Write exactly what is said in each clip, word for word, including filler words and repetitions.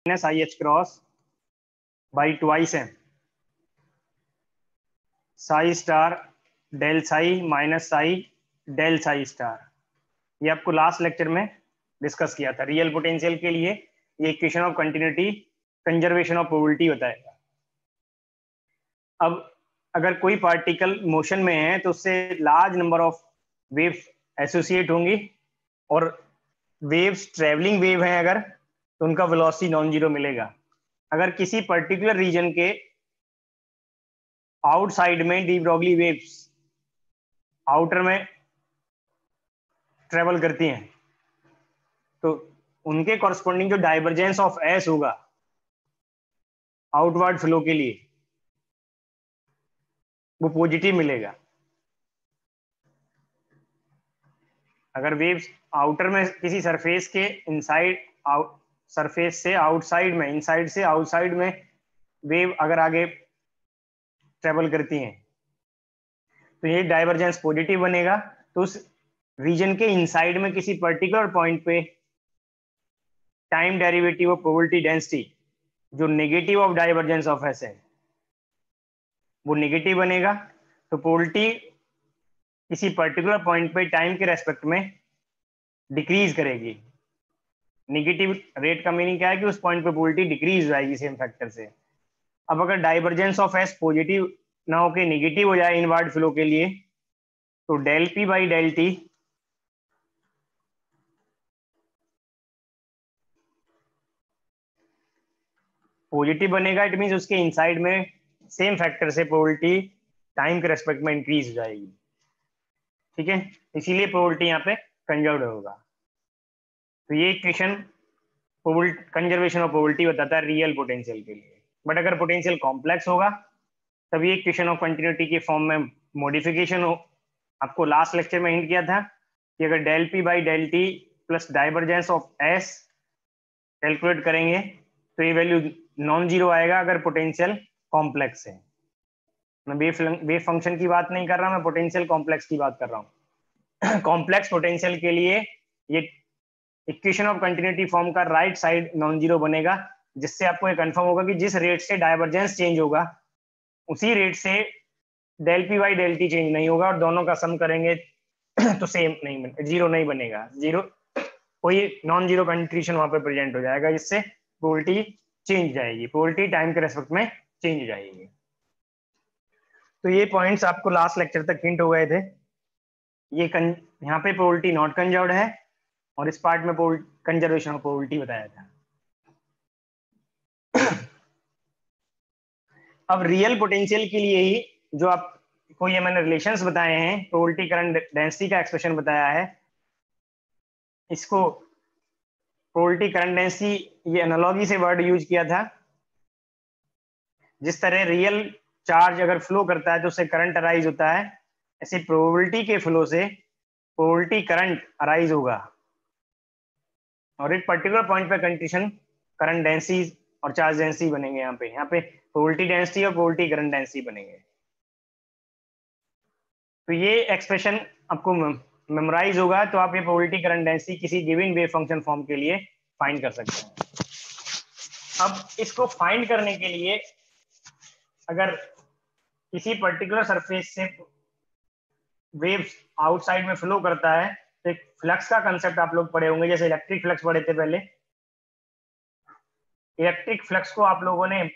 Minus I H cross by twice M psi star del psi minus psi del psi star. ये आपको last lecture में discuss किया था। Real potential के लिए ये equation of continuity conservation of probability बताएगा। अब अगर कोई पार्टिकल मोशन में है तो उससे large number of waves associate होंगी, और वेव्स ट्रेवलिंग वेव हैं अगर, तो उनका वेलोसिटी नॉन जीरो मिलेगा। अगर किसी पर्टिकुलर रीजन के आउटसाइड में डी ब्रॉगली वेव्स आउटर में ट्रेवल करती हैं, तो उनके कॉरस्पॉन्डिंग जो डाइवर्जेंस ऑफ एस होगा आउटवर्ड फ्लो के लिए, वो पॉजिटिव मिलेगा। अगर वेव्स आउटर में किसी सरफेस के इनसाइड आउट सरफेस से आउटसाइड में, इनसाइड से आउटसाइड में वेव अगर आगे ट्रेवल करती हैं, तो ये डाइवर्जेंस पॉजिटिव बनेगा। तो उस रीजन के इनसाइड में किसी पर्टिकुलर पॉइंट पे time derivative of probability density जो negative of divergence of S है वो नेगेटिव बनेगा। तो प्रोबेबिलिटी किसी पर्टिकुलर पॉइंट पे टाइम के रेस्पेक्ट में डिक्रीज करेगी। नेगेटिव रेट का मीनिंग क्या है कि उस पॉइंट पे प्रोबेबिलिटी डिक्रीज हो जाएगी सेम फैक्टर से। अब अगर डाइवर्जेंस ऑफ एस पॉजिटिव ना होके नेगेटिव हो जाए इनवर्ड फ्लो के लिए, तो del P by del T positive बनेगा। इट मींस उसके इनसाइड में सेम फैक्टर से प्रोबेबिलिटी टाइम के रेस्पेक्ट में इंक्रीज हो जाएगी। ठीक है, इसीलिए प्रोबेबिलिटी यहाँ पे कंजर्व्ड होगा। तो ये इक्वेशन कंजर्वेशन ऑफ प्रोबेबिलिटी बताता है रियल पोटेंशियल के लिए। बट अगर पोटेंशियल कॉम्प्लेक्स होगा तब ये इक्वेशन ऑफ कंटिन्यूटी के फॉर्म में मॉडिफिकेशन हो। आपको लास्ट लेक्चर में हिंट किया था कि अगर del P by del T plus divergence of S calculate करेंगे तो ये वैल्यू नॉन जीरो आएगा अगर पोटेंशियल कॉम्प्लेक्स है। मैं वेव फंक्शन की बात नहीं कर रहा, मैं पोटेंशियल कॉम्प्लेक्स की बात कर रहा हूँ। कॉम्प्लेक्स पोटेंशियल के लिए ये इक्वेशन ऑफ कंटिन्यूटी फॉर्म का राइट साइड नॉन जीरो बनेगा, जिससे आपको ये कंफर्म होगा कि जिस रेट से डाइवर्जेंस चेंज होगा उसी रेट से del P by del T change नहीं होगा, और दोनों का सम करेंगे तो सेम नहीं बने, जीरो नहीं बनेगा। जीरो कोई नॉन जीरो कंट्रीशन वहां पे प्रेजेंट हो जाएगा, जिससे प्रोबेबिलिटी चेंज जाएगी, प्रोबेबिलिटी टाइम के रेस्पेक्ट में चेंज हो जाएगी। तो ये पॉइंट्स आपको लास्ट लेक्चर तक हिंट हो गए थे। ये यहाँ पे प्रोबेबिलिटी नॉट कंजर्व्ड है, और इस पार्ट में कंजर्वेशन ऑफ प्रोबेबिलिटी बताया था। अब रियल पोटेंशियल के लिए ही जो आप को ये मैंने रिलेशंस बताए हैं, प्रोबेबिलिटी करंट डेंसिटी का एक्सप्रेशन बताया है, इसको प्रोबेबिलिटी करंट डेंसिटी ये एनालॉजी से वर्ड यूज किया था। जिस तरह रियल चार्ज अगर फ्लो करता है तो उससे करंट अराइज होता है, ऐसे प्रोबेबिलिटी के फ्लो से प्रोबेबिलिटी करंट अराइज होगा, और एक पर्टिकुलर पॉइंट पे कंडीशन करंट डेंसिटी और चार्ज डेंसिटी बनेंगे। यहाँ पे यहाँ पे प्रोबेबिलिटी डेंसिटी और प्रोबेबिलिटी करंट डेंसिटी बनेंगे। तो ये एक्सप्रेशन आपको मेमोराइज होगा, तो आप ये प्रोबेबिलिटी करंट डेंसिटी किसी गिवन वेव फंक्शन फॉर्म के लिए फाइंड कर सकते हैं। अब इसको फाइंड करने के लिए अगर किसी पर्टिकुलर सरफेस से वेव्स आउटसाइड में फ्लो करता है, तो एक फ्लक्स का कंसेप्ट आप लोग पढ़े होंगे, जैसे इलेक्ट्रिक फ्लक्स पढ़े थे पहले। इलेक्ट्रिक फ्लक्स को आप लोगों ने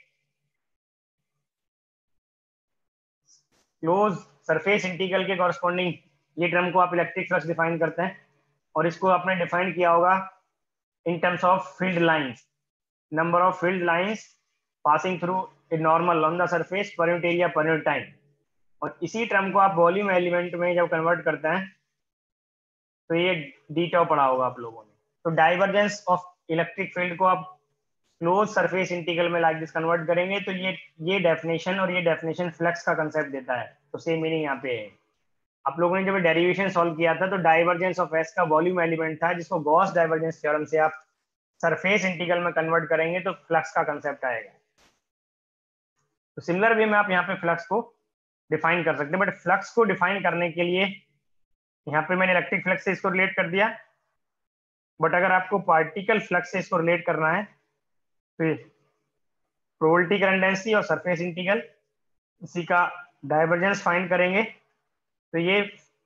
क्लोज सरफेस इंटीग्रल के कॉरस्पॉन्डिंग ये टर्म को आप इलेक्ट्रिक फ्लक्स डिफाइन करते हैं, और इसको आपने डिफाइन किया होगा in terms of field lines, number of field lines passing through a normal on the surface per unit area पर यूनिट टाइम। और इसी टर्म को आप वॉल्यूम एलिमेंट में जब कन्वर्ट करते हैं तो ये डी टॉ पढ़ा होगा आप लोगों ने। तो डाइवर्जेंस ऑफ इलेक्ट्रिक फील्ड को आप क्लोज सरफेस इंटीग्रल में लाइक दिस कन्वर्ट करेंगे, तो ये ये डेफिनेशन और ये डेफिनेशन फ्लक्स का कंसेप्ट देता है। तो सेम मीनिंग यहाँ पे है। आप लोगों ने जब डेरिवेशन सॉल्व किया था तो डाइवर्जेंस ऑफ एस का वॉल्यूम एलिमेंट था, जिसको गॉस डाइवर्जेंस थ्योरम से आप सरफेस इंटीग्रल में कन्वर्ट करेंगे तो फ्लक्स का कंसेप्ट आएगा। तो सिमिलर वे में आप यहाँ पे फ्लक्स को डिफाइन कर सकते हैं, बट फ्लक्स को डिफाइन करने के लिए यहाँ पे मैंने इलेक्ट्रिक फ्लक्स से इसको रिलेट कर दिया, बट अगर आपको पार्टिकल फ्लक्स से इसको रिलेट करना है फिर प्रोबेबिलिटी करंट डेंसिटी और सरफेस इंटीग्रल, इसी का डाइवर्जेंस फाइंड करेंगे। तो ये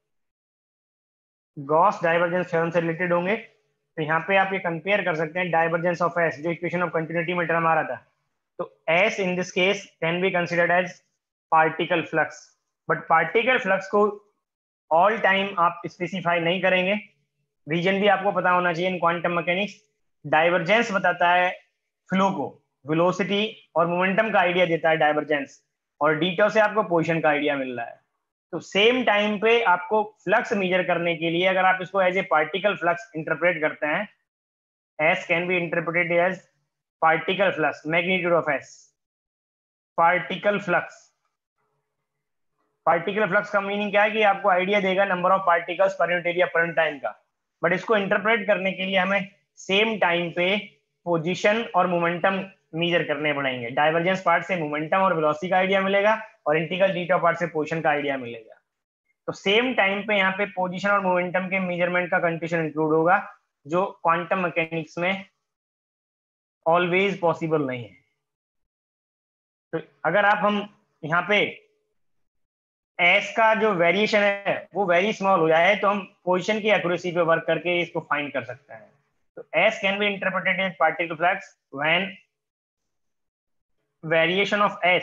गॉस डाइवर्जेंस थ्योरम से रिलेटेड होंगे। तो यहाँ पे आप ये कंपेयर कर सकते हैं डाइवर्जेंस ऑफ एस, जो इक्वेशन ऑफ कंटिन्यूटी में टर्म आ रहा था। तो S in this case can be considered as particle flux, but particle flux को ऑल टाइम आप स्पेसिफाई नहीं करेंगे। रीजन भी आपको पता होना चाहिए इन क्वांटम मैकेनिक्स। डाइवर्जेंस बताता है फ्लो को, वेलोसिटी और मोमेंटम का आइडिया देता है डाइवर्जेंस, और डीटो से आपको पोजीशन का आइडिया मिल रहा है। तो सेम टाइम पे आपको फ्लक्स मेजर करने के लिए अगर आप इसको as a particle flux interpret करते हैं, S can be interpreted as particle flux, magnitude of S, particle flux. Particle flux का मीनिंग क्या है कि आपको आइडिया देगा नंबर ऑफ पार्टिकल्स पर यूनिट एरिया पर टाइम का, बट इसको इंटरप्रेट करने के लिए हमें सेम टाइम पे पोजीशन और मोमेंटम मेजर करने पड़ेंगे। डाइवर्जेंस पार्ट से मोमेंटम और वेलोसिटी का आइडिया मिलेगा, और इंटीग्रल डीटा पार्ट से पोजीशन का आइडिया मिलेगा। तो सेम टाइम पे यहाँ पे पोजीशन और मोमेंटम के मेजरमेंट का कंडीशन इंक्लूड होगा, जो क्वांटम मैकेनिक्स में ऑलवेज पॉसिबल नहीं है। तो अगर आप हम यहाँ पे एस का जो वेरिएशन है वो वेरी स्मॉल हो जाए, तो हम पोजीशन की एक्यूरेसी पे वर्क करके इसको फाइंड कर सकते हैं। तो S can be interpreted as particle flux when variation of s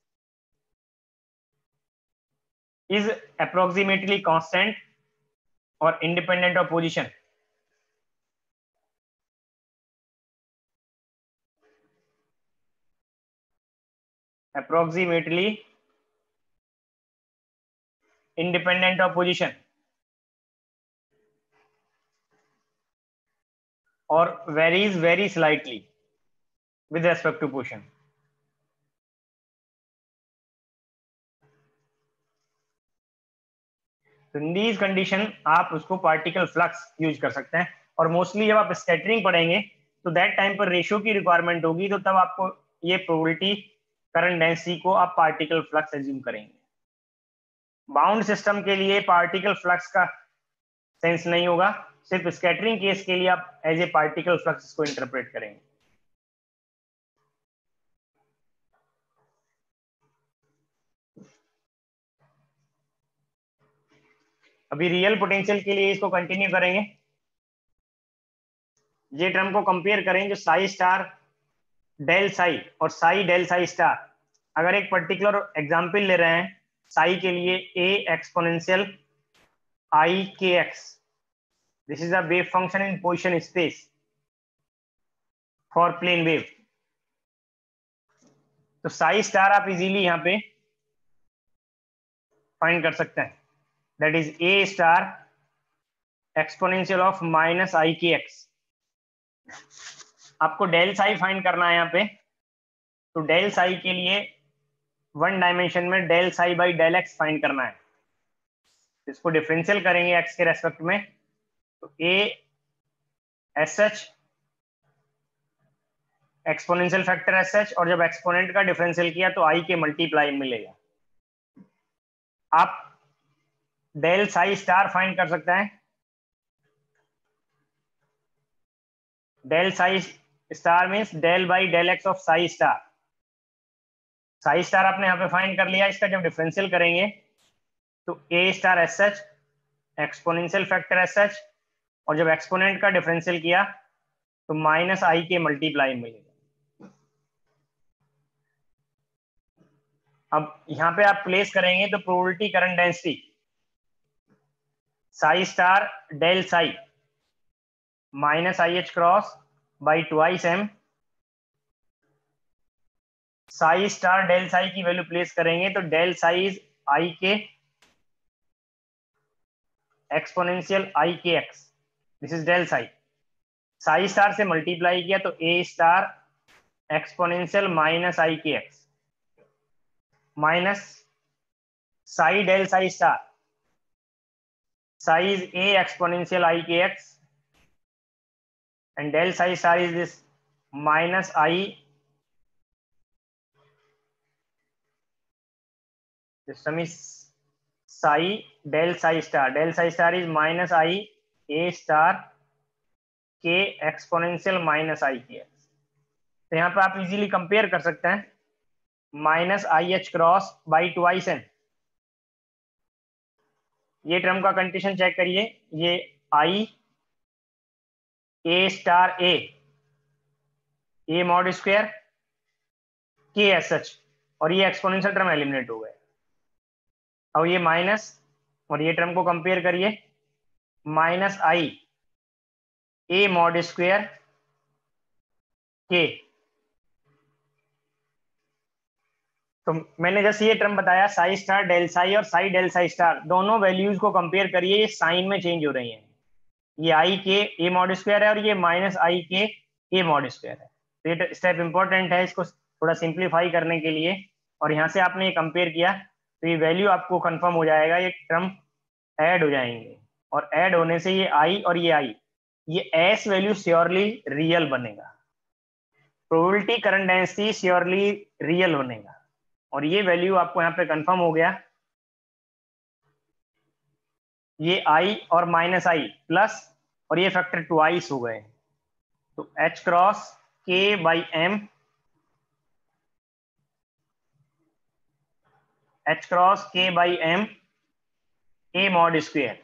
is approximately constant or independent of position. Approximately independent of position or varies very slightly with respect to position. तो in these condition आप उसको particle flux use कर सकते हैं। और mostly जब आप scattering पढ़ेंगे तो दैट टाइम पर रेशियो की रिक्वायरमेंट होगी, तो तब आपको ये प्रोबेबिलिटी करंट डेंसिटी को आप पार्टिकल फ्लक्स एज्यूम करेंगे। बाउंड सिस्टम के लिए पार्टिकल फ्लक्स का सेंस नहीं होगा, सिर्फ स्कैटरिंग केस के लिए आप एज ए पार्टिकल फ्लक्स को इंटरप्रेट करेंगे। अभी रियल पोटेंशियल के लिए इसको कंटिन्यू करेंगे। ये टर्म को कंपेयर करें, जो साई स्टार डेल साई और साई डेल साई स्टार। अगर एक पर्टिकुलर एग्जांपल ले रहे हैं साई के लिए, ए एक्सपोनेंशियल आई के x, this is a wave function in position space for plane wave. तो साई स्टार आप इजीली यहां पे फाइंड कर सकते हैं, that is A star exponential of minus आई के एक्स। आपको डेल साई फाइंड करना है यहाँ पे। तो डेल साई के लिए वन डायमेंशन में del psi by del x find करना है। इसको डिफरेंशियल करेंगे एक्स के रेस्पेक्ट में, तो A S H exponential factor S H, और जब एक्सपोनेंट का डिफरेंशियल किया तो आई के मल्टीप्लाई मिलेगा। आप डेल साई स्टार फाइंड कर सकते हैं। Del psi star means del by del x of psi star. Psi star आपने यहाँ पे फाइंड कर लिया। इसका जब डिफरेंशियल करेंगे तो A star S H exponential factor S H, और जब एक्सपोनेंट का डिफरेंशियल किया तो माइनस आई के मल्टीप्लाई मिलेगा। अब यहाँ पे आप प्लेस करेंगे तो probability current density psi star del psi minus I H cross by twice M, psi star del psi की वैल्यू प्लेस करेंगे तो डेल साई इज आई के एक्सपोनेंशियल आई के x, this is del psi. Psi star से multiply किया तो A star exponential minus आई के x minus psi del psi star, psi is A exponential आई के x and del psi star is this minus I, this term is psi del psi star, del psi star is minus I a star k exponential minus I k x। तो यहाँ पे आप easily compare कर सकते हैं minus I H cross by twice n. ये term का condition check करिए, ये i A star A A mod square k S H, और ये एक्सपोनेंशियल टर्म एलिमिनेट हो गए। अब ये माइनस और ये टर्म को कंपेयर करिए, minus i A mod square k. तो मैंने जैसे ये टर्म बताया साई स्टार डेल साई और साई डेल साई स्टार, दोनों वैल्यूज को कंपेयर करिए, ये साइन में चेंज हो रही हैं। ये आई के ए मॉड स्क्वायर है और ये माइनस आई के ए मॉड स्क्वायर है। तो ये स्टेप इंपॉर्टेंट है इसको थोड़ा सिंप्लीफाई करने के लिए। और यहाँ से आपने ये कंपेयर किया तो ये वैल्यू आपको कंफर्म हो जाएगा, ये टर्म ऐड हो जाएंगे, और ऐड होने से ये आई और ये आई, ये एस वैल्यू श्योरली रियल बनेगा। Probability current density surely real बनेगा, और ये वैल्यू आपको यहाँ पे कंफर्म हो गया। ये आई और माइनस आई प्लस और ये फैक्टर ट्वाइस हो गए। तो एच क्रॉस के बाई एम, एच क्रॉस के by m A mod square.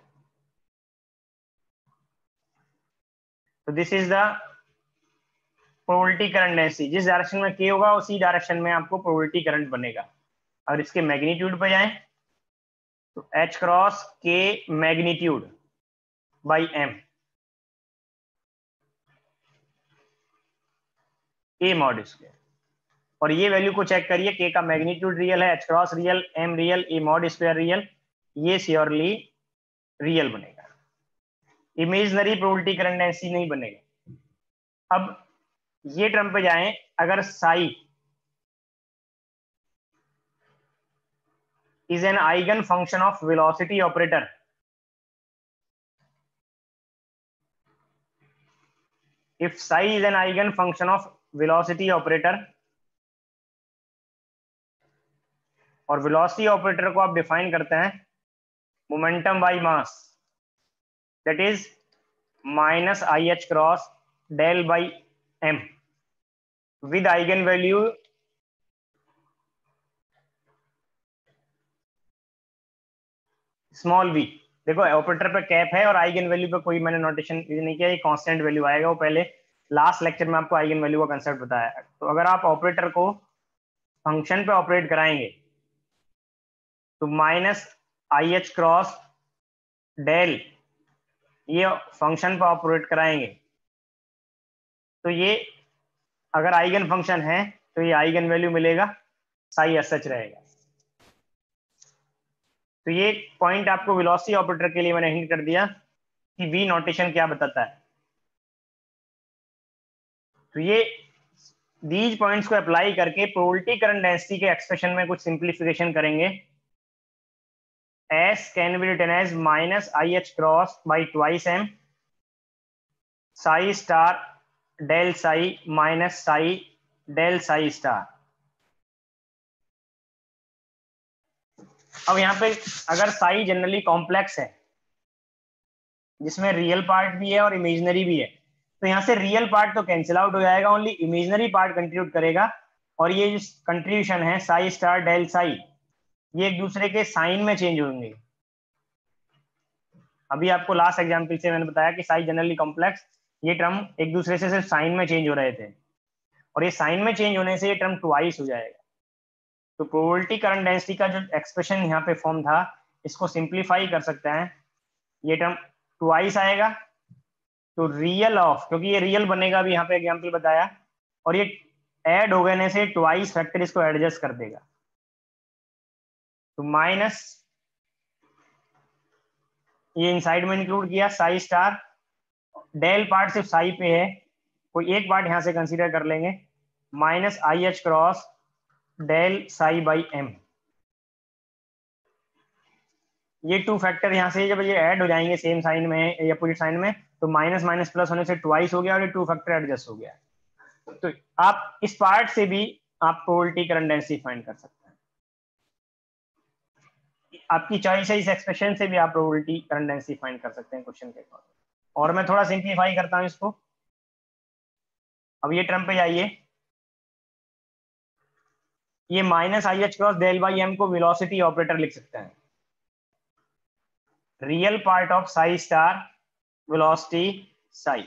तो this is the probability current density. जिस डायरेक्शन में के होगा उसी डायरेक्शन में आपको प्रोबेबिलिटी करंट बनेगा। और इसके मैग्नीट्यूड पे जाएं तो एच क्रॉस के magnitude by m A mod square. और ये वैल्यू को चेक करिए, के का मैग्नीट्यूड रियल है, h cross real, m real, A mod square real, ये श्योरली रियल बनेगा, इमेजनरी प्रोबेबिलिटी करंट डेंसिटी नहीं बनेगा। अब ये टर्म पे जाएं, अगर Sai is an eigen function of velocity operator, if psi is an eigen function of velocity operator, और velocity operator को आप डिफाइन करते हैं momentum by mass, that is minus I H cross del by m with eigen value small v. देखो operator पे cap है और eigen value पे कोई मैंने नोटेशन नहीं किया, ये कांस्टेंट वैल्यू आएगा। वो पहले लास्ट लेक्चर में आपको आइगन वैल्यू का कंसेप्ट बताया। तो अगर आप ऑपरेटर को फंक्शन पे ऑपरेट कराएंगे तो minus I H cross del, ये फंक्शन पे ऑपरेट कराएंगे तो ये अगर आइगन फंक्शन है तो ये आइगन वैल्यू मिलेगा, साई एस एच रहेगा। तो ये पॉइंट आपको वेलोसिटी ऑपरेटर के लिए मैंने हिंट कर दिया कि वी नोटेशन क्या बताता है। तो ये दीज पॉइंट्स को अप्लाई करके प्रोबेबिलिटी करंट डेंसिटी के एक्सप्रेशन में कुछ सिंप्लीफिकेशन करेंगे। S can be written as minus I H cross by twice M psi star del psi minus psi del psi star. अब यहाँ पे अगर साई जनरली कॉम्प्लेक्स है जिसमें रियल पार्ट भी है और इमेजिनरी भी है, तो यहाँ से रियल पार्ट तो कैंसिल आउट हो जाएगा, ओनली इमेजिनरी पार्ट कंट्रीब्यूट करेगा। और ये जो कंट्रीब्यूशन है साई स्टार डेल साई, ये एक दूसरे के साइन में चेंज होंगे। अभी आपको लास्ट एग्जाम्पल से मैंने बताया कि साई जनरली कॉम्प्लेक्स, ये टर्म एक दूसरे से सिर्फ साइन में चेंज हो रहे थे, और ये साइन में चेंज होने से ये टर्म ट्वाइस हो जाएगा। तो प्रोबेबिलिटी करंट डेंसिटी का जो एक्सप्रेशन यहाँ पे फॉर्म था, इसको सिंप्लीफाई कर सकते हैं, ये टर्म ट्वाइस आएगा। तो रियल ऑफ, क्योंकि ये रियल बनेगा भी यहाँ पे एग्जांपल बताया, और ये ऐड हो गए से ट्वाइस फैक्टर इसको एडजस्ट कर देगा। तो माइनस ये इनसाइड में इंक्लूड किया साई स्टार, डेल पार्ट सिर्फ साई पे है, कोई एक पार्ट यहां से कंसीडर कर लेंगे, minus I H cross del psi by M. ये टू फैक्टर यहाँ से जब ये ऐड हो जाएंगे सेम साइन में या अपोजिट साइन में, तो माइनस माइनस प्लस होने से ट्वाइस हो गया और ये टू फैक्टर एडजस्ट हो गया। तो आप इस पार्ट से भी आप प्रोबेबिलिटी करंट डेंसिटी फाइंड कर सकते हैं। आपकी चॉइस है, इस एक्सप्रेशन से भी आप प्रोबेबिलिटी करंट डेंसिटी फाइंड कर सकते हैं क्वेश्चन के अकॉर्डिंग। और मैं थोड़ा सिंप्लीफाई करता हूँ इसको। अब ये टर्म पे जाइए, ये minus I H cross del by m को वेलोसिटी ऑपरेटर लिख सकते हैं, real part of psi star velocity psi.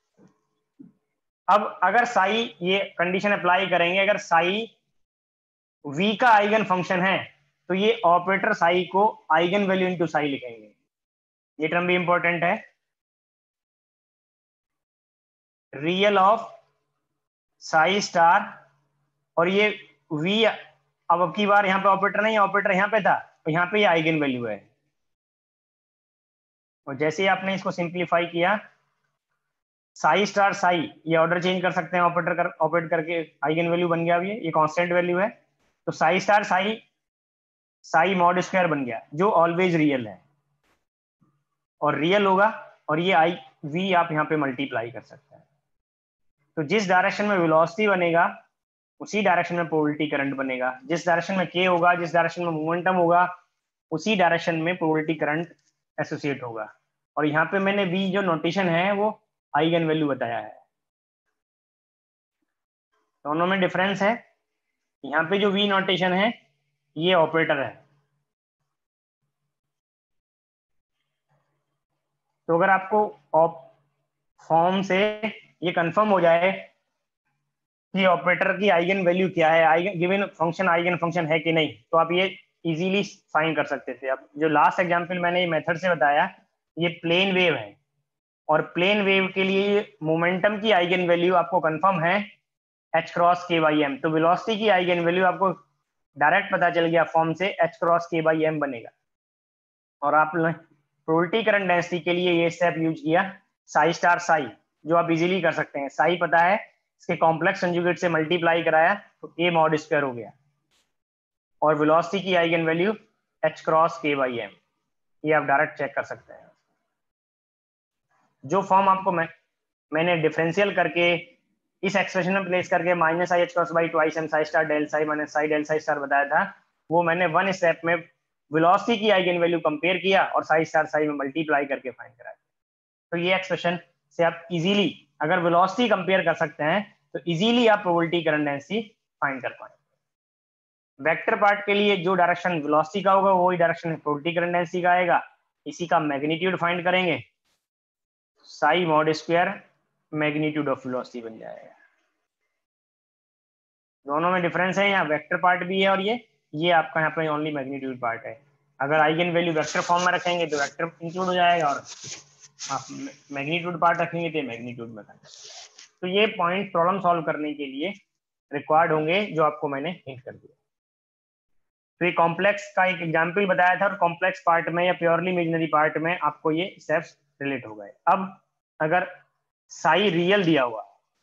अब अगर साई, ये कंडीशन अप्लाई करेंगे, अगर साई v का आइगन फंक्शन है तो ये ऑपरेटर साई को आइगन वैल्यू इनटू साई लिखेंगे। ये टर्म भी इंपॉर्टेंट है, रियल ऑफ साई स्टार, और ये v, अब अब की बार यहाँ पे ऑपरेटर नहीं, ऑपरेटर यहाँ पे था, तो यहाँ पे ये आइगन वैल्यू है। और जैसे ही आपने इसको सिंप्लीफाई किया, साई स्टार साई, ये ऑर्डर चेंज कर सकते हैं ऑपरेटर कर ऑपरेट करके, आइगन वैल्यू बन गया। अब ये ये कांस्टेंट वैल्यू है, तो psi star psi psi mod square बन गया, जो ऑलवेज रियल है और रियल होगा, और ये आई वी आप यहाँ पे मल्टीप्लाई कर सकते हैं। तो जिस डायरेक्शन में वेलोसिटी बनेगा उसी डायरेक्शन में प्रोबेबिलिटी करंट बनेगा, जिस डायरेक्शन में के होगा, जिस डायरेक्शन में मोमेंटम होगा, उसी डायरेक्शन में प्रोबेबिलिटी करंट एसोसिएट होगा। और यहाँ पे मैंने वी जो नोटेशन है वो आइगन वैल्यू बताया है। दोनों में डिफरेंस है, यहाँ पे जो वी नोटेशन है ये ऑपरेटर है। तो अगर आपको फॉर्म से ये कंफर्म हो जाए कि ऑपरेटर की आइगन वैल्यू क्या है, eigen given function eigen function है कि नहीं, तो आप ये इजीली फाइंड कर सकते थे। अब जो लास्ट एग्जांपल मैंने ये मेथड से बताया, ये प्लेन वेव है, और प्लेन वेव के लिए मोमेंटम की आइगन वैल्यू आपको कंफर्म है एच क्रॉस के बाई एम, तो वेलोसिटी की आइगन वैल्यू आपको डायरेक्ट पता चल गया फॉर्म से, एच क्रॉस के बाई एम बनेगा। और आप प्रोबेबिलिटी करंट डेंसिटी के लिए ये स्टेप यूज किया, साई स्टार साई, जो आप इजीली कर सकते हैं। साई पता है, इसके कॉम्प्लेक्स कंजुगेट से मल्टीप्लाई कराया तो ए मॉड स्क्वायर हो गया, और वेलोसिटी की आइगन वैल्यू एच क्रॉस के बाई एम, ये आप डायरेक्ट चेक कर सकते हैं। जो फॉर्म आपको मैं मैंने डिफरेंशियल करके इस एक्सप्रेशन में प्लेस करके minus I H cross by twice M psi star del psi minus psi del psi star बताया था, वो मैंने वन स्टेप में वेलोसिटी की आइगन वैल्यू कंपेयर किया और साई स्टार साई में मल्टीप्लाई करके फाइंड कराया। तो ये एक्सप्रेशन से आप इजीली, अगर वेलोसिटी कंपेयर कर सकते हैं तो इजीली आप प्रोबेबिलिटी करंट डेंसिटी फाइंड कर पाएंगे। वेक्टर पार्ट के लिए जो डायरेक्शन वेलोसिटी का होगा वही डायरेक्शन प्रोबेबिलिटी करंट डेंसिटी का आएगा। इसी का मैग्नीट्यूड फाइंड करेंगे, psi mod square magnitude of velocity बन जाएगा। दोनों में डिफरेंस है, यहाँ वेक्टर पार्ट भी है और ये ये आपका यहाँ पे ओनली मैग्नीट्यूड पार्ट है। अगर आइगन वैल्यू वेक्टर फॉर्म में रखेंगे तो वेक्टर इंक्लूड हो जाएगा, और आप मैग्नीट्यूड पार्ट रखेंगे तो मैग्नीट्यूड में रखेंगे। तो ये पॉइंट प्रॉब्लम सॉल्व करने के लिए रिक्वायर्ड होंगे, जो आपको मैंने हिंट कर दिया। तो ये कॉम्प्लेक्स का एक एग्जाम्पल बताया था, और कॉम्प्लेक्स पार्ट में या प्योरली इमेजिनरी पार्ट में आपको ये स्टेप्स रिलेट हो गए। अब अगर साई रियल दिया हुआ,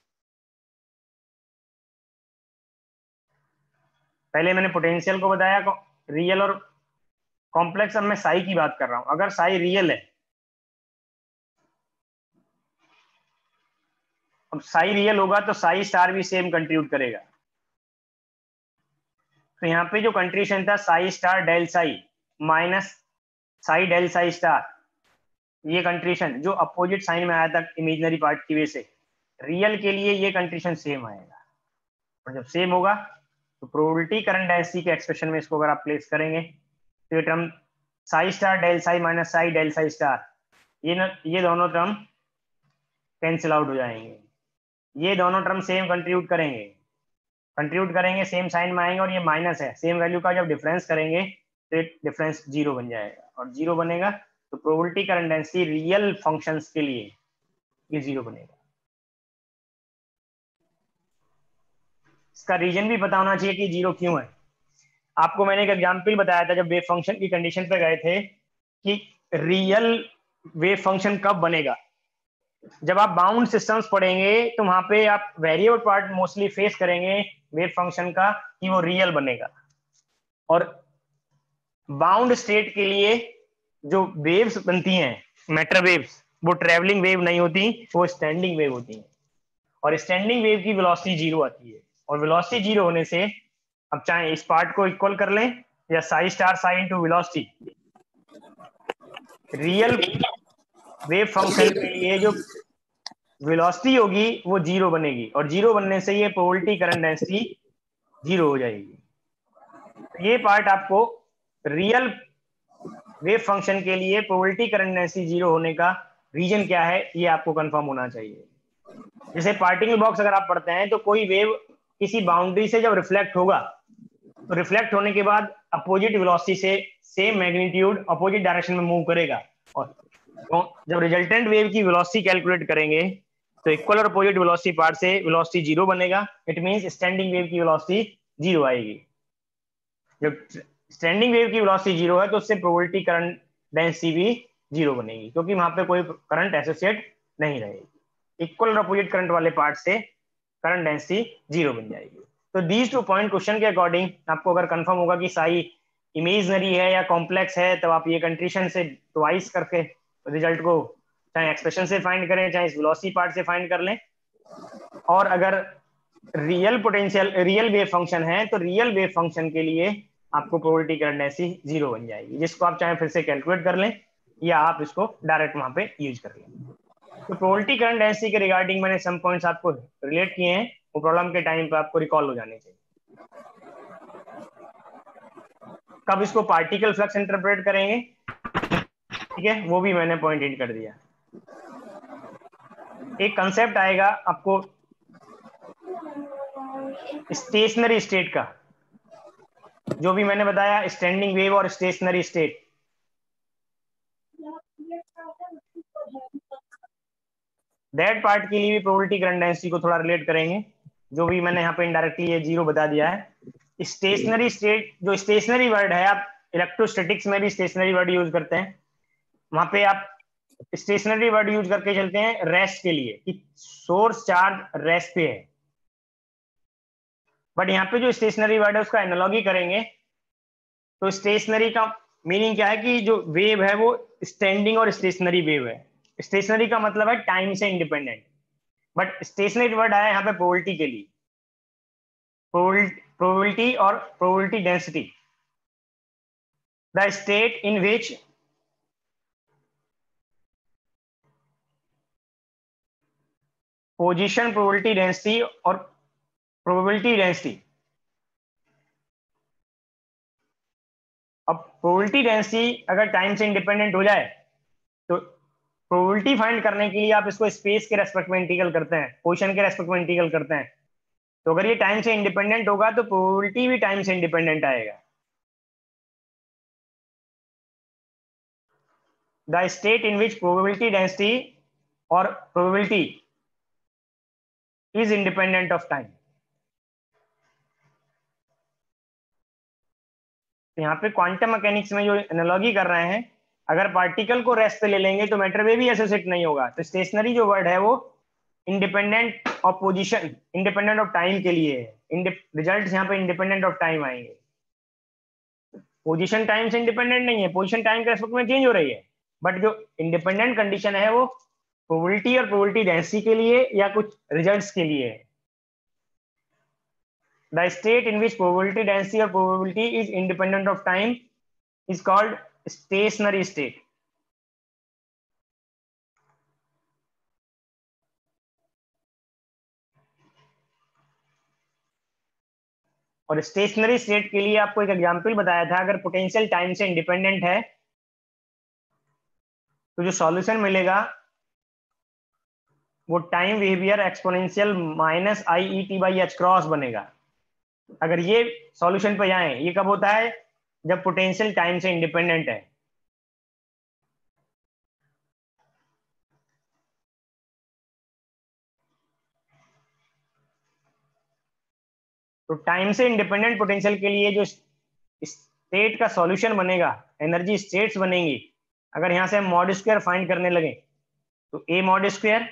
पहले मैंने पोटेंशियल को बताया रियल और कॉम्प्लेक्स, अब मैं साई की बात कर रहा हूं। अगर साई रियल है, अब साई रियल होगा तो साई स्टार भी सेम कंट्रीब्यूट करेगा। तो यहाँ पे जो कंट्रीब्यूशन था psi star del psi minus psi del psi star, ये कंट्रीब्यूशन जो अपोजिट साइन में आया था इमेजिनरी पार्ट की वजह से, रियल के लिए ये कंट्रीब्यूशन सेम आएगा। और जब सेम होगा तो प्रोबेबिलिटी करंट डेंसिटी के एक्सप्रेशन में इसको अगर आप प्लेस करेंगे तो ये term psi star del psi minus psi del psi star, ये न, ये दोनों टर्म कैंसिल आउट हो जाएंगे। ये दोनों टर्म सेम कंट्रीब्यूट करेंगे कंट्रीब्यूट करेंगे सेम साइन में आएंगे, और ये माइनस है, सेम वैल्यू का जब डिफरेंस करेंगे तो डिफरेंस जीरो बन जाएगा, और जीरो बनेगा तो probability current density real functions के लिए ये जीरो बनेगा। इसका रीजन भी पता होना चाहिए कि जीरो क्यों है। आपको मैंने एक एग्जांपल बताया था जब वेव फंक्शन की कंडीशन पे गए थे कि रियल वेव फंक्शन कब बनेगा। जब आप बाउंड सिस्टम्स पढ़ेंगे तो वहां पे आप वेरिएबल पार्ट मोस्टली फेस करेंगे वेव फंक्शन का कि वो रियल बनेगा। और बाउंड स्टेट के लिए जो वेव्स बनती हैं मैटर वेव्स, वो ट्रेवलिंग वेव नहीं होती, वो स्टैंडिंग वेव होती हैं। और स्टैंडिंग वेव की वेलोसिटी जीरो आती है, और वेलोसिटी जीरो होने से अब चाहे इस पार्ट को इक्वल कर लें या psi star psi into velocity, real wave function के लिए जो वेलोसिटी होगी वो जीरो बनेगी, और जीरो बनने से ये प्रोबेबिलिटी करंट डेंसिटी जीरो हो जाएगी। ये पार्ट आपको रियल वेव फंक्शन के लिए प्रोबेबिलिटी करंट डेंसिटी जीरो होने का रीजन क्या है ये आपको कंफर्म होना चाहिए। जैसे पार्टिकल बॉक्स अगर आप पढ़ते हैं तो कोई वेव किसी बाउंड्री से जब रिफ्लेक्ट होगा तो रिफ्लेक्ट होने के बाद अपोजिट वेलोसिटी से सेम मैग्नीट्यूड अपोजिट डायरेक्शन में मूव करेगा, और जब रिजल्टेंट वेव की वेलोसिटी कैलकुलेट करेंगे तो इक्वल और अपोजिट वेलोसिटी पार्ट से वेलोसिटी जीरो बनेगा। इट मींस स्टैंडिंग वेव की वेलोसिटी जीरो आएगी। जब स्टैंडिंग वेव की वेलोसिटी जीरो है तो उससे प्रोबेबिलिटी करंट डेंसिटी भी जीरो बनेगी, क्योंकि वहां पे कोई करंट एसोसिएट नहीं रहेगी। इक्वल और अपोजिट करंट वाले पार्ट से करंट डेंसिटी जीरो बन जाएगी। तो दीज टू पॉइंट क्वेश्चन के अकॉर्डिंग आपको अगर कंफर्म होगा कि साई इमेजनरी है या कॉम्प्लेक्स है, तब आप ये कंट्रीशन से ट्वाइस करके रिजल्ट को चाहे एक्सप्रेशन से फाइंड करें चाहे इस वेलोसिटी पार्ट से फाइंड कर लें। और अगर real potential real wave function है तो रियल वेव फंक्शन के लिए आपको प्रोबेबिलिटी करंट डेंसिटी जीरो बन जाएगी, जिसको आप चाहे फिर से कैलकुलेट कर लें या आप इसको डायरेक्ट वहां पे यूज कर लें। तो प्रोबेबिलिटी करंट डेंसिटी के रिगार्डिंग मैंने सम पॉइंट्स आपको रिलेट किए हैं, वो प्रॉब्लम के टाइम पे आपको रिकॉल हो जाने चाहिए। कब इसको पार्टिकल फ्लक्स इंटरप्रेट करेंगे, ठीक है, वो भी मैंने पॉइंट हिट कर दिया। एक कंसेप्ट आएगा आपको स्टेशनरी स्टेट का, जो भी मैंने बताया स्टैंडिंग वेव और स्टेशनरी स्टेट, दैट पार्ट के लिए भी प्रोबेबिलिटी करंट डेंसिटी को थोड़ा रिलेट करेंगे, जो भी मैंने यहाँ पे इनडायरेक्टली ये जीरो बता दिया है। स्टेशनरी स्टेट, जो स्टेशनरी वर्ड है, आप इलेक्ट्रोस्टैटिक्स में भी स्टेशनरी वर्ड यूज करते हैं, वहां पे आप स्टेशनरी वर्ड यूज करके चलते हैं रेस्ट के लिए कि सोर्स चार्ज रेस्ट पे है। बट यहाँ पे जो स्टेशनरी वर्ड है उसका एनालॉजी करेंगे तो स्टेशनरी का मीनिंग क्या है कि जो वेव है वो स्टैंडिंग और स्टेशनरी वेव है। स्टेशनरी का मतलब है टाइम से इंडिपेंडेंट, बट स्टेशनरी वर्ड आया यहाँ पे प्रोबेबिलिटी के लिए, प्रोबेबिलिटी और probability density, the state in which position probability density और प्रोबेबिलिटी डेंसिटी। अब प्रोबेबिलिटी डेंसिटी अगर टाइम से इंडिपेंडेंट हो जाए तो प्रोबेबिलिटी फाइंड करने के लिए आप इसको स्पेस के रेस्पेक्ट में इंटीग्रल करते हैं, पोजीशन के रेस्पेक्ट में इंटीग्रल करते हैं। तो अगर ये टाइम से इंडिपेंडेंट होगा तो प्रोबेबिलिटी भी टाइम से इंडिपेंडेंट आएगा। The state in which probability density और probability is independent of time. यहाँ पे क्वांटम मैकेनिक्स में जो एनालॉजी कर रहे हैं, अगर पार्टिकल को रेस्ट पे ले लेंगे तो मैटर में भी एसोसिएट नहीं होगा। तो स्टेशनरी जो वर्ड है वो independent of position, independent of time के लिए है। रिजल्ट यहाँ पे इंडिपेंडेंट ऑफ टाइम आएंगे। पोजीशन टाइम से इंडिपेंडेंट नहीं है, पोजीशन टाइम के रेस्पेक्ट में चेंज हो रही है, बट जो इंडिपेंडेंट कंडीशन है वो प्रोबेबिलिटी और प्रोबेबिलिटी डेंसिटी के लिए या कुछ रिजल्ट्स के लिए है। The state in which probability density or probability is independent of time is called stationary state. और स्टेशनरी स्टेट के लिए आपको एक एग्जांपल बताया था, अगर पोटेंशियल टाइम से इंडिपेंडेंट है तो जो सॉल्यूशन मिलेगा वो time behaviour exponential minus I E T by H cross बनेगा। अगर ये सॉल्यूशन पे जाए, ये कब होता है, जब पोटेंशियल टाइम से इंडिपेंडेंट है। तो टाइम से इंडिपेंडेंट पोटेंशियल के लिए जो स्टेट का सॉल्यूशन बनेगा, एनर्जी स्टेट्स बनेंगी, अगर यहां से हम मॉड स्क्वायर फाइंड करने लगे तो ए mod square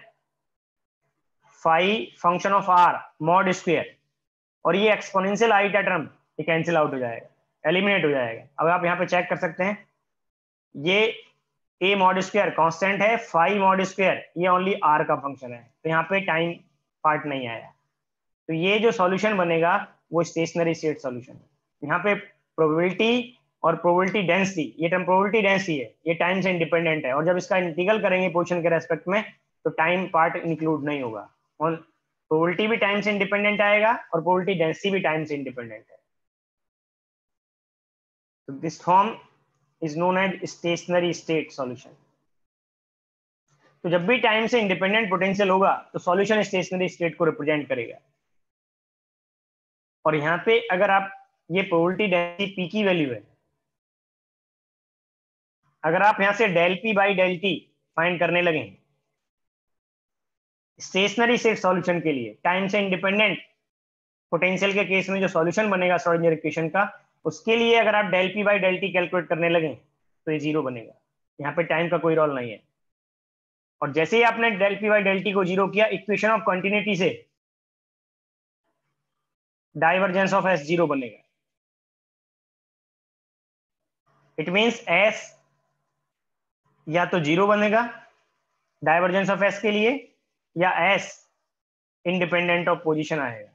five function of r mod square, और ये एक्सपोनेंशियल आईटा टर्म ये कैंसिल आउट हो जाएगा, एलिमिनेट हो जाएगा। अब आप यहाँ पे चेक कर सकते हैं, ये ए मॉड स्क्वायर कांस्टेंट है, फाइव मॉड स्क्वायर ये ओनली आर का फंक्शन है, तो यहाँ पे टाइम पार्ट नहीं आया। तो ये जो सॉल्यूशन बनेगा वो स्टेशनरी स्टेट सॉल्यूशन है। यहाँ पे प्रोबेबिलिटी और प्रोबेबिलिटी डेंसिटी, ये टर्म प्रोबेबिलिटी डेंसिटी है, ये टाइम से इंडिपेंडेंट है, और जब इसका इंटीग्रल करेंगे पोजीशन के रेस्पेक्ट में तो टाइम पार्ट इंक्लूड नहीं होगा, और प्रोबेबिलिटी भी टाइम से इंडिपेंडेंट आएगा और प्रोबेबिलिटी डेंसिटी भी टाइम से इंडिपेंडेंट है। तो this form is known as stationary state solution. तो जब भी टाइम से इंडिपेंडेंट पोटेंशियल होगा तो सॉल्यूशन स्टेशनरी स्टेट को रिप्रेजेंट करेगा। और यहाँ पे अगर आप ये प्रोबेबिलिटी डेंसिटी पी की वैल्यू है, अगर आप यहाँ से del P by del t find करने लगे स्टेशनरी स्टेट सॉल्यूशन के लिए, टाइम से इंडिपेंडेंट पोटेंशियल के केस में जो सॉल्यूशन बनेगा श्रोडिंगर इक्वेशन का, उसके लिए अगर आप del P by del t calculate करने लगे तो ये जीरो बनेगा। यहाँ पे टाइम का कोई रोल नहीं है। और जैसे ही आपने del P by del T को जीरो किया, इक्वेशन ऑफ कंटिन्यूटी से डाइवर्जेंस ऑफ एस जीरो बनेगा। इट मींस एस या तो जीरो बनेगा डाइवर्जेंस ऑफ एस के लिए, या एस इंडिपेंडेंट ऑफ पोजीशन आएगा।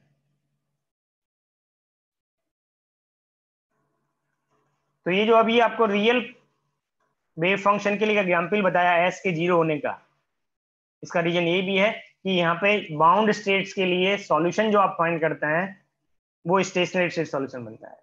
तो ये जो अभी आपको रियल वेव फंक्शन के लिए एग्जाम्पल बताया एस के जीरो होने का, इसका रीजन ये भी है कि यहाँ पे बाउंड स्टेट्स के लिए सॉल्यूशन जो आप फाइंड करते हैं वो स्टेशनरी स्टेट सॉल्यूशन बनता है।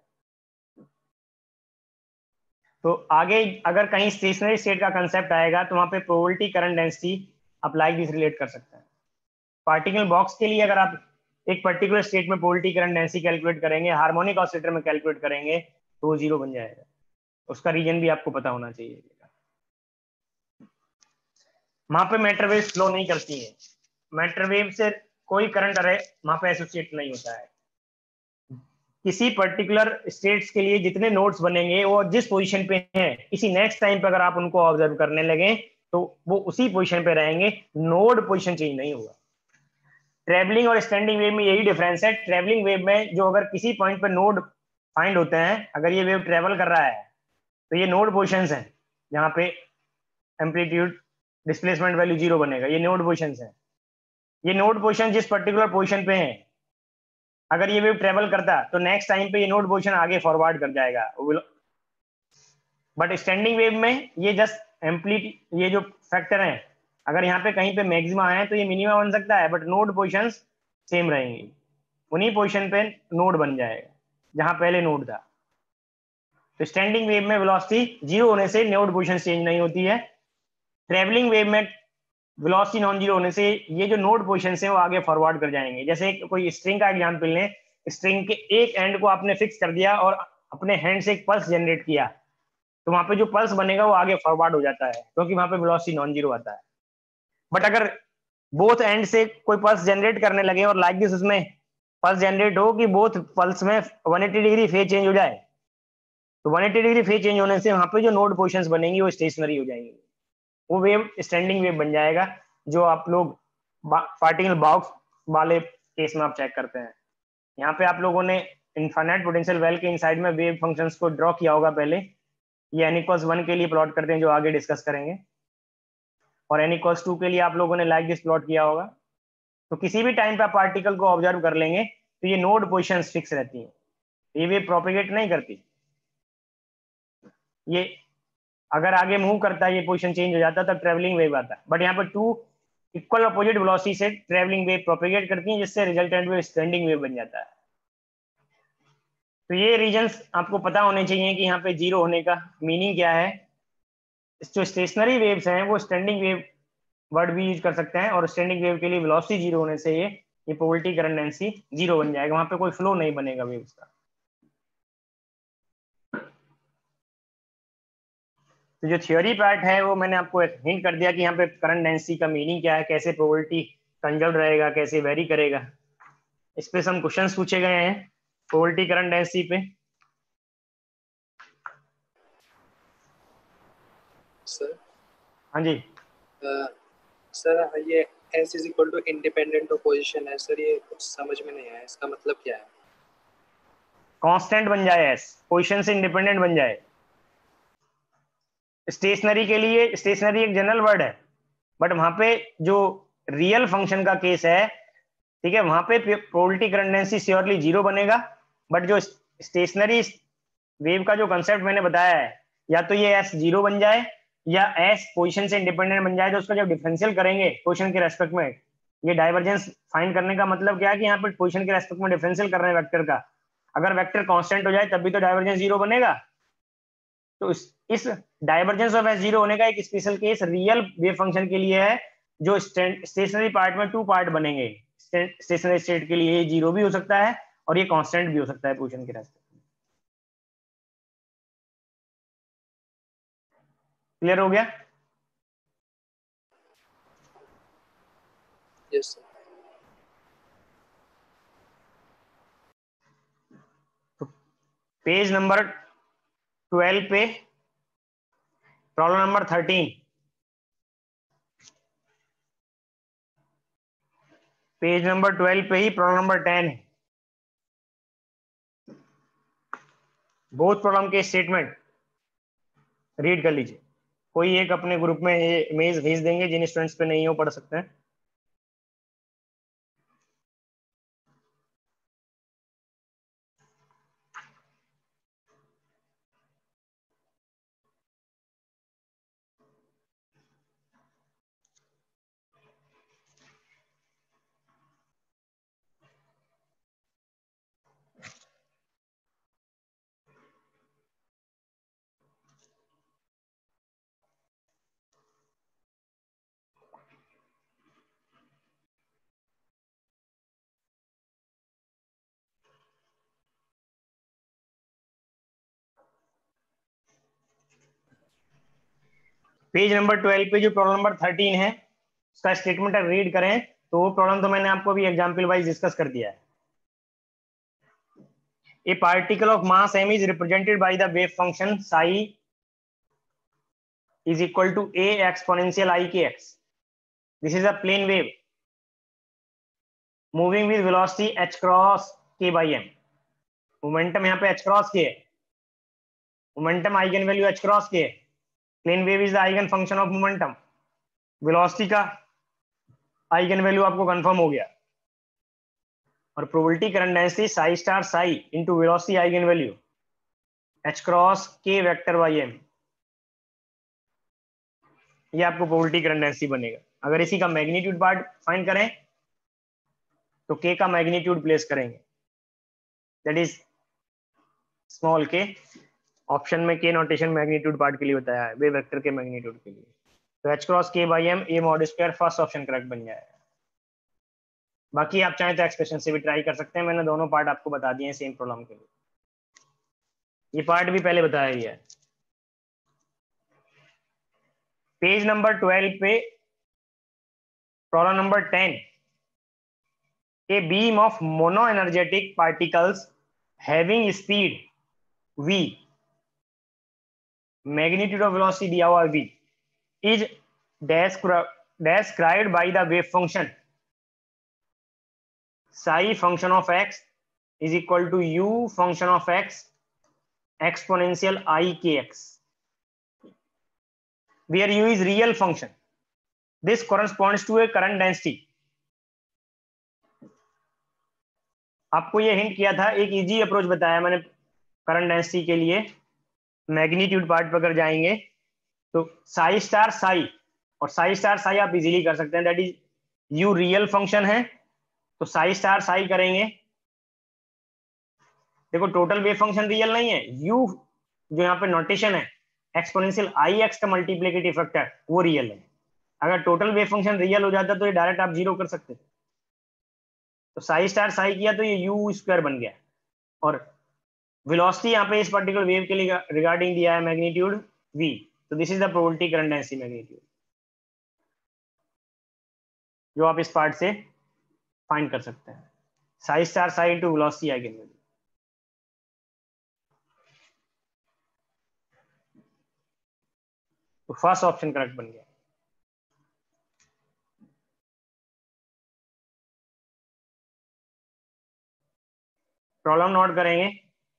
तो आगे अगर कहीं स्टेशनरी स्टेट का कंसेप्ट आएगा तो वहां पे प्रोबेबिलिटी करंट डेंसिटी आप लाइक दिस रिलेट कर सकते हैं। पार्टिकल बॉक्स के लिए अगर आप एक पर्टिकुलर स्टेट में प्रोबेबिलिटी करंट डेंसिटी कैलकुलेट करेंगे, हार्मोनिक ऑसिलेटर में कैलकुलेट करेंगे तो वो जीरो बन जाएगा। उसका रीजन भी आपको पता होना चाहिए। वहां पे मैटर वेव फ्लो नहीं करती है, मैटर वेव से कोई करंट अरे वहां पे एसोसिएट नहीं होता है। किसी पर्टिकुलर स्टेट्स के लिए जितने नोड्स बनेंगे वो जिस पोजीशन पे हैं, किसी नेक्स्ट टाइम पे अगर आप उनको ऑब्जर्व करने लगे तो वो उसी पोजीशन पे रहेंगे, नोड पोजीशन चेंज नहीं होगा। ट्रेवलिंग और स्टैंडिंग वेव में यही डिफरेंस है। ट्रेवलिंग वेव में जो अगर किसी पॉइंट पे नोड फाइंड होते हैं, अगर ये वेव ट्रेवल कर रहा है तो ये नोड पोजीशंस हैं जहाँ पे एम्पलीट्यूड डिस्प्लेसमेंट वैल्यू जीरो बनेगा, ये नोड पोजीशंस हैं। ये नोड पोजीशन जिस पर्टिकुलर पोजीशन पे है, अगर ये वेव ट्रेवल करता तो नेक्स्ट टाइम पे ये नोड पोजीशन आगे फॉरवर्ड कर जाएगा। बट स्टैंडिंग वेव में ये जस्ट एम्पलीट्यूड, ये जो फैक्टर है, अगर यहाँ पे कहीं पे मैक्सिमा है तो ये मिनिमा बन सकता है, बट नोड पोजीशंस सेम रहेंगी। उन्हीं पोजीशन पे नोड बन जाएगा जहां पहले नोड था। तो स्टैंडिंग वेव में वेलोसिटी जीरो होने से नोड पोजीशन चेंज नहीं होती है। ट्रेवलिंग वेव में वेलोसिटी नॉन जीरो होने से ये जो नोड पोजीशन है वो आगे फॉरवर्ड कर जाएंगे। जैसे कोई स्ट्रिंग का एग्जांपल लें, स्ट्रिंग के एक एंड को आपने फिक्स कर दिया और अपने हैंड से एक पल्स जनरेट किया, तो वहां पे जो पल्स बनेगा वो आगे फॉरवर्ड हो जाता है क्योंकि वहां पे वेलोसिटी नॉन जीरो आता है। बट अगर बोथ एंड से कोई पल्स जनरेट करने लगे और लाइक दिस उसमें पल्स जनरेट हो कि बोथ पल्स में one eighty degree phase change हो जाए, तो one eighty degree phase change होने से वहां पे जो नोड पोजीशंस बनेंगी वो स्टेशनरी हो जाएंगी। वो वेव स्टैंडिंग वेव बन जाएगा जो आप लोग पार्टिकल बॉक्स वाले केस में आप चेक करते हैं। यहाँ पे आप लोगों ने इनफाइनाइट पोटेंशियल वेल के इनसाइड में वेव फंक्शंस को ड्रॉ किया होगा पहले। ये एन इक्वल्स वन के लिए प्लॉट करते हैं जो आगे डिस्कस करेंगे, और एन इक्वल्स टू के लिए आप लोगों ने लाइक दिस प्लॉट किया होगा। तो किसी भी टाइम पे आप पार्टिकल को ऑब्जर्व कर लेंगे तो ये नोड पोजीशंस फिक्स रहती हैं, ये वेव प्रोपेगेट नहीं करती। ये अगर आगे मूव करता है, ये पोजीशन चेंज हो जाता है तब ट्रेवलिंग वेव आता है। बट यहाँ पर टू इक्वल अपोजिट वेलोसिटी से ट्रेवलिंग वेव प्रोपेगेट करती है, जिससे रिजल्टेंट वेव स्टैंडिंग वेव बन जाता है। तो ये रीजंस आपको पता होने चाहिए कि यहाँ पे जीरो होने का मीनिंग क्या है। जो स्टेशनरी वेव्स हैं वो स्टैंडिंग वेव वर्ड भी यूज कर सकते हैं, और स्टैंडिंग वेव के लिए वेलोसिटी जीरो होने से ये ये प्रोबेबिलिटी करंट डेंसिटी जीरो बन जाएगा, वहां पे कोई फ्लो नहीं बनेगा वेव्स का। तो जो थ्योरी पार्ट है वो मैंने आपको एक हिंट कर दिया कि यहाँ पे करंट डेंसिटी का मीनिंग क्या है, कैसे प्रोबेबिलिटी कंजर्व रहेगा, कैसे वेरी करेगा। इस पे some क्वेश्चंस पूछे गए हैं प्रोबेबिलिटी करंट डेंसिटी पे। सर हाँ जी सर, ये S is equal to independent of position है सर, ये कुछ समझ में नहीं आया, इसका मतलब क्या है? कांस्टेंट बन जाए S, पोजीशन से इंडिपेंडेंट बन जाए। स्टेशनरी के लिए स्टेशनरी एक जनरल वर्ड है, बट वहां पे जो रियल फंक्शन का केस है, ठीक है, वहां पे probability current density surely zero बनेगा। बट जो स्टेशनरी वेव का जो कंसेप्ट मैंने बताया है, या तो ये एस जीरो बन जाए या एस पोजीशन से इंडिपेंडेंट बन जाए, तो उसका जब डिफरेंशियल करेंगे पोजीशन के रेस्पेक्ट में, ये डाइवर्जेंस फाइंड करने का मतलब क्या है कि यहाँ पे पोजीशन के रेस्पेक्ट में डिफरेंशियल कर रहे हैं वेक्टर का। अगर वेक्टर कांस्टेंट हो जाए तब भी तो डाइवर्जेंस जीरो बनेगा, तो इस, इस डाइवर्जेंस ऑफ एस जीरो होने का एक special case real wave function के लिए है, जो स्टेशनरी पार्ट में टू पार्ट बनेंगे। स्टेशनरी स्टेट के लिए ये जीरो भी हो सकता है और ये कांस्टेंट भी हो सकता है पोजीशन के रास्ते। क्लियर हो गया? Yes sir. तो पेज नंबर ट्वेल्व पे problem number thirteen, page number twelve पे ही प्रॉब्लम नंबर टेन है। बोथ प्रॉब्लम के स्टेटमेंट रीड कर लीजिए। कोई एक अपने ग्रुप में इमेज भेज देंगे, जिन स्टूडेंट्स पे नहीं हो पढ़ सकते हैं। पेज नंबर ट्वेल्व पे जो प्रॉब्लम नंबर थर्टीन है उसका स्टेटमेंट अगर रीड करें तो वो प्रॉब्लम तो मैंने आपको अभी एग्जाम्पल वाइज डिस्कस कर दिया है। A particle of mass m is represented by the wave function psi is equal to a exponential I k x. This is a plane wave moving with velocity h cross k by m. Momentum यहाँ पे h cross k है, momentum eigen value h cross k है, plane wave is the eigen function of momentum, velocity का eigen value आपको confirm हो गया, और probability current density psi star psi into velocity eigen value h cross k vector by m, ये आपको probability current density बनेगा। अगर इसी का मैग्नीट्यूड पार्ट फाइंड करें तो k का मैग्नीट्यूड प्लेस करेंगे, that is small k। Option में k नोटेशन मैग्नीट्यूड पार्ट के लिए बताया है, वे वेक्टर के मैग्नीट्यूड के लिए। तो h cross k by m a mod square first option correct बन जाएगा। बाकी आप चाहें तो एक्सप्रेशन से भी ट्राई कर सकते हैं, मैंने दोनों पार्ट आपको बता दिए हैं सेम प्रॉब्लम के लिए, ये पार्ट भी पहले बताया गया है। पेज नंबर ट्वेल्व पे problem number ten, a beam of mono energetic particles having speed v, magnitude of velocity दिया हुआ v, is described by the wave function psi function of x is equal to u function of x exponential I k x, where u is real function. This corresponds to a current density. आपको ये hint किया था, एक easy approach बताया मैंने current density के लिए। Magnitude part पर अगर जाएंगे तो साई स्टार साई और साई स्टार साई आप इजीली कर सकते हैं, that is u real function है तो साई स्टार साई करेंगे। देखो टोटल वेव फंक्शन रियल नहीं है, यू जो यहाँ पे नोटेशन है एक्सपोनेंशियल आई एक्स का मल्टीप्लिकेटिव फैक्टर वो रियल है। अगर टोटल वेव फंक्शन रियल हो जाता तो ये डायरेक्ट आप जीरो कर सकते, तो साई स्टार साई किया तो ये यू स्क्वायर बन गया, और वेलोसिटी यहाँ पे इस पर्टिकुलर वेव के लिए रिगार्डिंग दिया है मैग्नीट्यूड v, तो this is the probability current density magnitude, जो आप इस पार्ट से फाइंड कर सकते हैं, psi star psi into velocity eigen value. तो फर्स्ट ऑप्शन करेक्ट बन गया। प्रॉब्लम नोट करेंगे,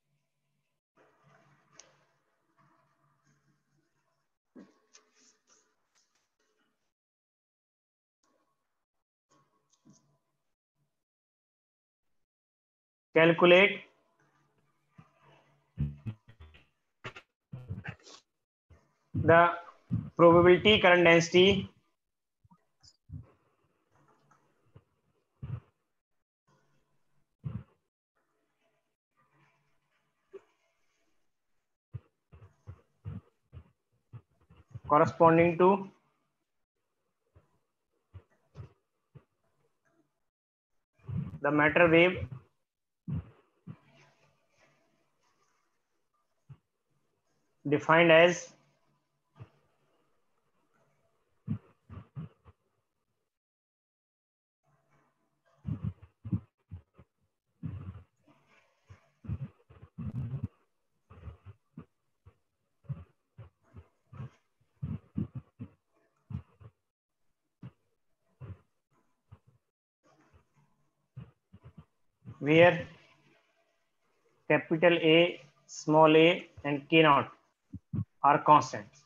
calculate the probability current density corresponding to the matter wave defined as where capital A, small a and K naught are constants.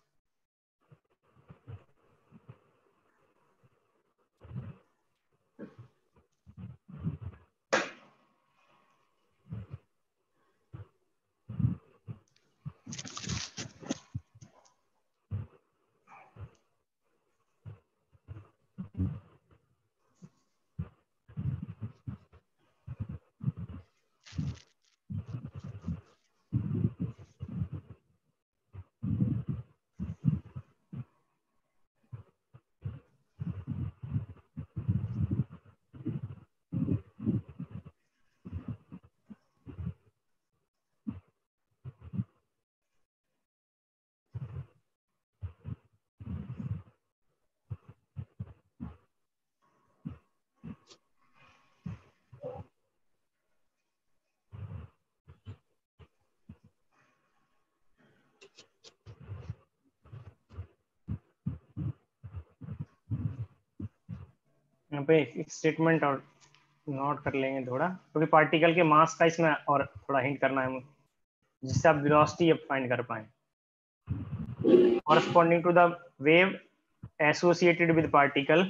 यहाँ पे एक statement और note कर लेंगे थोड़ा, क्योंकि पार्टिकल के मास का इसमें और थोड़ा हिंट करना है जिससे आप वेलोसिटी अब फाइंड कर पाए. Corresponding to the wave associated with particle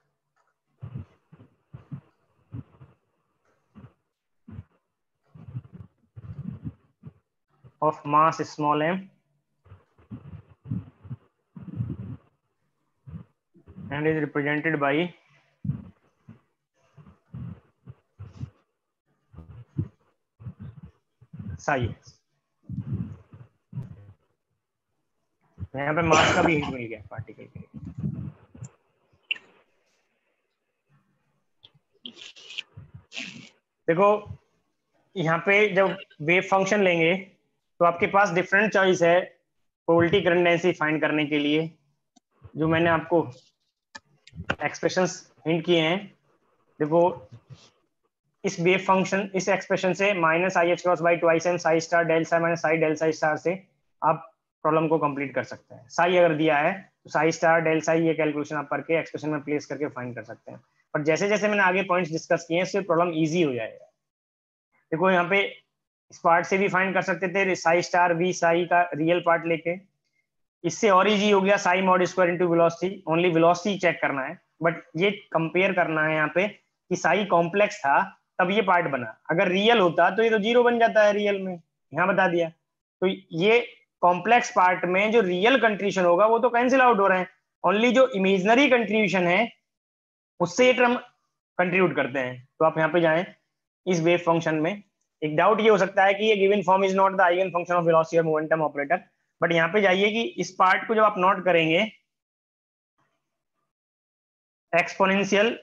of mass small m and is represented by psi. यहाँ पे मास का भी हिंट मिल गया पार्टिकल के. देखो यहाँ पे जब वेव फंक्शन लेंगे तो आपके पास डिफरेंट चॉइस है प्रोबेबिलिटी करंट डेंसिटी फाइंड करने के लिए, जो मैंने आपको एक्सप्रेशंस हिंट किए हैं. देखो इस वेव फंक्शन इस एक्सप्रेशन से minus I H cross by twice M psi star del psi minus psi del psi star से आप प्रॉब्लम को कंप्लीट कर सकते हैं. साई अगर दिया है तो साई स्टार डेल साई ये कैलकुलेशन आप करके एक्सप्रेशन में प्लेस करके फाइंड कर सकते हैं. पर जैसे जैसे मैंने आगे पॉइंट्स डिस्कस किए हैं इससे प्रॉब्लम इजी हो जाएगा. देखो यहाँ पे इस पार्ट से भी फाइंड कर सकते थे साई स्टार वी साई का रियल पार्ट लेके. इससे और इजी हो गया psi mod square into velocity, only velocity check करना है. बट ये कंपेयर करना है यहाँ पे कि साई कॉम्प्लेक्स था तब ये पार्ट बना, अगर रियल होता तो ये तो जीरो बन जाता है रियल में, यहाँ बता दिया. तो ये कॉम्प्लेक्स पार्ट में जो रियल कंट्रीब्यूशन होगा वो तो कैंसिल आउट हो रहे हैं, ओनली जो इमेजिनरी कंट्रीब्यूशन है उससे ये टर्म कंट्रीब्यूट करते हैं. तो आप यहाँ पे जाएं इस वेव फंक्शन में. एक डाउट ये हो सकता है कि ये given form is not the eigen function of velocity और मोमेंटम ऑपरेटर, बट यहाँ पे जाइए कि इस पार्ट को जब आप नोट करेंगे exponential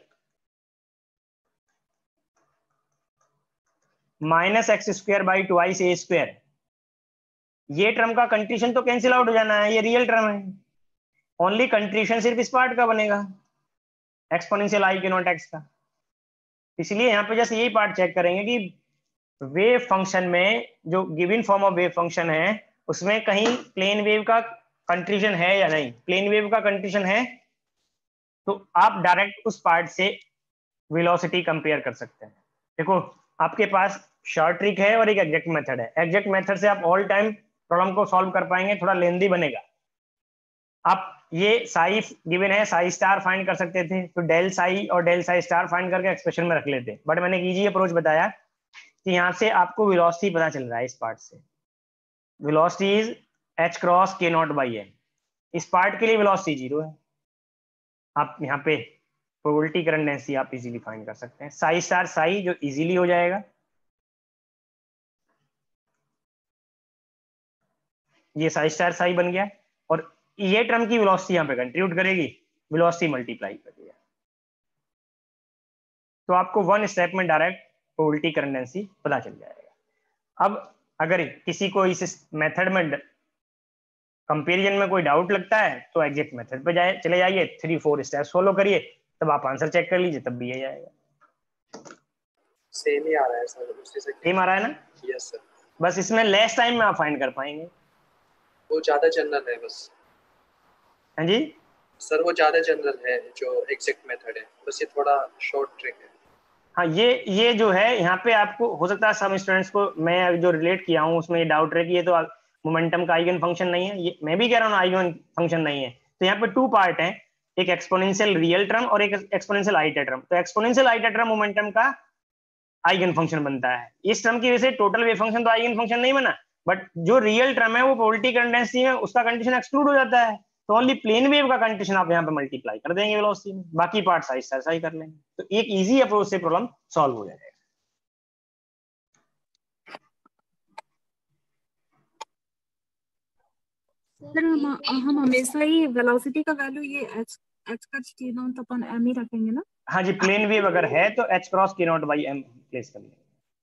minus x square by twice a square, ये टर्म का कंट्रीब्यूशन तो कैंसिल आउट हो जाना है, ये रियल टर्म है. ओनली कंट्रीब्यूशन सिर्फ इस पार्ट का बनेगा एक्सपोनेंशियल आई के नॉट एक्स का. इसलिए यहाँ पे जैसे यही पार्ट चेक करेंगे कि वेव फंक्शन में जो given form of wave function है उसमें कहीं प्लेन वेव का कंट्रीब्यूशन है या नहीं. प्लेन वेव का कंट्रीब्यूशन है तो आप डायरेक्ट उस पार्ट से वेलोसिटी कंपेयर कर सकते हैं. देखो आपके पास शॉर्ट ट्रिक है और एक एग्जैक्ट मेथड है. एग्जैक्ट मेथड से आप ऑल टाइम प्रॉब्लम को सॉल्व कर पाएंगे, थोड़ा लेंदी बनेगा. आप ये साई गिवन है साई स्टार फाइंड कर सकते थे तो डेल साई और डेल साई स्टार फाइंड करके एक्सप्रेशन में रख लेते, बट मैंने एक इजी अप्रोच बताया कि यहाँ से आपको वेलोसिटी पता चल रहा है. इस पार्ट से velocity is h cross k naught by m. इस पार्ट के लिए वेलोसिटी जीरो है. आप यहाँ पे प्रोबेबिलिटी करंट डेंसिटी आप इजीली फाइंड कर सकते हैं. साई स्टार साई जो इजीली हो जाएगा, ये साई स्टार साई बन गया. और ये टर्म की वेलोसिटी यहाँ पे कंट्रीब्यूट करेगी, वेलोसिटी मल्टीप्लाई करेगी, तो आपको वन स्टेप में डायरेक्ट प्रोबेबिलिटी करंट डेंसिटी पता चल जाएगा। अब अगर किसी को इस मेथड में कंपैरिजन में कोई डाउट लगता है तो एग्जैक्ट मेथड पे जाए चले जाइए, थ्री फोर स्टेप्स फॉलो करिए, तब आप आंसर चेक कर लीजिए, तब भी ये जाएगा। सेम ही आ रहा है सर, उसी से सेम आ रहा है ना? Yes sir. बस इसमें लेस टाइम में आप फाइंड कर पाएंगे। वो ज्यादा जनरल है बस। हाँ जी सर वो ज्यादा जनरल है जो एग्जैक्ट मेथड है, बस ये थोड़ा शॉर्ट ट्रिक है। हाँ, ये ये जो है यहाँ पे आपको हो सकता है सब स्टूडेंट्स को मैं जो रिलेट किया हूँ उसमें ये डाउट रहे कि ये तो मोमेंटम का आइगन फंक्शन नहीं है, ये मैं भी कह रहा हूँ आइगन फंक्शन नहीं है। तो यहाँ पे टू पार्ट हैं, एक एक्सपोनेंशियल रियल टर्म और एक एक्सपोनेंशियल आइटा टर्म। तो एक्सपोनेंशियल आइटा टर्म मोमेंटम का आइगन फंक्शन बनता है, इस टर्म की वजह से टोटल वेव फंक्शन तो आइगन फंक्शन नहीं बना, बट जो रियल टर्म है वो प्रोबेबिलिटी करंट डेंसिटी है उसका कंडीशन एक्सक्लूड हो जाता है, तो ओनली प्लेन वेव का कंडीशन आप यहाँ पे मल्टीप्लाई कर देंगे वेलोसिटी में, बाकी पार्ट साइज साइज कर लेंगे, तो एक इजी अप्रोच से प्रॉब्लम सॉल्व हो जाएगा। सर हम हम हमेशा ही वेलोसिटी का वैल्यू ये h h का t नॉट अपन m ही रखेंगे ना? हाँ जी, प्लेन वेव अगर है तो h cross k naught by m place कर लेंगे,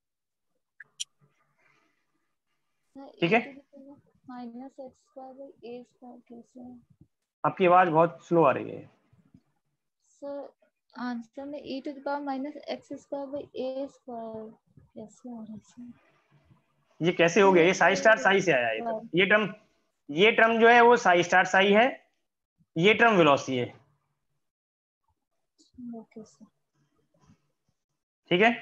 ठीक है? Minus x square by a square कैसे है? आपकी आवाज बहुत स्लो आ रही है सर आंसर में e to the power minus x square by a square कैसे आ रहा है सर? ये कैसे हो गया? ये साई स्टार साई से आया है, ये टर्म ये टर्म जो है वो साई स्टार साई है, ये टर्म वेलोसिटी है, ओके सर, ठीक है?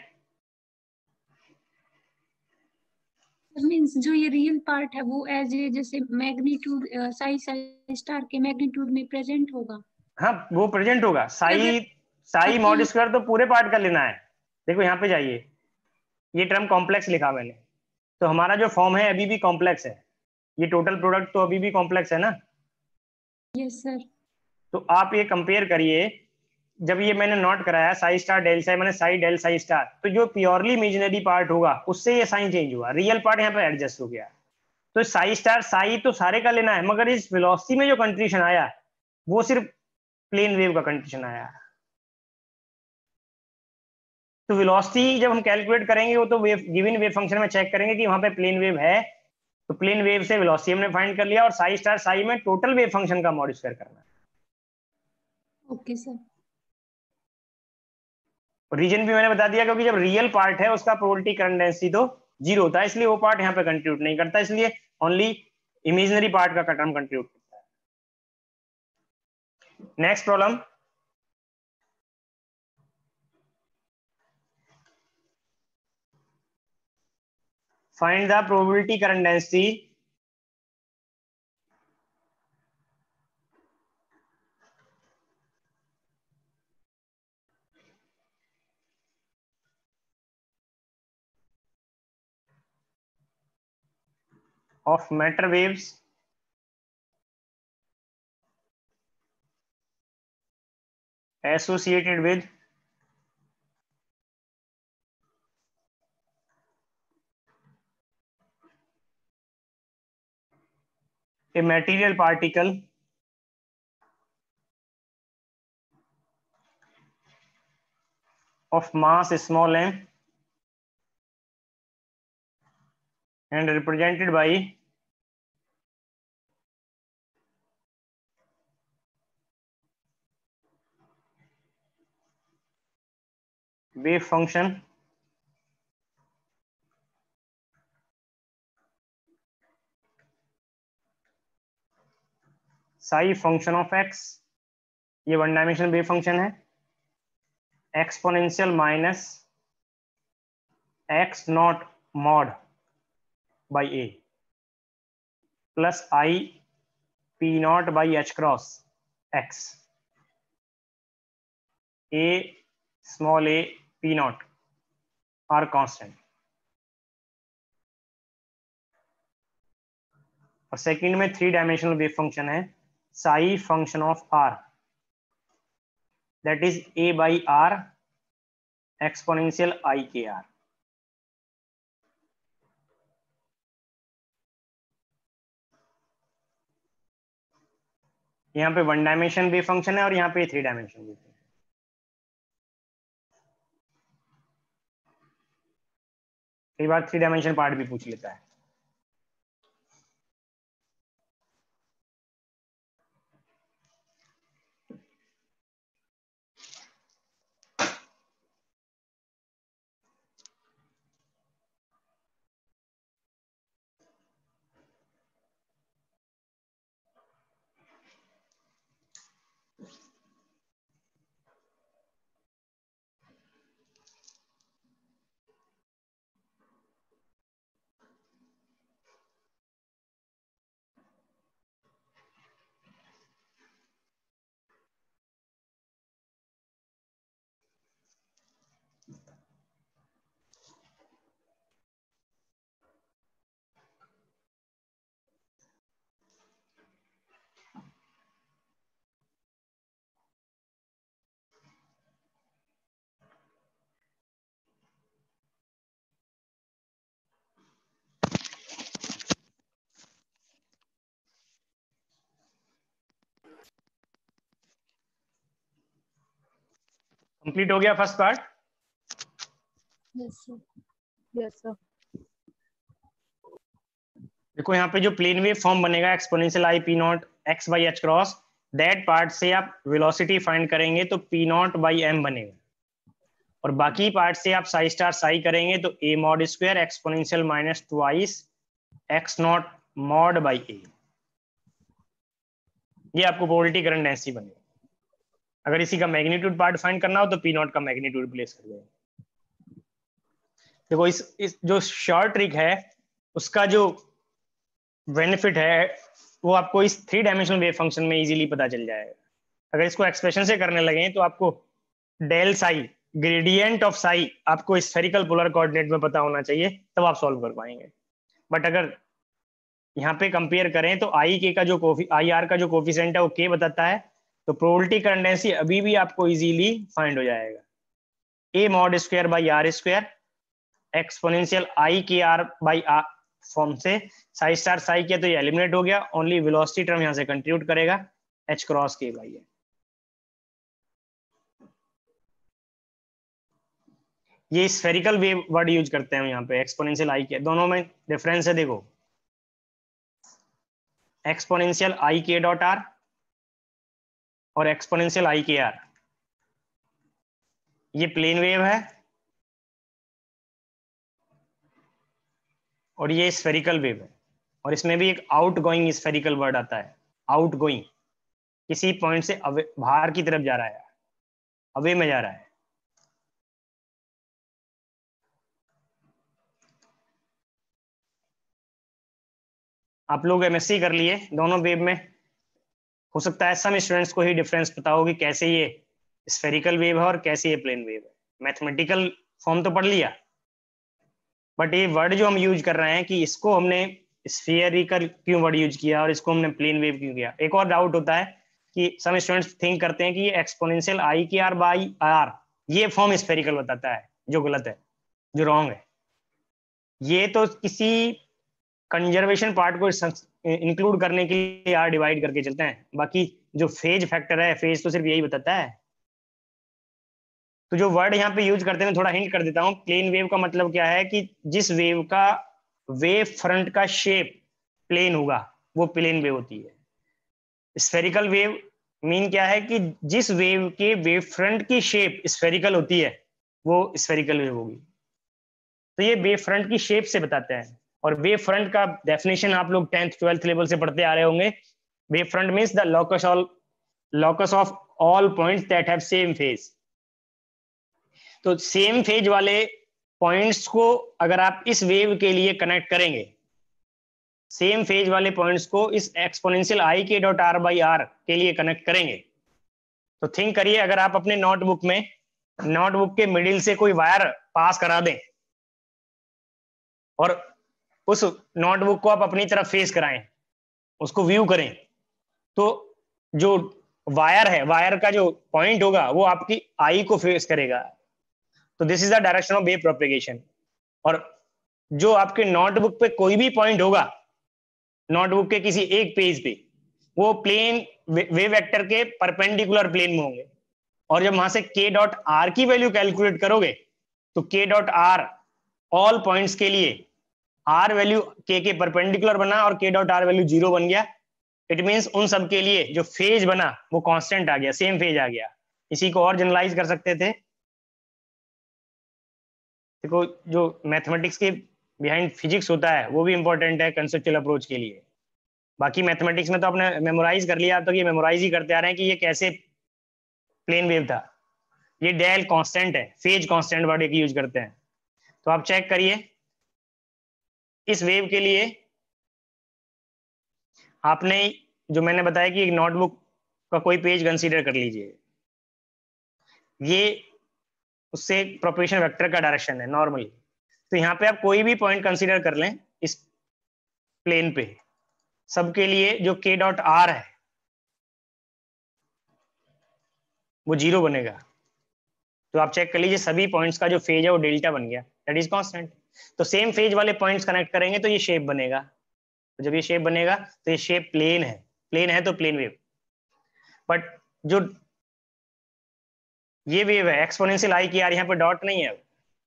मींस जो ये रियल पार्ट है वो एज ए जैसे मैग्नीट्यूड साई साई स्टार के मैग्नीट्यूड में प्रेजेंट होगा। हाँ, वो प्रेजेंट होगा, साई साई मॉड स्क्वायर तो पूरे पार्ट का लेना है। देखो यहाँ पे जाइए, ये टर्म कॉम्प्लेक्स लिखा मैंने, तो हमारा जो फॉर्म है अभी भी कॉम्प्लेक्स है, ये टोटल प्रोडक्ट तो अभी भी कॉम्प्लेक्स है ना? Yes sir. तो आप ये कंपेयर करिए, जब ये मैंने नोट कराया साई स्टार डेल साई मैंने साई डेल साई स्टार, तो जो प्योरली इमेजिनरी पार्ट होगा उससे ये साइन चेंज हुआ, रियल पार्ट यहाँ पे एडजस्ट हो गया। तो साई स्टार साई तो सारे का लेना है, मगर इस वेलोसिटी में जो कंट्रीब्यूशन आया वो सिर्फ प्लेन वेव का कंट्रीब्यूशन आया। तो वेलोसिटी जब हम कैलकुलेट करेंगे वो तो वेव गिवन वेव फंक्शन में चेक करेंगे कि वहां पे प्लेन वेव है, तो प्लेन वेव से वेलोसिटी हमने फाइंड कर लिया, और साई स्टार साई में टोटल वेव फंक्शन का मॉड स्क्वायर करना है। Okay sir. रीजन भी मैंने बता दिया, क्योंकि जब रियल पार्ट है उसका प्रोबेबिलिटी करंट डेंसिटी तो जीरो होता है, इसलिए वो पार्ट यहाँ पे कंट्रीब्यूट नहीं करता, इसलिए ओनली इमेजिनरी पार्ट का टर्म कंट्रीब्यूट करता है। Next problem, find the probability current density of matter waves associated with a material particle of mass small m and represented by wave function psi function of x, ये one dimensional wave function है, exponential minus x naught mod by a plus i p naught by H cross x, a small a p naught are constant, और second में three dimensional wave function है psi function of r, that is a by r exponential आई के r. यहाँ पे one dimension wave function है और यहाँ पे थ्री डायमेंशन वेव फंक्शन। कई बार थ्री डायमेंशन पार्ट भी पूछ लेता है। कंप्लीट हो गया first part. Yes sir. Yes sir. देखो यहाँ पे जो प्लेन वेव फॉर्म बनेगा exponential i p naught x by H cross, that part से आप वेलोसिटी फाइंड करेंगे तो पी नॉट बाई एम बनेगा, और बाकी पार्ट से आप साई स्टार साई करेंगे तो ए mod square exponential minus twice x naught mod by a. ये आपको प्रोबेबिलिटी करंट डेंसिटी बनेगा। अगर इसी का मैग्नीट्यूड पार्ट फाइंड करना हो तो पी नॉट का मैग्नीट्यूड प्लेस कर देंगे। देखो इस, इस जो शॉर्ट ट्रिक है उसका जो बेनिफिट है वो आपको इस थ्री डायमेंशनल वेव फंक्शन में इजीली पता चल जाएगा। अगर इसको एक्सप्रेशन से करने लगे तो आपको del psi, gradient of psi आपको स्फेरिकल पोलर कोऑर्डिनेट में पता होना चाहिए, तब आप सॉल्व कर पाएंगे। बट अगर यहाँ पे कंपेयर करें तो आई के का जो कोफी आई आर का जो कोफिशिएंट है वो के बताता है, तो प्रोबेबिलिटी करंट डेंसिटी अभी भी आपको इजीली फाइंड हो जाएगा। A mod square by are square exponential आई के आर बाई आर फॉर्म से साई स्टार साई किया तो ये एलिमिनेट हो गया, ओनली वेलोसिटी टर्म यहाँ से कंट्रीब्यूट करेगा एच क्रॉस के बाई है। ये स्फेरिकल वेव वर्ड यूज करते हैं हम यहाँ पे एक्सपोनेंशियल आई के, दोनों में डिफरेंस है। देखो एक्सपोनेंशियल आई के डॉट आर और एक्सपोनेंशियल आई के आर, ये प्लेन वेव है और ये स्फेरिकल वेव है, और इसमें भी एक आउट गोइंग स्फेरिकल वर्ड आता है। आउट गोइंग किसी पॉइंट से अवे बाहर की तरफ जा रहा है, अवे में जा रहा है। आप लोग एमएससी कर लिए, दोनों वेव में हो सकता है सम स्टूडेंट्स को ही डिफरेंस पता हो कि कैसे ये स्फेरिकल वेव है और कैसे ये प्लेन वेव है। मैथमेटिकल फॉर्म तो पढ़ लिया, बट ये वर्ड जो हम यूज कर रहे हैं कि इसको हमने स्फेरिकल क्यों वर्ड यूज किया और इसको हमने प्लेन वेव क्यों किया। एक और डाउट होता है कि सम स्टूडेंट्स थिंक करते हैं कि ये एक्सपोनेंशियल आई के आर बाई आर ये फॉर्म स्फेरिकल बताता है, जो गलत है, जो रॉन्ग है। ये तो किसी कंजर्वेशन पार्ट को इंक्लूड करने के लिए आर डिवाइड करके चलते हैं, बाकी जो फेज फैक्टर है, फेज तो सिर्फ यही बताता है। तो जो वर्ड यहाँ पे यूज करते हैं थोड़ा हिंट कर देता हूँ। प्लेन वेव का मतलब क्या है कि जिस वेव का वेव फ्रंट का शेप प्लेन होगा वो प्लेन वेव होती है। स्फेरिकल वेव मीन क्या है कि जिस वेव के वेव फ्रंट की शेप स्फेरिकल होती है वो स्फेरिकल वेव होगी। तो ये वेव फ्रंट की शेप से बताते हैं, और वेव फ्रंट का डेफिनेशन आप लोग टेंथ ट्वेल्थ लेवल से पढ़ते आ रहे होंगे। Wave front means the locus all locus of all points that have same phase. तो सेम फेज वाले पॉइंट्स को अगर आप इस वेव के लिए कनेक्ट करेंगे, सेम फेज वाले पॉइंट्स को इस एक्सपोनेंशियल आई के डॉट आर बाई आर के लिए कनेक्ट करेंगे, तो थिंक करिए अगर आप अपने नोटबुक में नोटबुक के मिडिल से कोई वायर पास करा दें और उस नोटबुक को आप अपनी तरफ फेस कराएं, उसको व्यू करें, तो जो वायर है, वायर का जो पॉइंट होगा वो आपकी आई को फेस करेगा। तो this is the direction of wave propagation. और जो आपके नोटबुक पे कोई भी पॉइंट होगा, नोटबुक के किसी एक पेज पे, वो प्लेन वेव वेक्टर के परपेंडिकुलर प्लेन में होंगे। और जब वहां से k डॉट आर की वैल्यू कैलकुलेट करोगे तो k dot R all points के लिए r वैल्यू k के परपेंडिकुलर बना और k dot R value zero बन गया। इट मींस उन सब के लिए जो फेज बना वो कांस्टेंट आ गया, सेम फेज आ गया। इसी को और जनरलाइज कर सकते थे। देखो जो मैथमेटिक्स के बिहाइंड फिजिक्स होता है वो भी इंपॉर्टेंट है कंसेप्चुअल अप्रोच के लिए। बाकी मैथमेटिक्स में तो आपने मेमोराइज कर लिया, अब तक ये मेमोराइज ही करते आ रहे हैं कि ये कैसे प्लेन वेव था। ये डेल कांस्टेंट है, फेज कांस्टेंट वर्ड एक यूज करते हैं। तो आप चेक करिए इस वेव के लिए आपने जो मैंने बताया कि एक नोटबुक का कोई पेज कंसीडर कर लीजिए, ये उससे प्रोपेगेशन वेक्टर का डायरेक्शन है नॉर्मली। तो यहाँ पे आप कोई भी पॉइंट कंसीडर कर लें इस प्लेन पे, सबके लिए जो k डॉट आर है वो जीरो बनेगा। तो आप चेक कर लीजिए सभी पॉइंट्स का जो फेज है वो डेल्टा बन गया, दैट इज कांस्टेंट। तो सेम फेज वाले पॉइंट्स कनेक्ट करेंगे तो ये शेप बनेगा। तो जब ये शेप बनेगा तो ये शेप प्लेन है, प्लेन है तो प्लेन वेव। बट जो ये वेव है एक्सपोनेंशियल आई की आर, यहाँ पे डॉट नहीं है।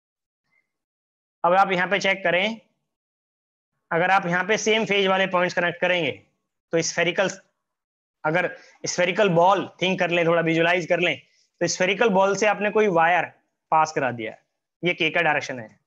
अब आप यहाँ पे चेक करें, अगर आप यहाँ पे सेम फेज वाले पॉइंट्स कनेक्ट करेंगे तो स्फेरिकल, अगर स्फेरिकल बॉल थिंक कर लें, थोड़ा विजुलाइज कर लें, तो स्फेरिकल बॉल से आपने कोई वायर पास करा दिया, ये के का डायरेक्शन है।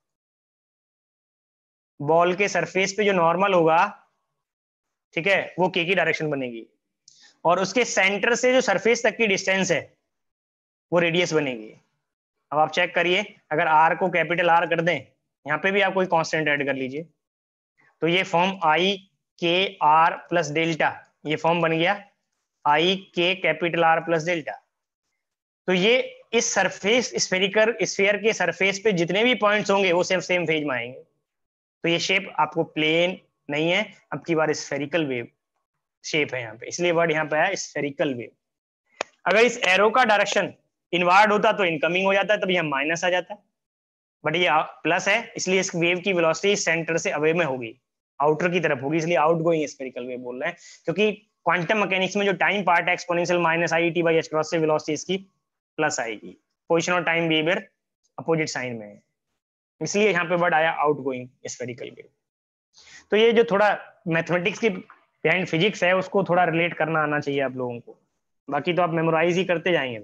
बॉल के सरफेस पे जो नॉर्मल होगा, ठीक है, वो के की डायरेक्शन बनेगी। और उसके सेंटर से जो सरफेस तक की डिस्टेंस है वो रेडियस बनेगी। अब आप चेक करिए, अगर आर को कैपिटल आर कर दें, यहाँ पे भी आप कोई कांस्टेंट ऐड कर लीजिए, तो ये फॉर्म आई के आर प्लस डेल्टा, ये फॉर्म बन गया आई के कैपिटल आर प्लस डेल्टा। तो ये इस सरफेस स्फेरिकल स्फीयर के सरफेस पे जितने भी पॉइंट्स होंगे वो सेम सेम फेज में आएंगे। तो ये शेप आपको प्लेन नहीं है, अब की बार स्फेरिकल वेव शेप है यहाँ पे, इसलिए वर्ड यहाँ पे आया स्फेरिकल वेव। अगर इस एरो का डायरेक्शन इनवर्ड होता तो इनकमिंग हो जाता है, तब यहाँ माइनस आ जाता है। बट ये प्लस है, इसलिए इस वेव की वेलोसिटी सेंटर से अवे में होगी, आउटर की तरफ होगी, इसलिए आउट गोइंग स्फेरिकल वेव बोल रहे हैं। क्योंकि क्वांटम मैकेनिक्स में जो टाइम पार्ट है exponential minus I T by H cross से वेलोसिटी इसकी प्लस आएगी। पोजीशन और टाइम बिहेवियर अपोजिट साइन में है, इसलिए यहाँ पे वर्ड आया आउट गोइंग स्फेरिकल वेव। तो ये जो थोड़ा मैथमेटिक्स की बिहाइंड फिजिक्स है उसको थोड़ा रिलेट करना आना चाहिए आप लोगों को, बाकी तो आप मेमोराइज ही करते जाएंगे।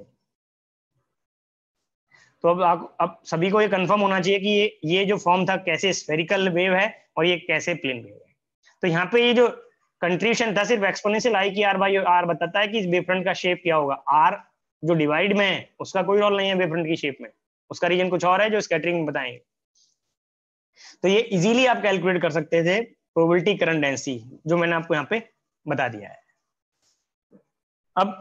तो अब आप अब सभी को ये कंफर्म होना चाहिए कि ये ये जो फॉर्म था कैसे स्फेरिकल वेव है और ये कैसे प्लेन वेव है। तो यहाँ पे ये जो कंट्रीब्यूशन था सिर्फ एक्सपोनेंशियल आई की आर बाई आर बताता है कि इस वेवफ्रंट का शेप क्या होगा। आर जो डिवाइड में है उसका कोई रोल नहीं है वेवफ्रंट की शेप में, उसका रीजन कुछ और है जो स्कैटरिंग में बताएंगे। तो ये इजीली आप कैलकुलेट कर सकते थे प्रोबेबिलिटी करंट डेंसिटी, जो मैंने आपको यहाँ पे बता दिया है। अब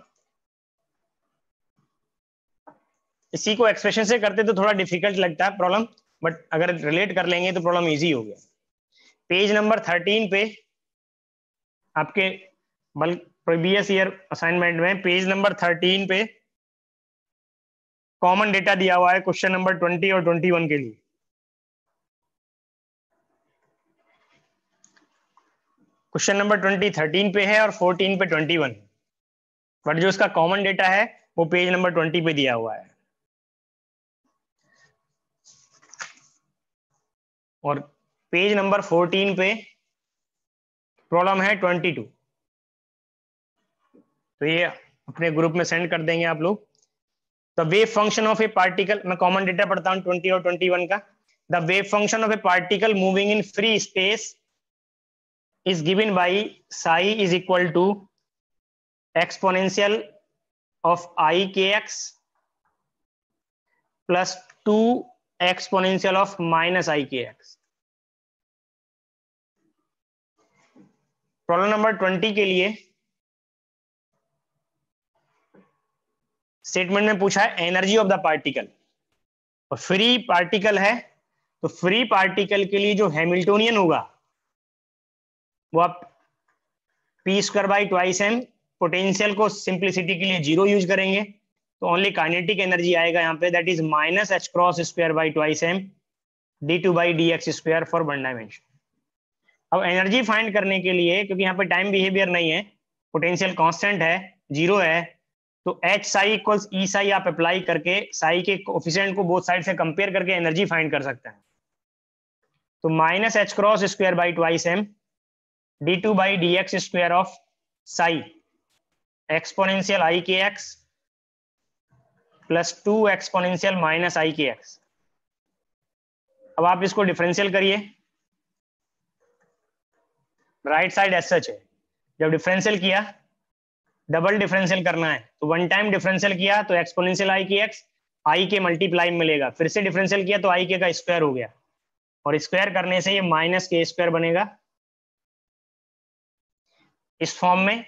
इसी को एक्सप्रेशन से करते तो थोड़ा डिफिकल्ट लगता है प्रॉब्लम, बट अगर रिलेट कर लेंगे तो प्रॉब्लम इजी हो गया। पेज नंबर थर्टीन पे आपके बल्कि प्रीवियस ईयर असाइनमेंट में पेज नंबर थर्टीन पे कॉमन डेटा दिया हुआ है क्वेश्चन नंबर ट्वेंटी और ट्वेंटी वन के लिए। क्वेश्चन नंबर ट्वेंटी थर्टीन पे है और फोर्टीन पे ट्वेंटी वन, बट जो उसका कॉमन डेटा है वो पेज नंबर ट्वेंटी पे दिया हुआ है। और पेज नंबर फोर्टीन पे प्रॉब्लम है ट्वेंटी टू, तो ये अपने ग्रुप में सेंड कर देंगे आप लोग। The wave function of a particle, मैं कॉमन डेटा पढ़ता हूं ट्वेंटी और ट्वेंटी वन का। The wave function of a particle moving in free space is given by psi is equal to exponential of I kx plus two exponential of minus I kx। Problem number twenty के लिए statement में पूछा है energy of the particle, और free particle है तो free particle के लिए जो हैमिल्टोनियन होगा वो आप P square by twice M, potential को सिंप्लिसिटी के लिए जीरो यूज करेंगे तो ओनली काइनेटिक एनर्जी आएगा यहाँ पे, that is minus H cross square by twice M D two by D X square for one dimension. अब एनर्जी फाइंड करने के लिए, क्योंकि यहाँ पे टाइम बिहेवियर नहीं है, पोटेंशियल कांस्टेंट है, जीरो है, तो H psi equals E psi आप अप्लाई करके साई के कोफिशिएंट को बोथ साइड से कंपेयर करके एनर्जी फाइंड कर सकते हैं। तो minus H cross square by twice M D two by D X square of psi exponential आई के x plus two exponential minus आई के एक्स। अब आप इसको डिफरेंशियल करिए, राइट साइड एज सच है, जब डिफरेंशियल किया डबल डिफरेंशियल करना है तो वन टाइम डिफरेंशियल किया तो एक्सपोनेंशियल आई के एक्स आई के मल्टीप्लाई में मिलेगा, फिर से डिफरेंशियल किया तो आई के का स्क्वायर हो गया, और स्क्वायर करने से ये माइनस के स्क्वायर बनेगा इस फॉर्म में।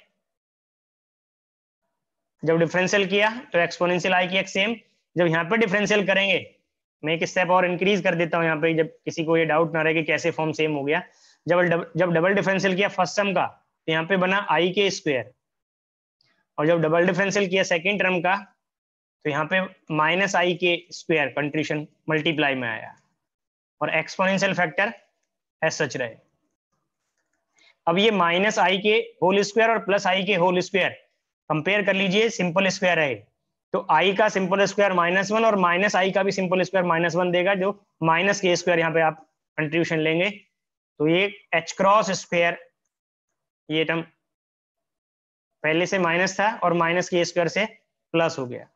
जब डिफरेंशियल किया तो एक्सपोनेंशियल आई के एक्स सेम, जब यहाँ पे डिफरेंशियल करेंगे, मैं एक स्टेप और इंक्रीज कर देता हूँ यहाँ पे, जब किसी को ये डाउट ना रहे कि कैसे फॉर्म सेम हो गया। जब जब डबल डिफरेंशियल किया फर्स्ट टर्म का तो यहाँ पे बना आई के स्क्वायर, और जब डबल डिफरेंशियल किया सेकेंड टर्म का तो यहाँ पे माइनस आई के स्क्वायर कंट्रीब्यूशन मल्टीप्लाई में आया, और एक्सपोनेंशियल फैक्टर एज सच रहे। अब ये माइनस आई के होल स्क्वायर और plus I K whole square compare कर लीजिए, सिंपल स्क्वायर है तो आई का सिंपल स्क्वायर माइनस वन और माइनस आई का भी सिंपल स्क्वायर माइनस वन देगा, जो माइनस के स्क्वायर यहाँ पे आप कंट्रीब्यूशन लेंगे तो ये एच क्रॉस स्क्वायर, ये टर्म पहले से माइनस था और माइनस के स्क्वायर से प्लस हो गया,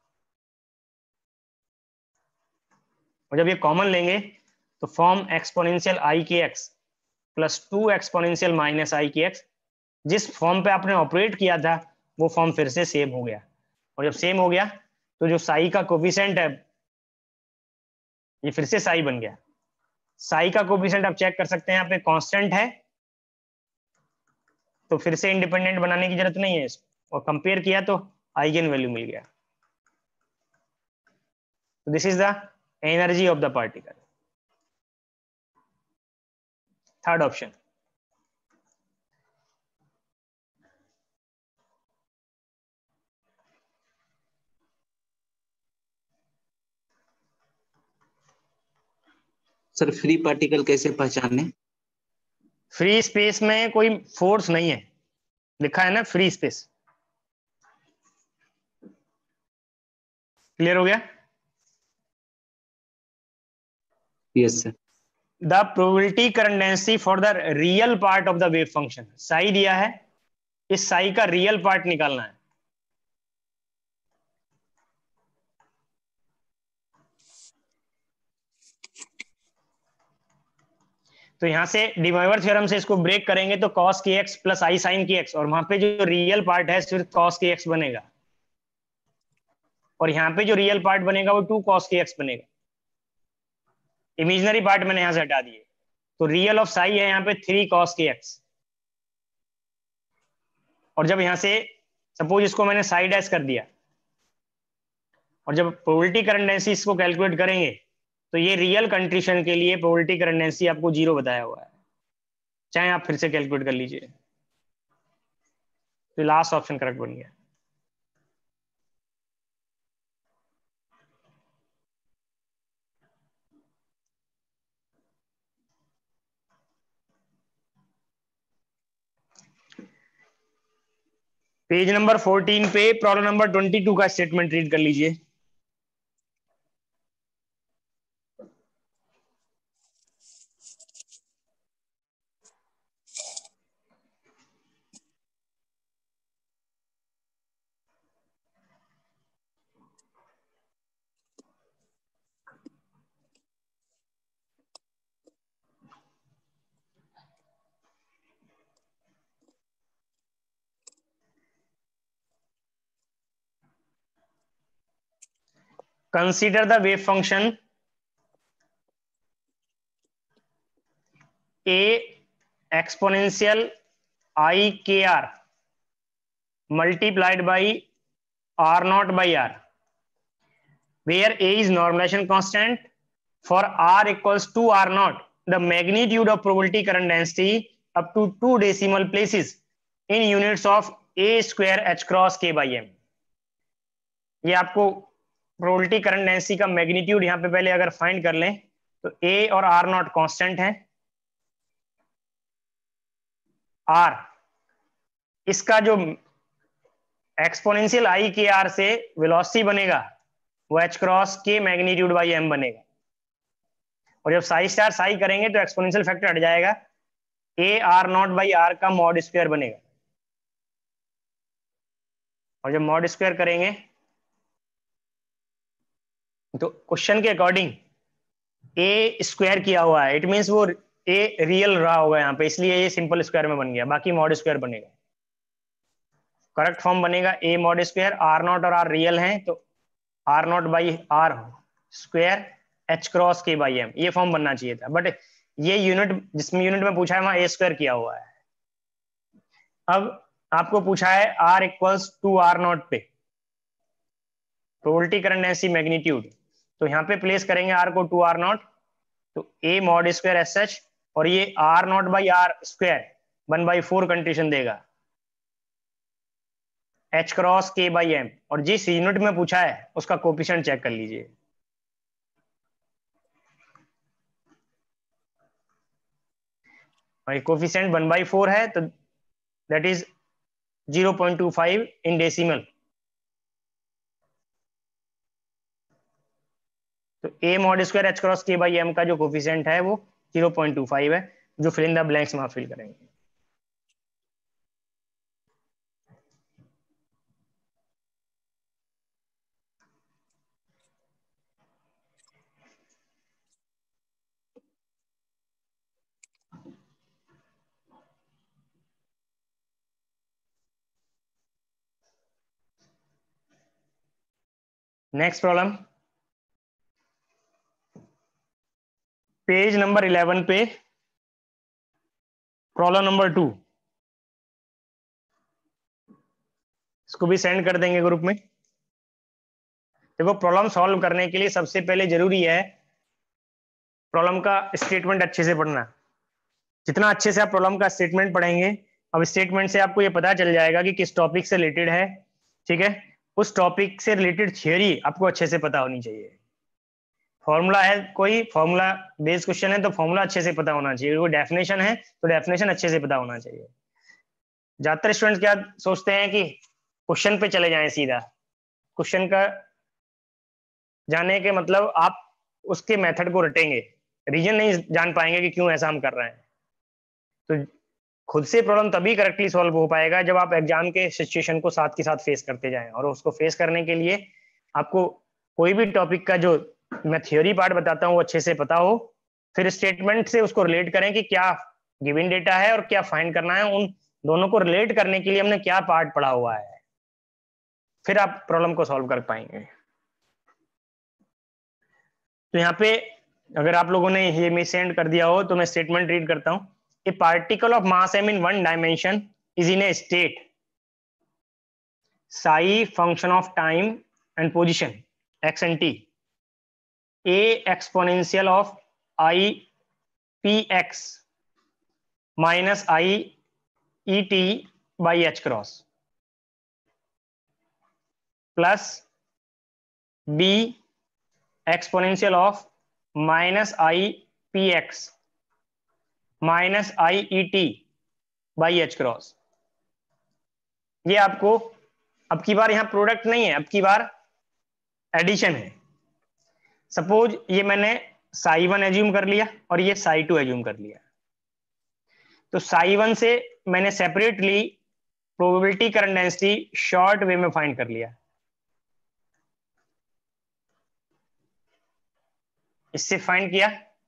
और जब ये कॉमन लेंगे तो फॉर्म एक्सपोनेंशियल आई के x plus two exponential minus आई के एक्स। जिस फॉर्म पे आपने ऑपरेट किया था वो फॉर्म फिर से सेम हो गया, और जब सेम हो गया तो जो साई का कोफिशिएंट है ये फिर से साई बन गया। साई का कोफिशिएंट आप चेक कर सकते हैं, यहाँ पे कांस्टेंट है तो फिर से इंडिपेंडेंट बनाने की जरूरत नहीं है, और कंपेयर किया तो आइगन वैल्यू मिल गया। This is the energy of the particle. Third option, sir free particle कैसे पहचाने? फ्री स्पेस में कोई फोर्स नहीं है, लिखा है ना फ्री स्पेस। क्लियर हो गया? Yes sir. The probability current density for the real part of the wave function, psi दिया है, इस साई का रियल पार्ट निकालना है। तो यहां से डिमॉइवर थ्योरम से इसको ब्रेक करेंगे तो cos K x plus I sine के एक्स, और वहां पे जो रियल पार्ट है सिर्फ cos के एक्स बनेगा, और यहाँ पे जो रियल पार्ट बनेगा वो टू cos के एक्स बनेगा। इमेजिनरी पार्ट मैंने यहां से हटा दिए, तो रियल ऑफ साई है यहाँ पे थ्री cos के एक्स, और जब यहां से सपोज इसको मैंने साई डैश कर दिया, और जब प्रोबेबिलिटी करंट डेंसिटी इसको कैलकुलेट करेंगे तो ये रियल कंट्रीब्यूशन के लिए प्रोबेबिलिटी करंट डेंसिटी आपको जीरो बताया हुआ है, चाहे आप फिर से कैलकुलेट कर लीजिए। तो लास्ट ऑप्शन करेक्ट बन गया। पेज नंबर फोर्टीन पे प्रॉब्लम नंबर ट्वेंटी टू का स्टेटमेंट रीड कर लीजिए। Consider the wave function a exponential I K R multiplied by R naught by R, where A is normalization constant. For R equals to R naught, the magnitude of probability current density up to two decimal places in units of A square H cross K by M. ये आपको probability current density का magnitude यहाँ पे पहले अगर find कर लें तो A और R नॉट कांस्टेंट है, R इसका जो एक्सपोनेंशियल आई के आर से वेलोसिटी बनेगा वो एच क्रॉस के मैग्नीट्यूड बाई एम बनेगा, और जब साई स्टार साई करेंगे तो एक्सपोनेंशियल फैक्टर हट जाएगा, A R naught by R का मॉड स्क्वायर बनेगा, और जब मॉड स्क्वायर करेंगे तो क्वेश्चन के अकॉर्डिंग ए स्क्वायर किया हुआ है, इट मीन्स वो ए रियल रहा होगा यहाँ पे, इसलिए ये सिंपल स्क्वायर में बन गया, बाकी मॉड स्क्वायर बनेगा। करेक्ट फॉर्म बनेगा A mod square, R naught और आर रियल हैं तो R naught by are square H cross के बाई एम, ये फॉर्म बनना चाहिए था, बट ये यूनिट जिसमें यूनिट में पूछा है वहां ए स्क्वायर किया हुआ है। अब आपको पूछा है R equals to R naught पे प्रोबेबिलिटी करंट डेंसिटी मैग्नीट्यूड, तो यहाँ पे प्लेस करेंगे आर को टू आर नॉट, तो ए मॉड स्क्वायर एस एच, और ये R naught by are square one by four condition देगा एच क्रॉस के बाई एम, और जिस यूनिट में पूछा है उसका कोफिशिएंट चेक कर लीजिए। और कोफिशिएंट वन बाई फोर है तो that is zero point two five in decimal, तो ए मॉड स्क्वायर एच क्रॉस के बाई एम का जो कोफिशिएंट है वो जीरो पॉइंट टू फाइव है, जो फिल इन द ब्लैंक्स में आप फिल करेंगे। Next problem page number eleven पे, प्रॉब्लम नंबर टू, इसको भी सेंड कर देंगे ग्रुप में। देखो प्रॉब्लम सॉल्व करने के लिए सबसे पहले जरूरी है प्रॉब्लम का स्टेटमेंट अच्छे से पढ़ना। जितना अच्छे से आप प्रॉब्लम का स्टेटमेंट पढ़ेंगे, अब स्टेटमेंट से आपको ये पता चल जाएगा कि किस टॉपिक से रिलेटेड है, ठीक है। उस टॉपिक से रिलेटेड थियोरी आपको अच्छे से पता होनी चाहिए। फॉर्मूला है, कोई फॉर्मूला बेस्ड क्वेश्चन है तो फॉर्मूला अच्छे से पता होना चाहिए, कोई डेफिनेशन है तो डेफिनेशन अच्छे से पता होना चाहिए। ज्यादातर स्टूडेंट्स क्या सोचते हैं कि क्वेश्चन पे चले जाएं सीधा, क्वेश्चन का जाने के मतलब आप उसके मेथड को रटेंगे, रीजन नहीं जान पाएंगे कि क्यों ऐसा हम कर रहे हैं। तो खुद से प्रॉब्लम तभी करेक्टली सॉल्व हो पाएगा जब आप एग्जाम के सिचुएशन को साथ के साथ फेस करते जाएं, और उसको फेस करने के लिए आपको कोई भी टॉपिक का जो मैं थियोरी पार्ट बताता हूँ वो अच्छे से पता हो, फिर स्टेटमेंट से उसको रिलेट करें कि क्या गिवन डेटा है और क्या फाइंड करना है, उन दोनों को रिलेट करने के लिए हमने क्या पार्ट पढ़ा हुआ है, फिर आप प्रॉब्लम को सॉल्व कर पाएंगे। तो यहाँ पे अगर आप लोगों ने ये मैं सेंड कर दिया हो तो मैं स्टेटमेंट रीड करता हूँ। A particle of mass M in one dimension is in a state psi function of time and position x and t, a exponential of I px minus I et by h cross plus b exponential of minus I px minus I et by h cross। ये आपको अब की बार यहां product नहीं है, अब की बार addition है। सपोज ये मैंने साई वन एज्यूम कर लिया और ये साई टू एज्यूम कर लिया, तो साई वन से मैंने separately probability current density short way में फाइंड कर लिया, इससे फाइंड किया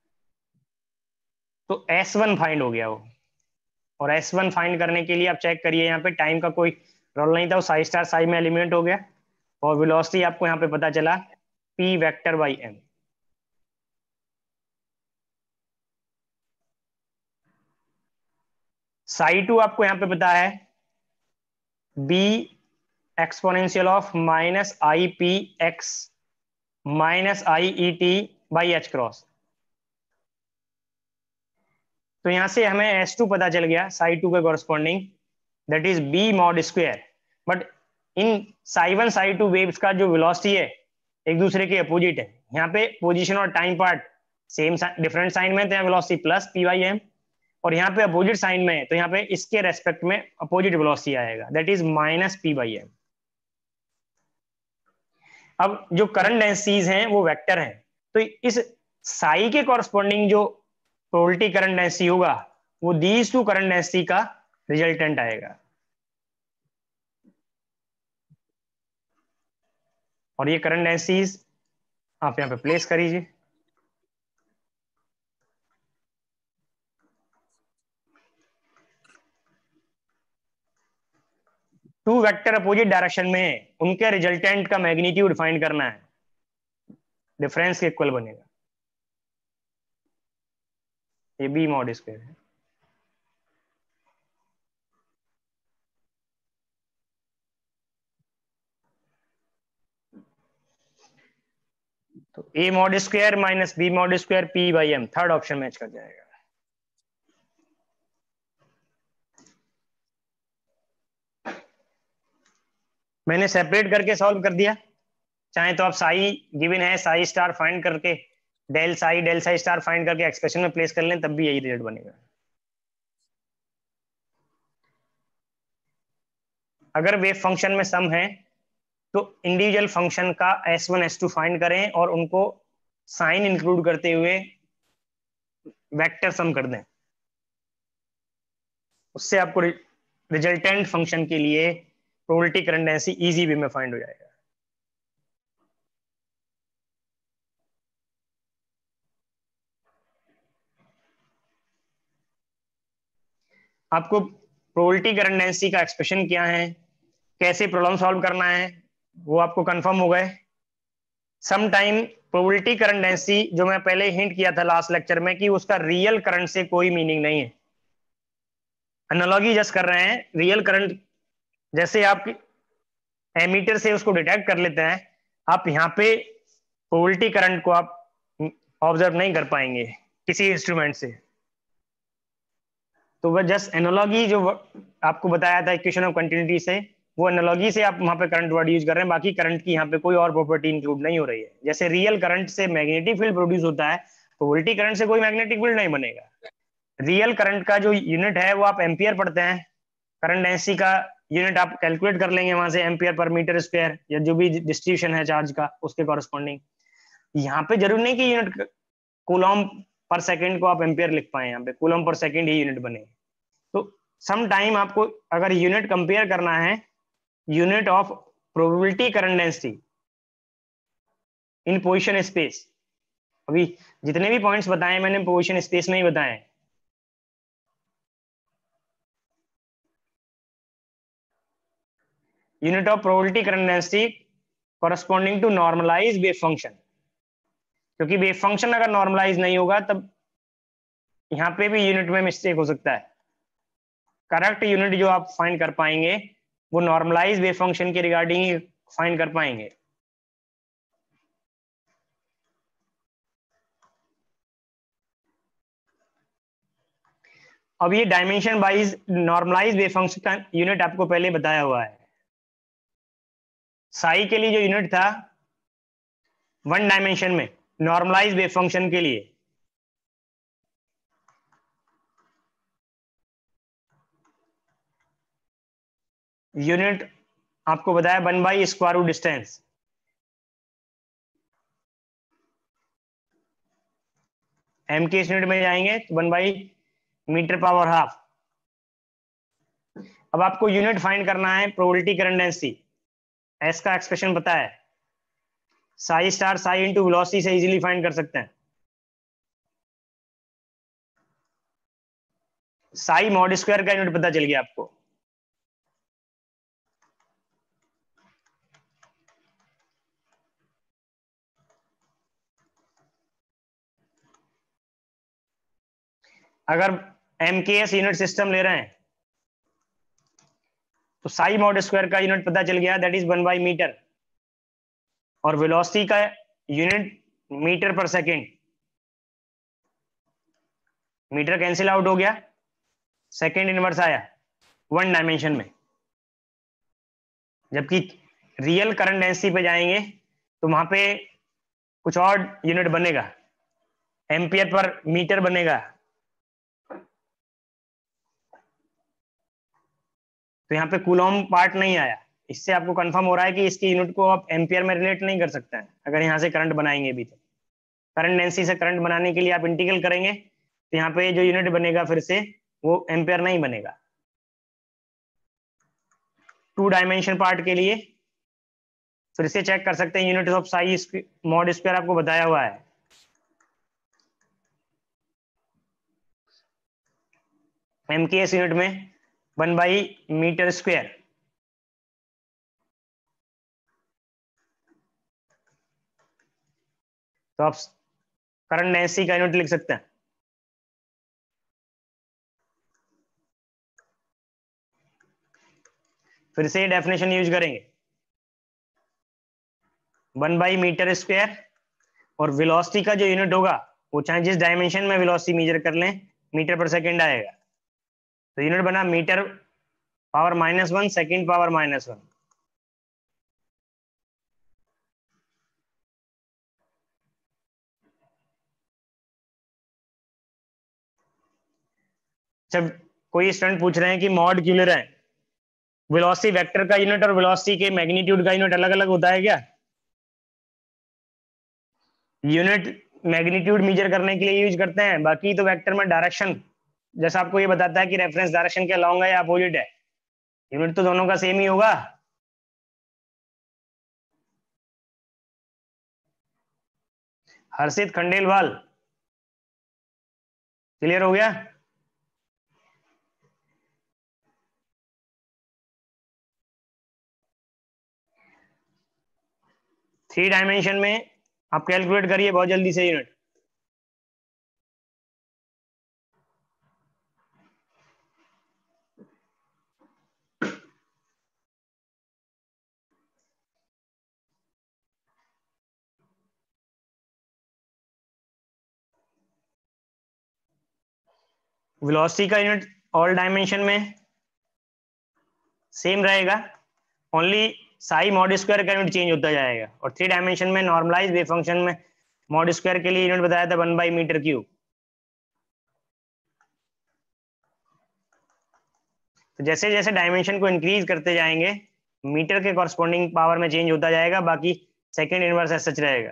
तो एस वन फाइंड हो गया वो। और एस वन फाइंड करने के लिए आप चेक करिए, यहाँ पे टाइम का कोई रोल नहीं था, वो साई स्टार साई में एलिमेंट हो गया, और वेलोसिटी आपको यहाँ पे पता चला P vector by M. Psi two आपको यहाँ पे पता है B exponential of minus I P X minus I E T by H cross. तो यहां से हमें एस टू पता चल गया साई टू के corresponding, that is B mod square. But इन psi one psi two waves का जो वेलोसिटी है एक दूसरे के अपोजिट है, यहाँ पे पोजीशन और time part same different sign में, तो यहाँ velocity plus P by M, और यहाँ पे अपोजिट साइन में है तो यहाँ पे इसके रेस्पेक्ट में अपोजिट वेलोसिटी आएगा, that is minus P by M. अब जो करंट डेंसिटीज हैं वो वेक्टर हैं, तो इस साई के कॉरस्पॉन्डिंग जो प्रोबेबिलिटी करंट डेंसिटी होगा वो दीज टू करंट डेंसिटी का रिजल्टेंट आएगा। और ये करंट डेंसिटीज आप यहाँ पे प्लेस करीजिए। टू वेक्टर अपोजिट डायरेक्शन में है, उनके रिजल्टेंट का मैग्नीट्यूड फाइंड करना है, डिफरेंस के इक्वल बनेगा। ये बी मॉड स्क्वायर है। तो ए mod square minus B mod square P by M, third option match कर जाएगा। मैंने सेपरेट करके सॉल्व कर दिया, चाहे तो आप साई गिवन है साई स्टार फाइंड करके del psi del psi star find करके एक्सप्रेशन में प्लेस कर लें, तब भी यही रिजल्ट बनेगा। अगर वेव फंक्शन में सम है तो इंडिविजुअल फंक्शन का S one S two find करें और उनको साइन इंक्लूड करते हुए वेक्टर सम कर दें, उससे आपको रिजल्टेंट फंक्शन के लिए probability current density easy way में फाइंड हो जाएगा। आपको प्रोबेबिलिटी करंट डेंसिटी का एक्सप्रेशन क्या है, कैसे प्रॉब्लम सॉल्व करना है, वो आपको कंफर्म हो गए। Some time probability current density जो मैं पहले हिंट किया था लास्ट लेक्चर में कि उसका रियल करंट से कोई मीनिंग नहीं है, एनालॉजी जस्ट कर रहे हैं। रियल करंट जैसे आप एमीटर से उसको डिटेक्ट कर लेते हैं, आप यहाँ पे प्रोबेबिलिटी करंट को आप ऑब्जर्व नहीं कर पाएंगे किसी इंस्ट्रूमेंट से। तो वह जस्ट एनालॉजी जो आपको बताया था इक्वेशन ऑफ कंटिन्यूटी से, वो एनालॉजी से आप वहां पे करंट वर्ड यूज कर रहे हैं, बाकी करंट की यहाँ पे कोई और प्रॉपर्टी इंक्लूड नहीं हो रही है। जैसे रियल करंट से मैग्नेटिक फील्ड प्रोड्यूस होता है, प्रोबेबिलिटी करंट से कोई मैग्नेटिक फील्ड नहीं बनेगा। रियल करंट का जो यूनिट है वो आप एम्पियर पढ़ते हैं, करंट डेंसिटी का यूनिट आप कैलकुलेट कर लेंगे वहां से, एम्पियर पर मीटर स्क्वायर या जो भी डिस्ट्रीब्यूशन है चार्ज का उसके कॉरस्पॉन्डिंग। यहाँ पे जरूर नहीं कि यूनिट कूलॉम पर सेकंड को आप एम्पियर लिख पाए, यहाँ पे कूलॉम पर सेकंड ही यूनिट बने। तो सम टाइम आपको अगर यूनिट कंपेयर करना है, unit of probability current density in position space, अभी जितने भी पॉइंट्स बताए मैंने पोजीशन स्पेस में ही बताए। Unit of probability current density corresponding to normalise wave function, क्योंकि वेव फंक्शन अगर नॉर्मलाइज नहीं होगा तब यहाँ पे भी यूनिट में मिस्टेक हो सकता है। करेक्ट यूनिट जो आप फाइंड कर पाएंगे वो नॉर्मलाइज वेव फंक्शन के रिगार्डिंग ही फाइंड कर पाएंगे। अब ये dimension wise normalise wave function का यूनिट आपको पहले बताया हुआ है। साई के लिए जो यूनिट था वन डायमेंशन में नॉर्मलाइज वेव फंक्शन के लिए यूनिट आपको बताया one by square root distance. M K S unit में जाएंगे तो one by metre power half. अब आपको यूनिट फाइंड करना है प्रोबेबिलिटी करंट डेंसिटी, एस का एक्सप्रेशन पता है, psi star psi into velocity से इजीली फाइंड कर सकते हैं। साई मॉड स्क्वायर का यूनिट पता चल गया आपको। अगर M K S unit system ले रहे हैं तो साई मॉड स्क्वायर का यूनिट पता चल गया, that is one by metre, और वेलोसिटी का unit metre per second. Metre cancel out हो गया, सेकेंड इनवर्स आया वन डायमेंशन में। जबकि रियल करंट डेंसिटी पे जाएंगे तो वहां पे कुछ और यूनिट बनेगा, एम्पियर पर मीटर बनेगा। तो यहाँ पे कूलॉम पार्ट नहीं आया, इससे आपको कंफर्म हो रहा है कि इसकी यूनिट को आप एम्पियर में रिलेट नहीं कर सकते हैं अगर यहाँ से करंट बनाएंगे भी। तो करंट डेंसिटी से करंट बनाने के लिए आप इंटीग्रल करेंगे तो यहाँ पे जो यूनिट बनेगा फिर से वो एम्पियर नहीं बनेगा। टू डायमेंशन पार्ट के लिए फिर से चेक कर सकते हैं, unit of psi's mod square आपको बताया हुआ है। एम के एस यूनिट में वन बाई मीटर स्क्वायर। तो आप करंट डेंसिटी का यूनिट लिख सकते हैं। फिर से डेफिनेशन यूज करेंगे, वन बाई मीटर स्क्वायर, और वेलोसिटी का जो यूनिट होगा वो चाहे जिस डायमेंशन में वेलोसिटी मेजर कर लें मीटर पर सेकेंड आएगा। तो यूनिट बना metre power minus one second power minus one. जब कोई स्टूडेंट पूछ रहे हैं कि मॉड क्यों ले रहे हैं, वेलोसिटी वेक्टर का यूनिट और वेलोसिटी के मैग्नीट्यूड का यूनिट अलग अलग होता है क्या? यूनिट मैग्नीट्यूड मेजर करने के लिए यूज करते हैं, बाकी तो वेक्टर में डायरेक्शन जैसा आपको ये बताता है कि रेफरेंस डायरेक्शन के अलॉन्ग है या अपोजिट है, यूनिट तो दोनों का सेम ही होगा। हर्षित खंडेलवाल, क्लियर हो गया? थ्री डायमेंशन में आप कैलकुलेट करिए बहुत जल्दी से यूनिट। वेलोसिटी का यूनिट ऑल डायमेंशन में सेम रहेगा, ओनली साई मॉड स्क्वायर का यूनिट चेंज होता जाएगा। और थ्री डायमेंशन में नॉर्मलाइज वेव फंक्शन में मॉड स्क्वायर के लिए यूनिट बताया था वन बाई मीटर क्यूब। तो जैसे जैसे डायमेंशन को इंक्रीज करते जाएंगे मीटर के कॉरस्पॉन्डिंग पावर में चेंज होता जाएगा, बाकी सेकेंड इनवर्स एज सच रहेगा।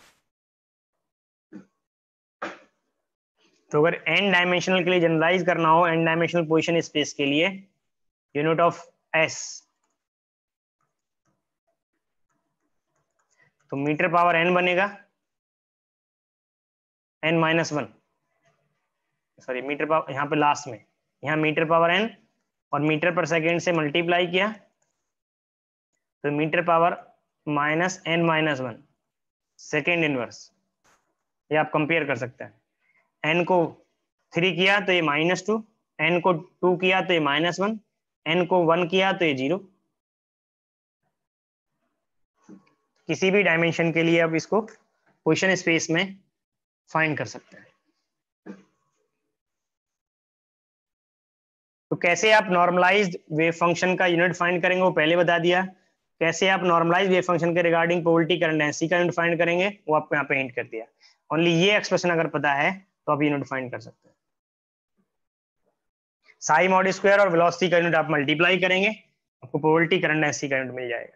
तो अगर एन डायमेंशनल के लिए जनरलाइज करना हो, एन डायमेंशनल पोजीशन स्पेस के लिए यूनिट ऑफ एस, तो मीटर पावर एन बनेगा N minus one, sorry metre power यहाँ पे लास्ट में, यहाँ मीटर पावर एन और मीटर पर सेकेंड से मल्टीप्लाई किया तो metre power minus N minus one second inverse. ये आप कंपेयर कर सकते हैं, एन को थ्री किया तो ये माइनस टू, एन को टू किया तो ये माइनस वन, एन को वन किया तो ये जीरो। किसी भी डायमेंशन के लिए आप इसको पोजीशन स्पेस में फाइंड कर सकते हैं। तो कैसे आप नॉर्मलाइज्ड वेव फंक्शन का यूनिट फाइंड करेंगे वो पहले बता दिया। कैसे आप नॉर्मलाइज्ड वेव फंक्शन के रिगार्डिंग प्रोबेबिलिटी करंट डेंसिटी का यूनिट फाइंड करेंगे वो आपको यहाँ पे हिंट कर दिया। ओनली ये एक्सप्रेशन अगर पता है तो आप यूनिट फाइंड कर सकते हैं। साई मॉड स्क्वायर और वेलोसिटी का यूनिट आप मल्टीप्लाई करेंगे, आपको प्रोबेबिलिटी करंट डेंसिटी का यूनिट मिल जाएगा।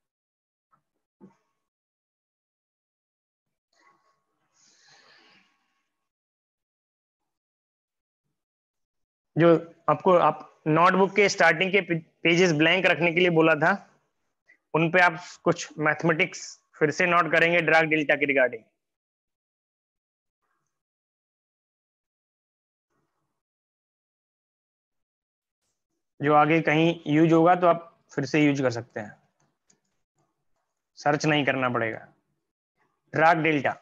जो आपको आप नोटबुक के स्टार्टिंग के पेजेस ब्लैंक रखने के लिए बोला था, उन पे आप कुछ मैथमेटिक्स फिर से नोट करेंगे ड्राग डेल्टा के रिगार्डिंग। जो आगे कहीं यूज होगा तो आप फिर से यूज कर सकते हैं, सर्च नहीं करना पड़ेगा। Dirac delta,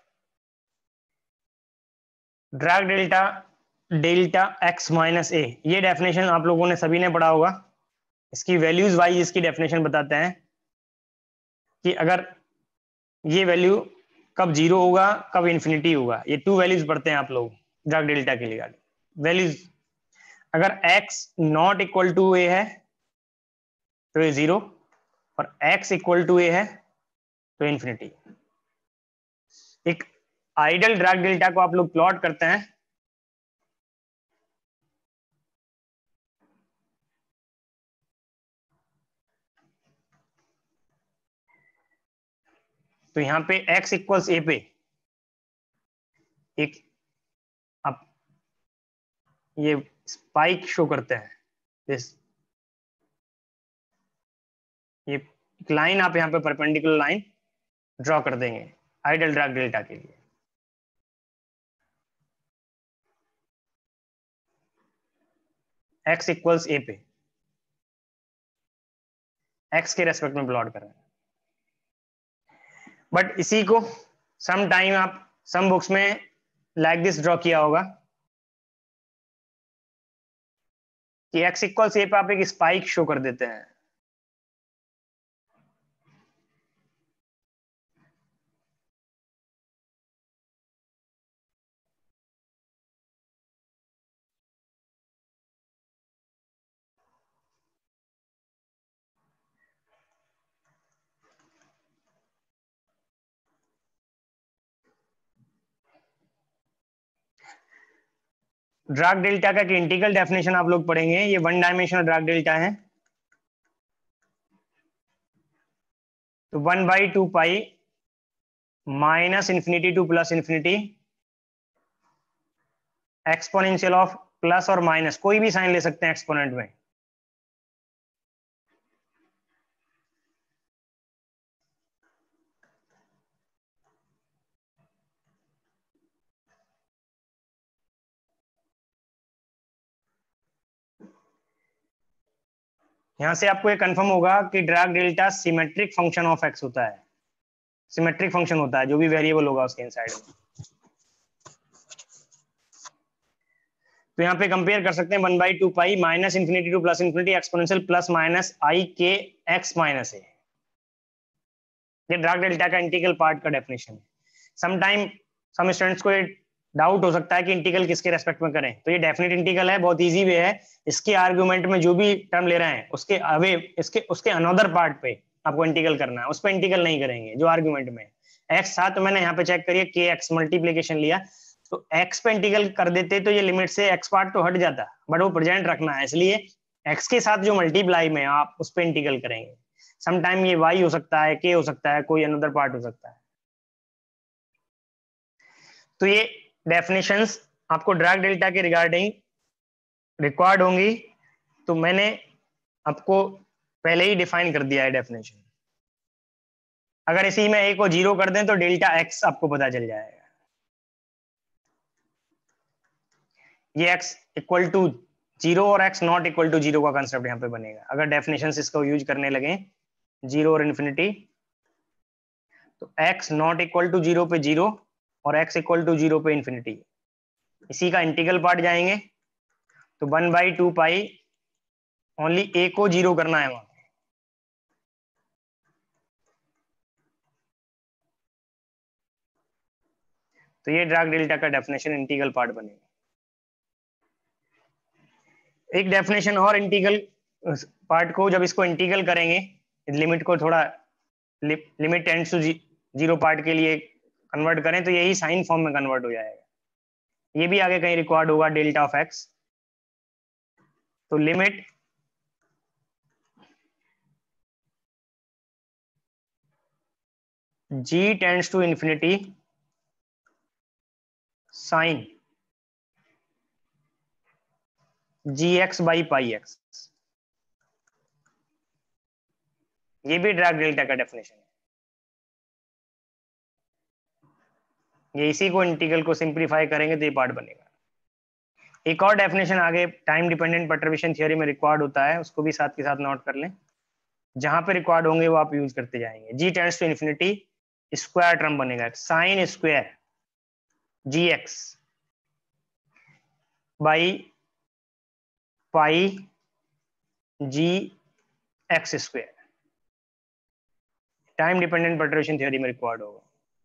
Dirac delta delta X minus A, ये डेफिनेशन आप लोगों ने सभी ने पढ़ा होगा। इसकी वैल्यूज वाइज इसकी डेफिनेशन बताते हैं कि अगर ये वैल्यू कब जीरो होगा कब इन्फिनिटी होगा, ये टू वैल्यूज पढ़ते हैं आप लोग ड्राग डेल्टा के लिए। वैल्यूज अगर x not equal to A है तो ये जीरो, और x इक्वल टू ए है तो इन्फिनिटी। एक आइडल ड्राग डेल्टा को आप लोग प्लॉट करते हैं, तो यहाँ पे x इक्वल्स ए पे एक अब ये स्पाइक शो करते हैं, दिस ये लाइन आप यहाँ पे परपेंडिकुलर लाइन ड्रॉ कर देंगे आइडल ड्रैग डेल्टा के लिए। x इक्वल्स ए पे x के रेस्पेक्ट में प्लॉट कर रहे हैं। बट इसी को सम टाइम आप सम बुक्स में लाइक दिस ड्रॉ किया होगा कि x इक्वल्स ए पे आप एक स्पाइक शो कर देते हैं। ड्रैग डेल्टा का इंटीग्रल डेफिनेशन आप लोग पढ़ेंगे, ये वन डायमेंशनल ड्रैग डेल्टा है। तो one by two pi minus infinity to plus infinity exponential of plus और माइनस, कोई भी साइन ले सकते हैं एक्सपोनेंट में। यहां से आपको ये कंफर्म होगा कि Dirac delta symmetric function of X होता है, सिमेट्रिक फंक्शन होता है जो भी वेरिएबल होगा उसके इनसाइड में। तो यहाँ पे कंपेयर कर सकते हैं one by two pi minus infinity to plus infinity exponential plus minus आई के एक्स माइनस ए। ये ड्रैग डेल्टा का इंटीग्रल पार्ट का डेफिनेशन है। सम टाइम सम स्टूडेंट्स को डाउट हो सकता है कि इंटीग्रल किसके रेस्पेक्ट में करें, तो ये डेफिनेट इंटीग्रल है, बहुत इजी वे है। इसके आर्गुमेंट में जो भी टर्म ले रहे हैं उसके अवे इसके उसके अनदर पार्ट पे आपको इंटीग्रल करना है, उस पर इंटीग्रल नहीं करेंगे जो आर्गुमेंट में एक्स था। तो मैंने यहाँ पे चेक करिए के एक्स मल्टीप्लीकेशन लिया तो एक्स पे इंटीग्रल कर देते तो ये लिमिट से एक्स पार्ट तो हट जाता, बट वो प्रेजेंट रखना है, इसलिए एक्स के साथ जो मल्टीप्लाई में आप उस पर इंटीग्रल करेंगे। समटाइम ये वाई हो सकता है, के हो सकता है, कोई अनदर पार्ट हो सकता है। तो ये डेफिनेशंस आपको ड्रैग डेल्टा के रिगार्डिंग रिक्वायर्ड होंगी, तो मैंने आपको पहले ही डिफाइन कर दिया है डेफिनेशन। अगर इसी में ए को जीरो कर दें तो डेल्टा एक्स आपको पता चल जाएगा। ये एक्स इक्वल टू जीरो और X not equal to zero का कंसेप्ट यहाँ पे बनेगा अगर डेफिनेशन इसको यूज करने लगे जीरो और इन्फिनिटी। तो X not equal to zero पे जीरो और x इक्वल टू जीरो पे इंफिनिटी, इसी का इंटीग्रल पार्ट जाएंगे तो one by two pi only a को जीरो करना है वहां। तो ये ड्रैग डेल्टा का डेफिनेशन इंटीग्रल पार्ट बनेगा। एक डेफिनेशन और इंटीग्रल पार्ट को जब इसको इंटीग्रल करेंगे लिमिट को थोड़ा लि, limit tends to zero part के लिए कन्वर्ट करें तो यही साइन फॉर्म में कन्वर्ट हो जाएगा। ये भी आगे कहीं रिक्वायर्ड होगा डेल्टा ऑफ एक्स। तो limit G tends to infinity sine G X by pi X, ये भी ड्रैग डेल्टा का डेफिनेशन है। ये इसी को इंटीग्रल को सिंप्लीफाई करेंगे तो ये पार्ट बनेगा। एक और डेफिनेशन आगे टाइम डिपेंडेंट परटर्बेशन थ्योरी में रिक्वायर्ड होता है, उसको भी साथ के साथ नोट कर लें। जहां पे रिक्वायर्ड होंगे वो आप यूज करते जाएंगे। G tends to infinity square term बनेगा sine square G X by pi G X square, time dependent perturbation theory में रिक्वायर्ड होगा।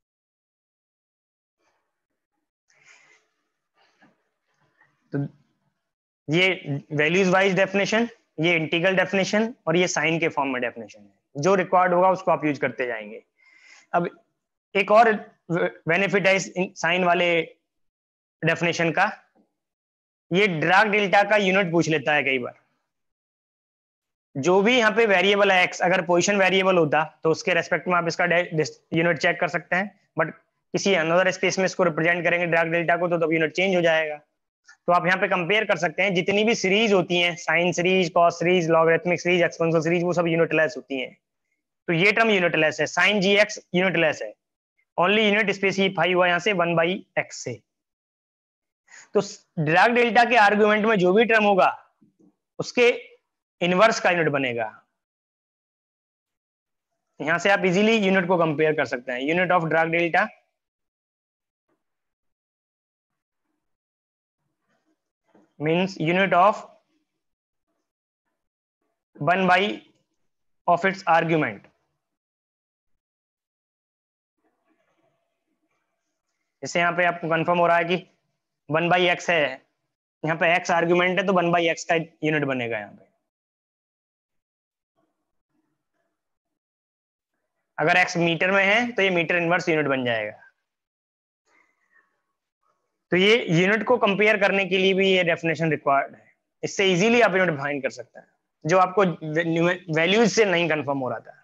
तो ये वैल्यूज वाइज डेफिनेशन, ये इंटीग्रल डेफिनेशन और ये साइन के फॉर्म में डेफिनेशन है। जो रिक्वायर्ड होगा उसको आप यूज करते जाएंगे। अब एक और बेनिफिट है इस साइन वाले डेफिनेशन का, ये ड्रैग डेल्टा का यूनिट पूछ लेता है कई बार। जो भी यहाँ पे वेरिएबल है एक्स, अगर पोजीशन वेरिएबल होता तो उसके रेस्पेक्ट में आप इसका यूनिट चेक कर सकते हैं, बट किसी अनदर स्पेस में इसको रिप्रेजेंट करेंगे ड्रैग डेल्टा को, तो तब यूनिट चेंज हो जाएगा। तो आप यहाँ पे कंपेयर कर सकते हैं, जितनी भी सीरीज होती हैं, sine series, cos series, logarithmic series, exponential series, वो सब यूनिटलेस होती हैं। तो ये टर्म यूनिटलेस है, साइन जी एक्स यूनिटलेस है, ओनली यूनिट स्पेसिफाई हुआ यहाँ से वन बाई एक्स से। तो ड्रैग डेल्टा के आर्गुमेंट में जो भी टर्म होगा उसके इनवर्स का यूनिट बनेगा। यहां से आप इजीली यूनिट को कंपेयर कर सकते हैं। Unit of Dirac delta means unit of one by of its argument. जैसे यहाँ पे आपको कंफर्म हो रहा है कि वन बाई एक्स है, यहाँ पे एक्स आर्ग्यूमेंट है तो वन बाई एक्स का यूनिट बनेगा यहाँ पे। अगर एक्स मीटर में है तो ये मीटर इनवर्स यूनिट बन जाएगा। तो ये यूनिट को कंपेयर करने के लिए भी ये डेफिनेशन रिक्वायर्ड है। इससे इजीली आप यूनिट डिफाइन कर सकते हैं जो आपको वैल्यूज से नहीं कंफर्म हो रहा था।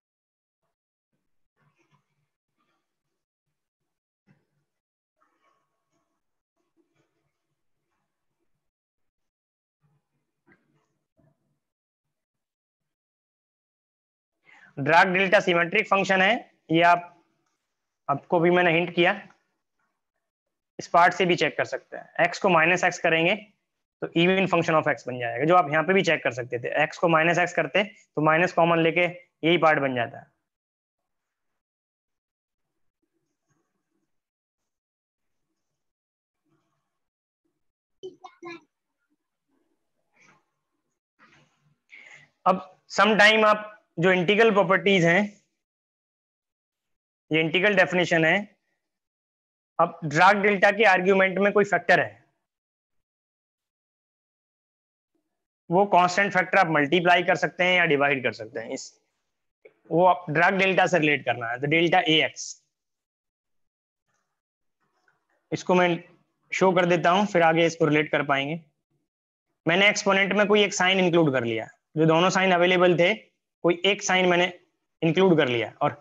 ड्रैग डेल्टा सिमेट्रिक फंक्शन है, ये आप आपको भी मैंने हिंट किया, इस पार्ट से भी चेक कर सकते हैं। एक्स को माइनस एक्स करेंगे तो इवन फंक्शन ऑफ एक्स बन जाएगा, जो आप यहाँ पे भी चेक कर सकते थे। एक्स को माइनस एक्स करते तो माइनस कॉमन लेके यही पार्ट बन जाता है। अब सम टाइम आप जो इंटीग्रल प्रॉपर्टीज हैं, ये इंटीग्रल डेफिनेशन है। अब ड्रैग डेल्टा के आर्ग्यूमेंट में कोई फैक्टर है, वो कांस्टेंट फैक्टर आप मल्टीप्लाई कर सकते हैं या डिवाइड कर सकते हैं। इस वो आप ड्रैग डेल्टा से रिलेट करना है, तो डेल्टा ए एक्स, इसको मैं शो कर देता हूं, फिर आगे इसको रिलेट कर पाएंगे। मैंने एक्सपोनेंट में कोई एक साइन इंक्लूड कर लिया, जो दोनों साइन अवेलेबल थे कोई एक साइन मैंने इंक्लूड कर लिया और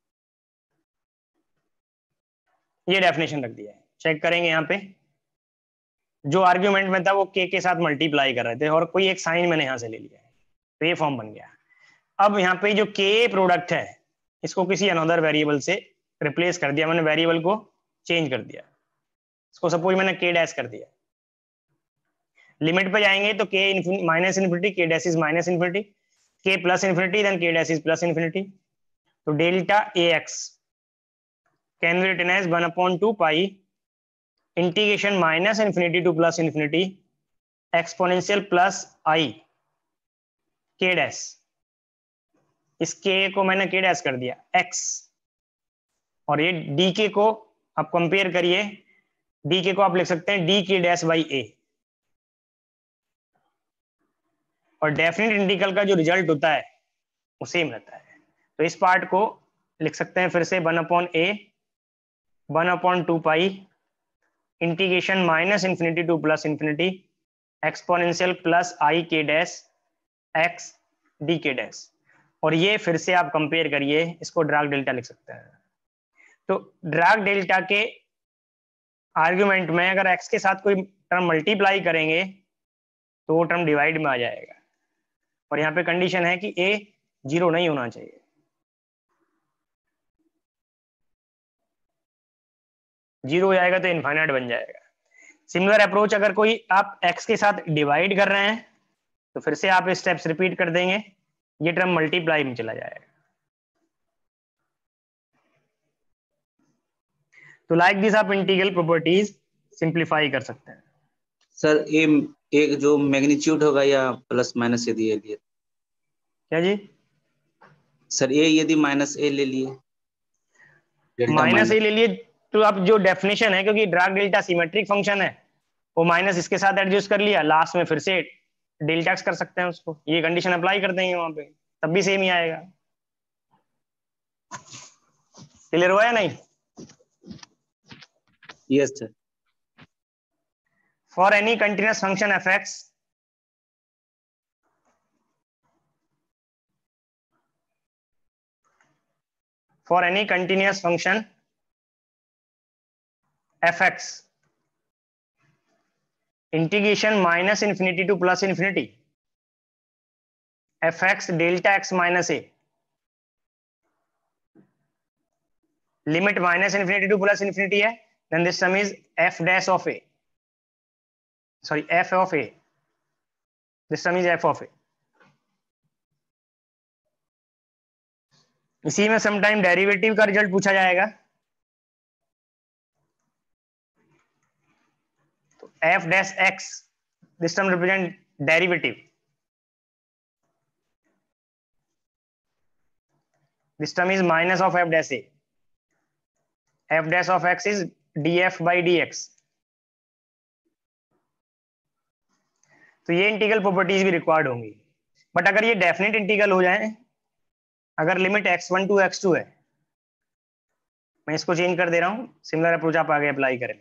ये डेफिनेशन रख दिया है। चेक करेंगे यहाँ पे जो आर्ग्यूमेंट में था वो के के साथ मल्टीप्लाई कर रहे थे और कोई एक साइन मैंने यहाँ से ले लिया है, तो ये फॉर्म बन गया। अब यहाँ पे जो के प्रोडक्ट है इसको किसी अनदर वेरिएबल से रिप्लेस कर दिया, मैंने वेरिएबल को चेंज कर दिया। इसको सपोज मैंने के डैश कर दिया। लिमिट पे जाएंगे तो K minus infinity, K dash is minus infinity, K plus infinity, then K dash is plus infinity. तो delta A X can be written as one upon two pi integration minus infinity to plus infinity exponential plus I K dash. इस के को मैंने के dash कर दिया x, और ये डी के को आप कंपेयर करिए, डी के को आप लिख सकते हैं डी के डैश बाई ए। और डेफिनेट इंटीग्रल का जो रिजल्ट होता है वो सेम रहता है। तो इस पार्ट को लिख सकते हैं फिर से one upon A one upon two pi integration minus infinity to plus infinity exponential plus I K dash X D K dash. और ये फिर से आप कंपेयर करिए, इसको ड्रैग डेल्टा लिख सकते हैं। तो ड्रैग डेल्टा के आर्ग्यूमेंट में अगर एक्स के साथ कोई टर्म मल्टीप्लाई करेंगे तो वो टर्म डिवाइड में आ जाएगा, और यहाँ पे कंडीशन है कि ए जीरो नहीं होना चाहिए। जीरो हो जाएगा तो इनफाइनाइट बन जाएगा। सिमिलर अप्रोच अगर कोई आप एक्स के साथ डिवाइड कर रहे हैं तो फिर से आप स्टेप्स रिपीट कर देंगे, ये टर्म मल्टीप्लाई में चला जाएगा। तो लाइक दिस आप इंटीग्रल प्रॉपर्टीज सिंप्लीफाई कर सकते हैं। सर ये एक जो मैग्नीट्यूड होगा या प्लस माइनस यदि ए लिए, क्या जी? सर ये यदि माइनस ए ले लिए, माइनस ए ले लिए तो आप जो डेफिनेशन है, क्योंकि ड्रैग डेल्टा सिमेट्रिक फंक्शन है, वो माइनस इसके साथ एडजस्ट कर लिया, लास्ट में फिर से डेल्टा एक्स कर सकते हैं उसको, ये कंडीशन अप्लाई कर देंगे वहां पे, तब भी सेम ही आएगा। क्लियर हुआ या नहीं? Yes sir. For any continuous function f(x), for any continuous function F X integration minus infinity to plus infinity F X delta X minus A limit minus infinity to plus infinity है, then this sum is F dash of A, sorry F of A, this sum is F of A. इसी में sometime derivative का result पूछा जाएगा, तो F dash X this term represent derivative, this term is minus of f dash a, f dash of x is df by dx। तो ये integral properties भी required होंगी, बट अगर ये डेफिनेट इंटीग्रल हो जाए, अगर limit X one to X two है, मैं इसको चेंज कर दे रहा हूं, सिमिलर अप्रोच आप आगे अप्लाई करें।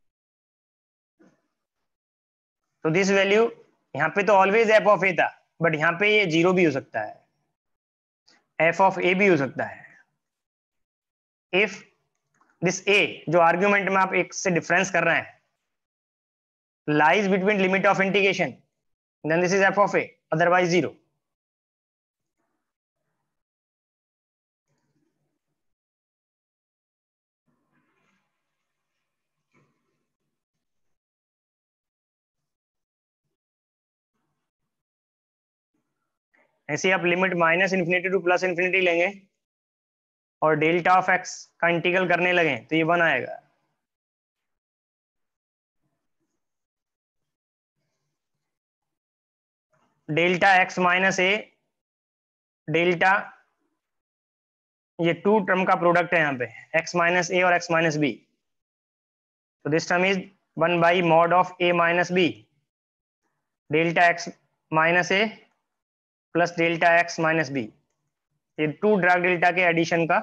तो दिस वैल्यू यहाँ पे तो ऑलवेज एफ ऑफ ए था, बट यहाँ पे ये जीरो भी हो सकता है, एफ ऑफ ए भी हो सकता है। इफ दिस ए जो आर्ग्यूमेंट में आप एक से डिफरेंस कर रहे हैं lies between limit of integration, then this is F of A, otherwise zero. ऐसे आप limit minus infinity to plus infinity लेंगे और डेल्टा ऑफ एक्स का इंटीग्रल करने लगे तो ये वन आएगा। Delta X minus A, delta ये टू टर्म का प्रोडक्ट है यहाँ पे, एक्स माइनस ए और एक्स माइनस बी, तो this term is one by mod of A minus B, delta X minus A plus delta X minus B, ये two Dirac delta के addition का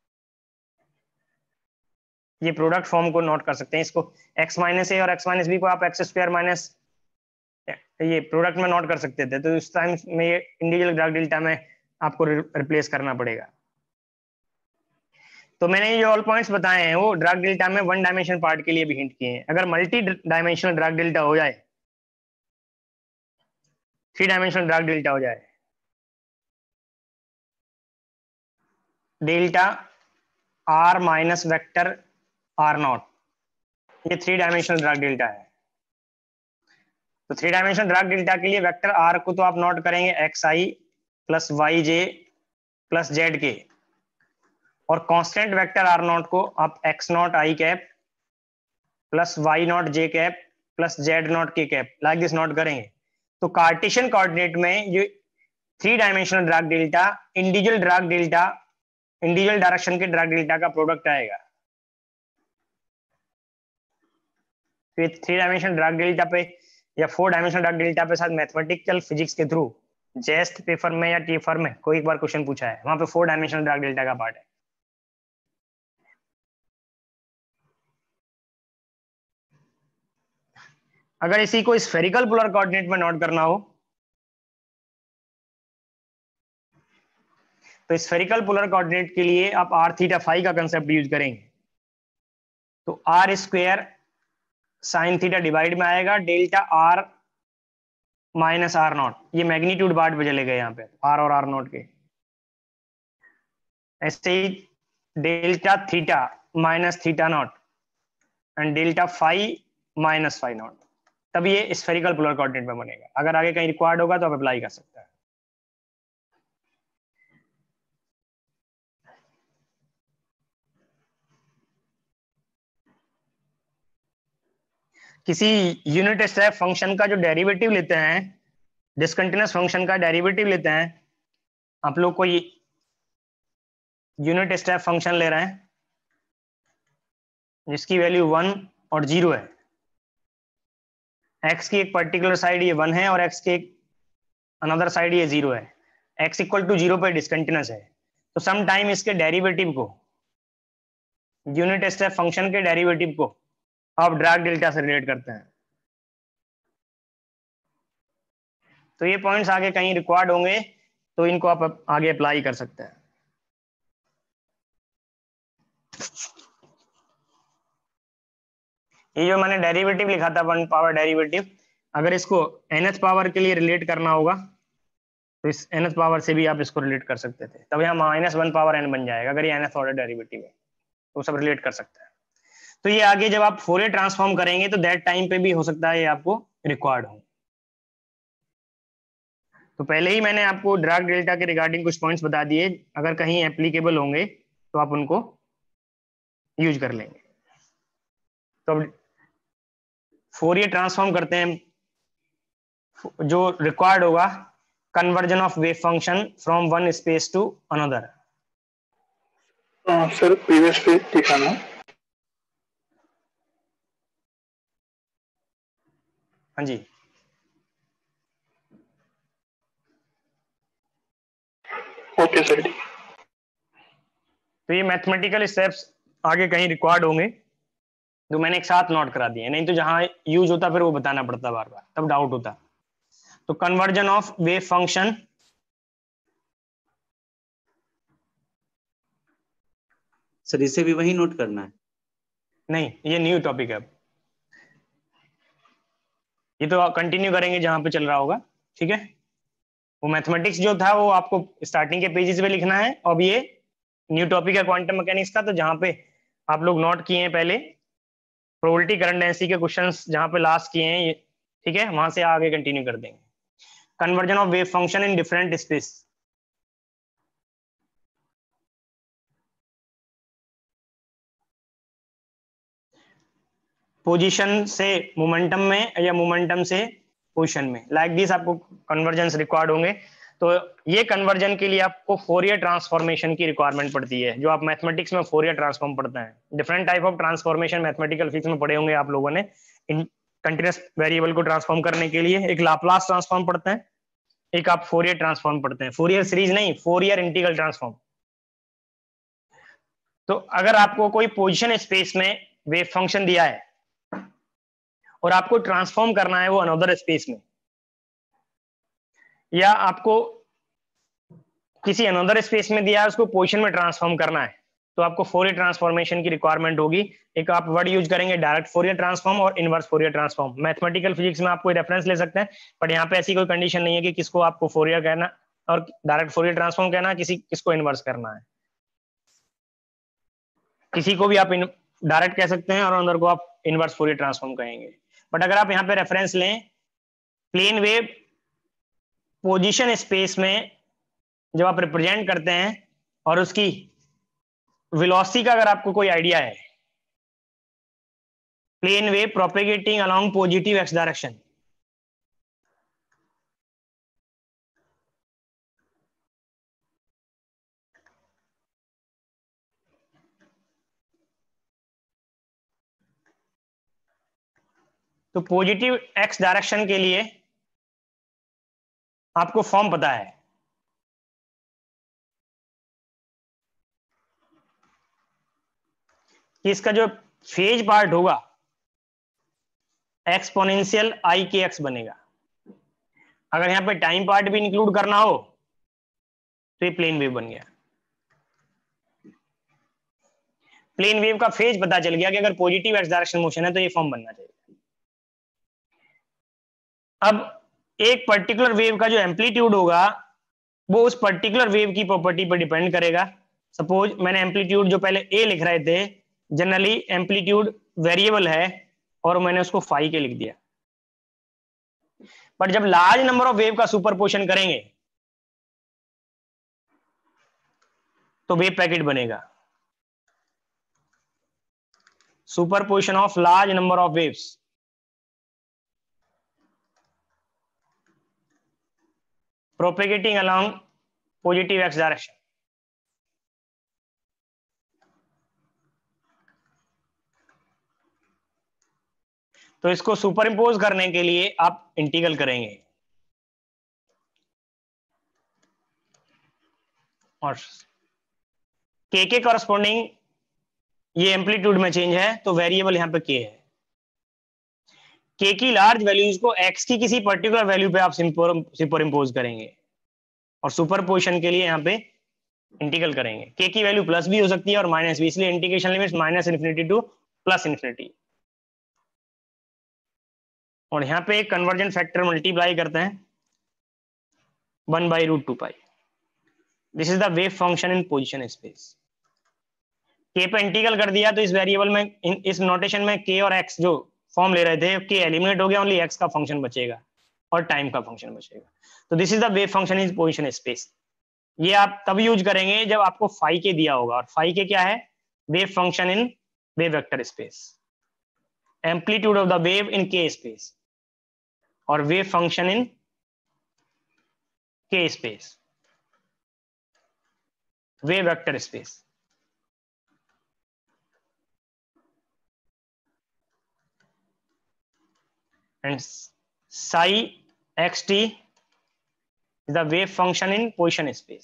ये प्रोडक्ट फॉर्म को note कर सकते हैं। इसको x माइनस ए और x माइनस बी को आप एक्स स्क्वायर माइनस ये प्रोडक्ट में नोट कर सकते थे, तो इस टाइम में ये इंडिविजुअल ड्रग डेल्टा में आपको रिप्लेस करना पड़ेगा। तो मैंने ये ऑल पॉइंट्स बताए हैं वो ड्रग डेल्टा में वन डायमेंशन पार्ट के लिए भी हिंट किए हैं। अगर मल्टी डायमेंशनल ड्रग डेल्टा हो जाए, थ्री डायमेंशनल ड्रग डेल्टा हो जाए, delta R minus vector R not, ये थ्री डायमेंशनल ड्रग डेल्टा है। तो थ्री डायमेंशनल ड्रग डेल्टा के लिए वेक्टर आर को तो आप नोट करेंगे एक्स आई प्लस वाई जे प्लस जेड के, और कांस्टेंट वेक्टर आर नॉट को आप X not I cap plus Y not J cap plus Z not K cap like this note करेंगे। तो कार्टेशियन कोऑर्डिनेट में ये three dimensional Dirac delta individual Dirac delta individual direction के Dirac delta का product आएगा। तो three dimensional Dirac delta पे या फोर डायमेंशनल ड्रग डेल्टा पे साथ मैथमेटिकल फिजिक्स के थ्रू जेस्ट पेपर में या टीफर में कोई एक बार क्वेश्चन पूछा है, वहां पे फोर डायमेंशनल ड्रग डेल्टा का पार्ट है। अगर इसी को स्फेरिकल पोलर कोऑर्डिनेट में नोट करना हो तो स्फेरिकल पोलर कोऑर्डिनेट के लिए आप आर थीटा फाई का कंसेप्ट यूज करेंगे। तो R square sine theta divide में आएगा delta R minus R not, ये मैग्नीट्यूड पार्ट पे चले गए यहाँ पे आर और आर नॉट के। ऐसे ही delta theta minus theta not and delta phi minus phi not, तब ये स्फेरिकल पोलर कोऑर्डिनेट में बनेगा। अगर आगे कहीं रिक्वायर्ड होगा तो आप अप्लाई कर सकते हैं। किसी यूनिट स्टेप फंक्शन का जो डेरिवेटिव लेते हैं, डिसकंटिन्यूअस फंक्शन का डेरिवेटिव लेते हैं, आप लोग को ये यूनिट स्टेप फंक्शन ले रहे हैं जिसकी वैल्यू वन और जीरो है, एक्स की एक पर्टिकुलर साइड ये वन है और एक्स के अनदर साइड ये जीरो है, एक्स इक्वल टू जीरो पे डिसकंटिन्यूअस है। तो सम टाइम इसके डेरिवेटिव को, यूनिट स्टेप फंक्शन के डेरिवेटिव को आप ड्रैग डेल्टा से रिलेट करते हैं। तो ये पॉइंट्स आगे कहीं रिक्वायर्ड होंगे तो इनको आप आगे अप्लाई कर सकते हैं। ये जो मैंने डेरिवेटिव लिखा था वन पावर डेरिवेटिव, अगर इसको nth पावर के लिए रिलेट करना होगा तो इस nth पावर से भी आप इसको रिलेट कर सकते थे, तब यहाँ माइनस वन पावर n बन जाएगा अगर ये nth ऑर्डर डेरिवेटिव है, तो सब रिलेट कर सकता है। तो ये आगे जब आप फोरियर ट्रांसफॉर्म करेंगे तो दैट टाइम पे भी हो सकता है ये आपको रिक्वायर्ड हो। तो पहले ही मैंने आपको ड्राग डेल्टा के रिगार्डिंग कुछ पॉइंट्स बता दिए, अगर कहीं एप्लीकेबल होंगे तो आप उनको यूज कर लेंगे। तो अब फोरियर ट्रांसफॉर्म करते हैं, जो रिक्वायर्ड होगा conversion of wave function from one space to another. Sir previous page दिखाना। हाँ जी, ओके सर। तो ये मैथमेटिकल स्टेप्स आगे कहीं रिक्वायर्ड होंगे जो मैंने एक साथ नोट करा दिए, नहीं तो जहां यूज होता फिर वो बताना पड़ता बार बार, तब डाउट होता। तो conversion of wave function, sir इसे भी वही नोट करना है? नहीं, ये न्यू टॉपिक है, अब ये तो कंटिन्यू करेंगे जहां पे चल रहा होगा, ठीक है। वो मैथमेटिक्स जो था वो आपको स्टार्टिंग के पेजेस पे लिखना है, अब ये न्यू टॉपिक है क्वांटम मैकेनिक्स का, तो जहां पे आप लोग नोट किए हैं पहले प्रोबेबिलिटी करंट डेंसिटी के क्वेश्चंस जहां पे लास्ट किए हैं, ठीक है, वहां से आगे कंटिन्यू कर देंगे। Conversion of wave function in different space, position से मोमेंटम में या मोमेंटम से पोजीशन में, लाइक दिस आपको कन्वर्जन रिक्वायर्ड होंगे। तो ये कन्वर्जन के लिए आपको फोरियर ट्रांसफॉर्मेशन की रिक्वायरमेंट पड़ती है, जो आप मैथमेटिक्स में फोरियर ट्रांसफॉर्म पढ़ते हैं। Different type of transformation mathematical physics में पढ़े होंगे आप लोगों ने। इन कंटीन्यूअस वेरिएबल को ट्रांसफॉर्म करने के लिए एक लाप्लास ट्रांसफॉर्म पढ़ते हैं, एक आप फोरियर ट्रांसफॉर्म पढ़ते हैं। फोरियर सीरीज नहीं, फोरियर इंटीग्रल ट्रांसफॉर्म। तो अगर आपको कोई पोजीशन स्पेस में वेव फंक्शन दिया है और आपको ट्रांसफॉर्म करना है वो अनदर स्पेस में, या आपको किसी अनदर स्पेस में दिया है उसको पोजीशन में ट्रांसफॉर्म करना है, तो आपको फोरियर ट्रांसफॉर्मेशन की रिक्वायरमेंट होगी। एक आप वर्ड यूज करेंगे डायरेक्ट फोरियर ट्रांसफॉर्म और inverse Fourier transform. Mathematical physics में आप कोई रेफरेंस ले सकते हैं, बट यहाँ पे ऐसी कोई कंडीशन नहीं है कि किसको आपको फोरियर कहना और डायरेक्ट फोरियर ट्रांसफॉर्म कहना, किसी किसको इनवर्स करना है। किसी को भी आप डायरेक्ट कह सकते हैं और अंदर को आप इनवर्स फोरियर ट्रांसफॉर्म कहेंगे। बट अगर आप यहाँ पे रेफरेंस लें, प्लेन वेव पोजीशन स्पेस में जब आप रिप्रेजेंट करते हैं और उसकी वेलोसिटी का अगर आपको कोई आइडिया है, plane wave propagating along positive x direction, तो पॉजिटिव एक्स डायरेक्शन के लिए आपको फॉर्म पता है, कि इसका जो फेज पार्ट होगा एक्सपोनेंशियल आई के एक्स बनेगा। अगर यहां पे टाइम पार्ट भी इंक्लूड करना हो तो ये प्लेन वेव बन गया। प्लेन वेव का फेज पता चल गया कि अगर पॉजिटिव एक्स डायरेक्शन मोशन है तो ये फॉर्म बनना चाहिए। अब एक पर्टिकुलर वेव का जो एम्पलीट्यूड होगा वो उस पर्टिकुलर वेव की प्रॉपर्टी पर डिपेंड करेगा। सपोज मैंने एम्पलीट्यूड जो पहले ए लिख रहे थे, जनरली एम्पलीट्यूड वेरिएबल है और मैंने उसको फाई के लिख दिया, बट जब लार्ज नंबर ऑफ वेव का सुपरपोजिशन करेंगे तो वेव पैकेट बनेगा। Superposition of large number of waves, propagating along positive x direction, तो इसको सुपर इंपोज करने के लिए आप इंटीग्रल करेंगे और के के कॉरस्पॉन्डिंग ये एम्पलीट्यूड में चेंज है तो वेरिएबल यहां पे के है। के की लार्ज वैल्यूज को एक्स की किसी पर्टिकुलर वैल्यू पे आप सुपर इंपोज करेंगे और सुपरपोजिशन के लिए यहाँ पे इंटीग्रल करेंगे। के की वैल्यू प्लस भी हो सकती है और माइनस भी, इसलिए integration limit minus infinity to plus infinity. और यहाँ पे एक कन्वर्जन फैक्टर मल्टीप्लाई करते हैं one by root two pi. This is the wave function in position space. K पे इंटीग्रल कर दिया तो इस वेरिएबल में, इन, इस नोटेशन में के और एक्स जो फॉर्म ले रहे थे, के एलिमिनेट हो गया, ओनली एक्स का फंक्शन बचेगा और टाइम का फंक्शन बचेगा। तो this is the wave function in position space. ये आप तब यूज करेंगे जब आपको फाई के दिया होगा, और फाई के क्या है? Wave function in wave vector space, amplitude of the wave in k space, और wave function in k space, wave vector space. and psi xt is the wave function in position space.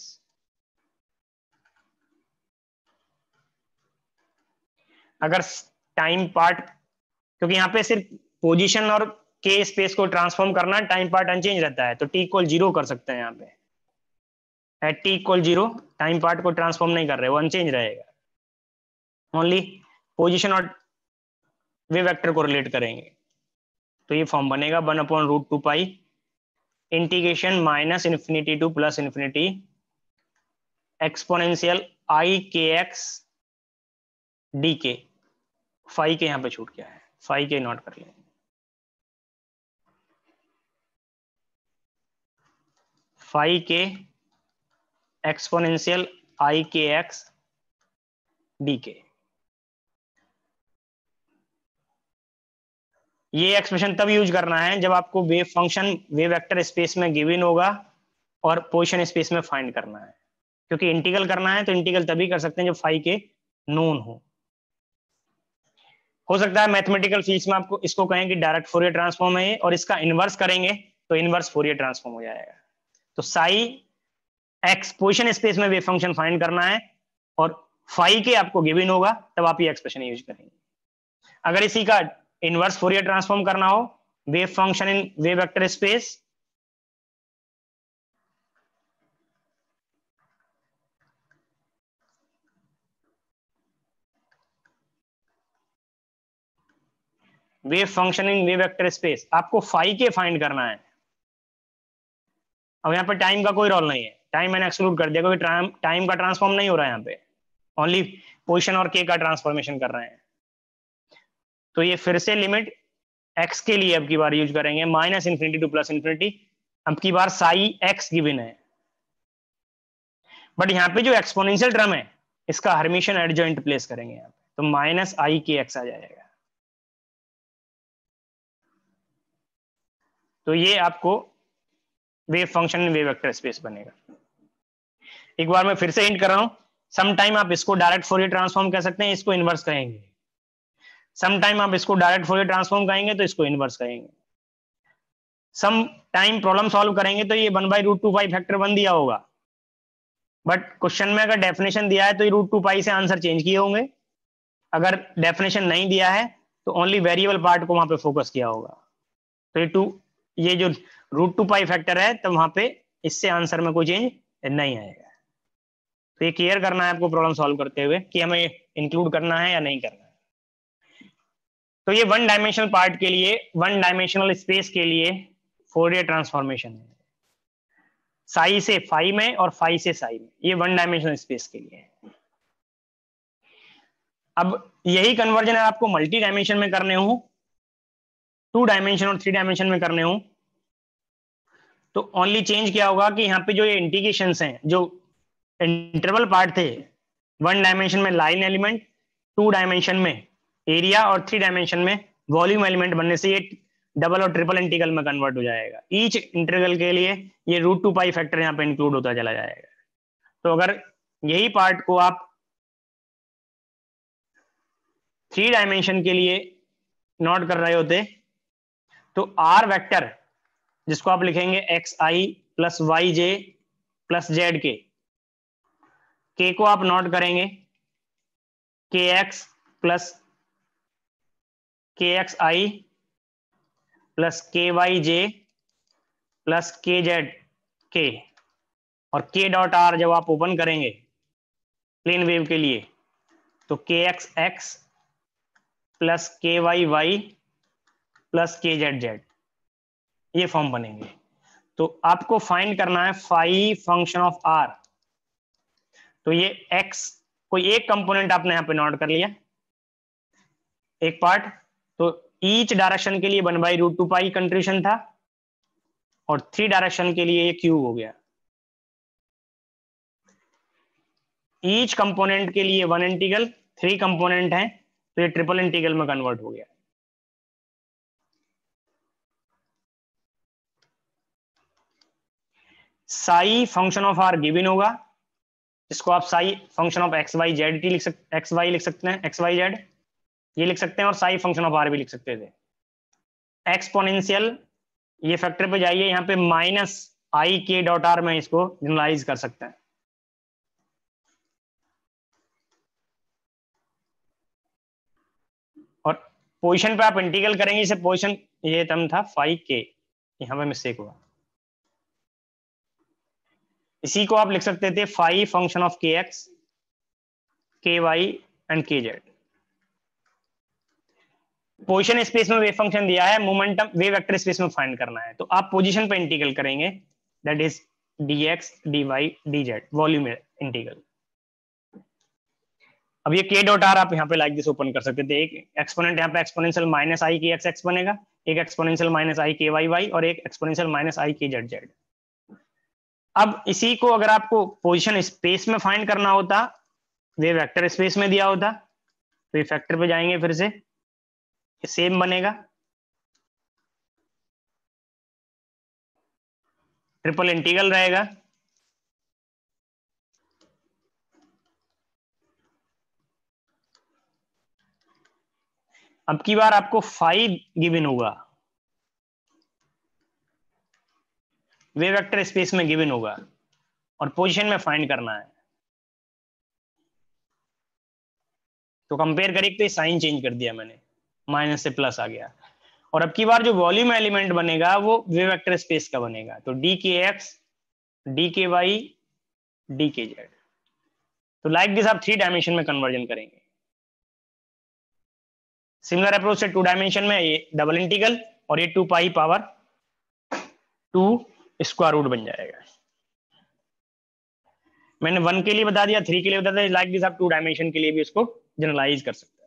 अगर time part, क्योंकि यहाँ पे सिर्फ position और के space को transform करना, टाइम पार्ट अनचेंज रहता है, तो टी इक्वल जीरो कर सकते हैं यहाँ पे। At t equal zero time part को ट्रांसफॉर्म नहीं कर रहे, वो अनचेंज रहेगा, ओनली पोजीशन और वेव वेक्टर को रिलेट करेंगे। तो ये फॉर्म बनेगा one upon root two pi integration minus infinity to plus infinity exponential आई के एक्स डी के। फाई के यहाँ पे छूट गया है, फाई के नोट कर लेंगे। फाई के एक्सपोनेंशियल आई के एक्स डी के। ये एक्सप्रेशन तब यूज करना है जब आपको wave function wave vector space में गिवन होगा और पोजीशन स्पेस में फाइंड करना है, क्योंकि इंटीग्रल करना है तो इंटीग्रल तभी कर सकते हैं जब फाई के नोन हो। हो सकता है मैथमेटिकल फील्ड्स में आपको इसको कहें कि डायरेक्ट फोरियर ट्रांसफॉर्म है, और इसका इनवर्स करेंगे तो इनवर्स फोरियर ट्रांसफॉर्म हो जाएगा। तो साई एक्स पोजीशन स्पेस में वेव फंक्शन फाइंड करना है और फाई के आपको गिवन होगा, तब आप ये एक्सप्रेशन यूज करेंगे। अगर इसी का इनवर्स फोरियर ट्रांसफॉर्म करना हो, wave function in wave vector space, wave function in wave vector space, आपको फाई के फाइंड करना है। अब यहाँ पे टाइम का कोई रोल नहीं है, टाइम मैंने एक्सक्लूड कर दिया क्योंकि टाइम का ट्रांसफॉर्म नहीं हो रहा है यहाँ पे, ओनली पोजीशन और के का ट्रांसफॉर्मेशन कर रहे हैं। तो ये फिर से लिमिट एक्स के लिए अब की बार यूज करेंगे minus infinity to plus infinity. अब की बार साई एक्स गिवन है, बट यहाँ पे जो एक्सपोनेंशियल टर्म है इसका हर्मिशियन एडजॉइंट प्लेस करेंगे यहाँ पे, तो माइनस आई के एक्स आ जाएगा। तो ये आपको wave function in wave vector space बनेगा। एक बार मैं फिर से हिंट कर रहा हूं, सम टाइम आप इसको डायरेक्ट फोरियर ट्रांसफॉर्म कह सकते हैं, इसको इनवर्स कहेंगे। सम टाइम आप इसको डायरेक्ट फोरियर ट्रांसफॉर्म कहेंगे तो इसको इनवर्स कहेंगे। सम टाइम प्रॉब्लम सॉल्व करेंगे तो ये one by root two pi factor one दिया होगा, बट क्वेश्चन में अगर डेफिनेशन दिया है तो ये रूट टू पाई से आंसर चेंज किए होंगे। अगर डेफिनेशन नहीं दिया है तो ओनली वेरिएबल पार्ट को वहां पे फोकस किया होगा। तो ये टू ये जो रूट टू पाई फैक्टर है तो वहां पे इससे आंसर में कोई चेंज नहीं आएगा। तो ये क्लियर करना है आपको प्रॉब्लम सॉल्व करते हुए कि हमें इंक्लूड करना है या नहीं करना है। तो ये वन डायमेंशनल पार्ट के लिए, वन डायमेंशनल स्पेस के लिए फोरियर ट्रांसफॉर्मेशन है, साई से फाई में और फाई से साई में, ये वन डायमेंशनल स्पेस के लिए है। अब यही कन्वर्जन आपको मल्टी डायमेंशन में करने हो, टू डायमेंशन और थ्री डायमेंशन में करने हो, तो ओनली चेंज क्या होगा कि यहाँ पे जो ये इंटीग्रेशंस हैं, जो इंटरवल पार्ट थे, वन डायमेंशन में लाइन एलिमेंट, टू डायमेंशन में एरिया और थ्री डायमेंशन में वॉल्यूम एलिमेंट बनने से ये डबल और ट्रिपल इंटीग्रल में कन्वर्ट हो जाएगा। ईच इंटीग्रल के लिए ये रूट टू पाई फैक्टर यहाँ पे इंक्लूड होता चला जाएगा। तो अगर यही पार्ट को आप थ्री डायमेंशन के लिए नोट कर रहे होते तो आर वेक्टर, जिसको आप लिखेंगे एक्स आई प्लस वाई जे प्लस जेड के, के को आप नोट करेंगे k x plus k x आई प्लस के वाई जे प्लस के जेड के, और के डॉट आर जब आप ओपन करेंगे प्लेन वेव के लिए, तो k x x plus k y y plus k z z, ये फॉर्म बनेंगे। तो आपको फाइंड करना है फाई फंक्शन ऑफ आर। तो ये x कोई एक कंपोनेंट आपने यहाँ पे नोट कर लिया, एक पार्ट। तो ईच डायरेक्शन के लिए one by root two pi contribution था, और थ्री डायरेक्शन के लिए ये क्यूब हो गया। ईच कंपोनेंट के लिए वन इंटीग्रल, थ्री कंपोनेंट है तो ये ट्रिपल इंटीग्रल में कन्वर्ट हो गया। Psi function of r given होगा, इसको आप psi function of x y z t लिख सकते, एक्स वाई लिख सकते हैं, एक्स वाई जेड ये लिख सकते हैं, और साई फंक्शन ऑफ आर भी लिख सकते थे। एक्सपोनेंशियल, ये फैक्टर पे जाइए, यहाँ पे माइनस आई के डॉट आर में इसको जनरलाइज कर सकते हैं। और पोजीशन पे आप इंटीग्रल करेंगे, इसे पोजीशन ये टर्म था फाइव के, यहाँ पे मिस्टेक हुआ। इसी को आप लिख सकते थे phi function of k x k y and k z. Position space में वेव फंक्शन दिया है, मोमेंटम वेव वेक्टर स्पेस में फाइंड करना है, तो आप पोजीशन पे इंटीग्रल करेंगे, that is dx dy dz, volume integral. अब ये k डॉट आर आप यहाँ पे लाइक दिस ओपन कर सकते थे। एक एक्सपोनेंट यहाँ पे एक्सपोनेंशियल माइनस आई के एक्स एक्स बनेगा, एक एक्सपोनेंशियल माइनस आई के वाई वाई, और एक एक्सपोनेंशियल माइनस आई के जेड जेड। अब इसी को अगर आपको पोजीशन स्पेस में फाइंड करना होता, वेव वेक्टर स्पेस में दिया होता, तो ये फैक्टर पे जाएंगे, फिर से सेम बनेगा, ट्रिपल इंटीग्रल रहेगा। अब की बार आपको फाइव गिवन होगा, वेव वेक्टर स्पेस में गिवन होगा, और पोजीशन में फाइंड करना है। तो कंपेयर करिए, तो साइन चेंज कर दिया मैंने, माइनस से प्लस आ गया। और अब की बार जो वॉल्यूम एलिमेंट बनेगा वो वेव वेक्टर स्पेस का बनेगा, तो d k x D k y d k z. तो लाइक दिस आप थ्री डायमेंशन में कन्वर्जन करेंगे। सिमिलर अप्रोच से टू डायमेंशन में ये डबल इंटीग्रल, और ये two pi power two square root बन जाएगा। मैंने वन के लिए बता दिया, थ्री के लिए बता दिया, लाइक दिस आप टू डायमेंशन के लिए भी इसको जनरलाइज कर सकते हैं।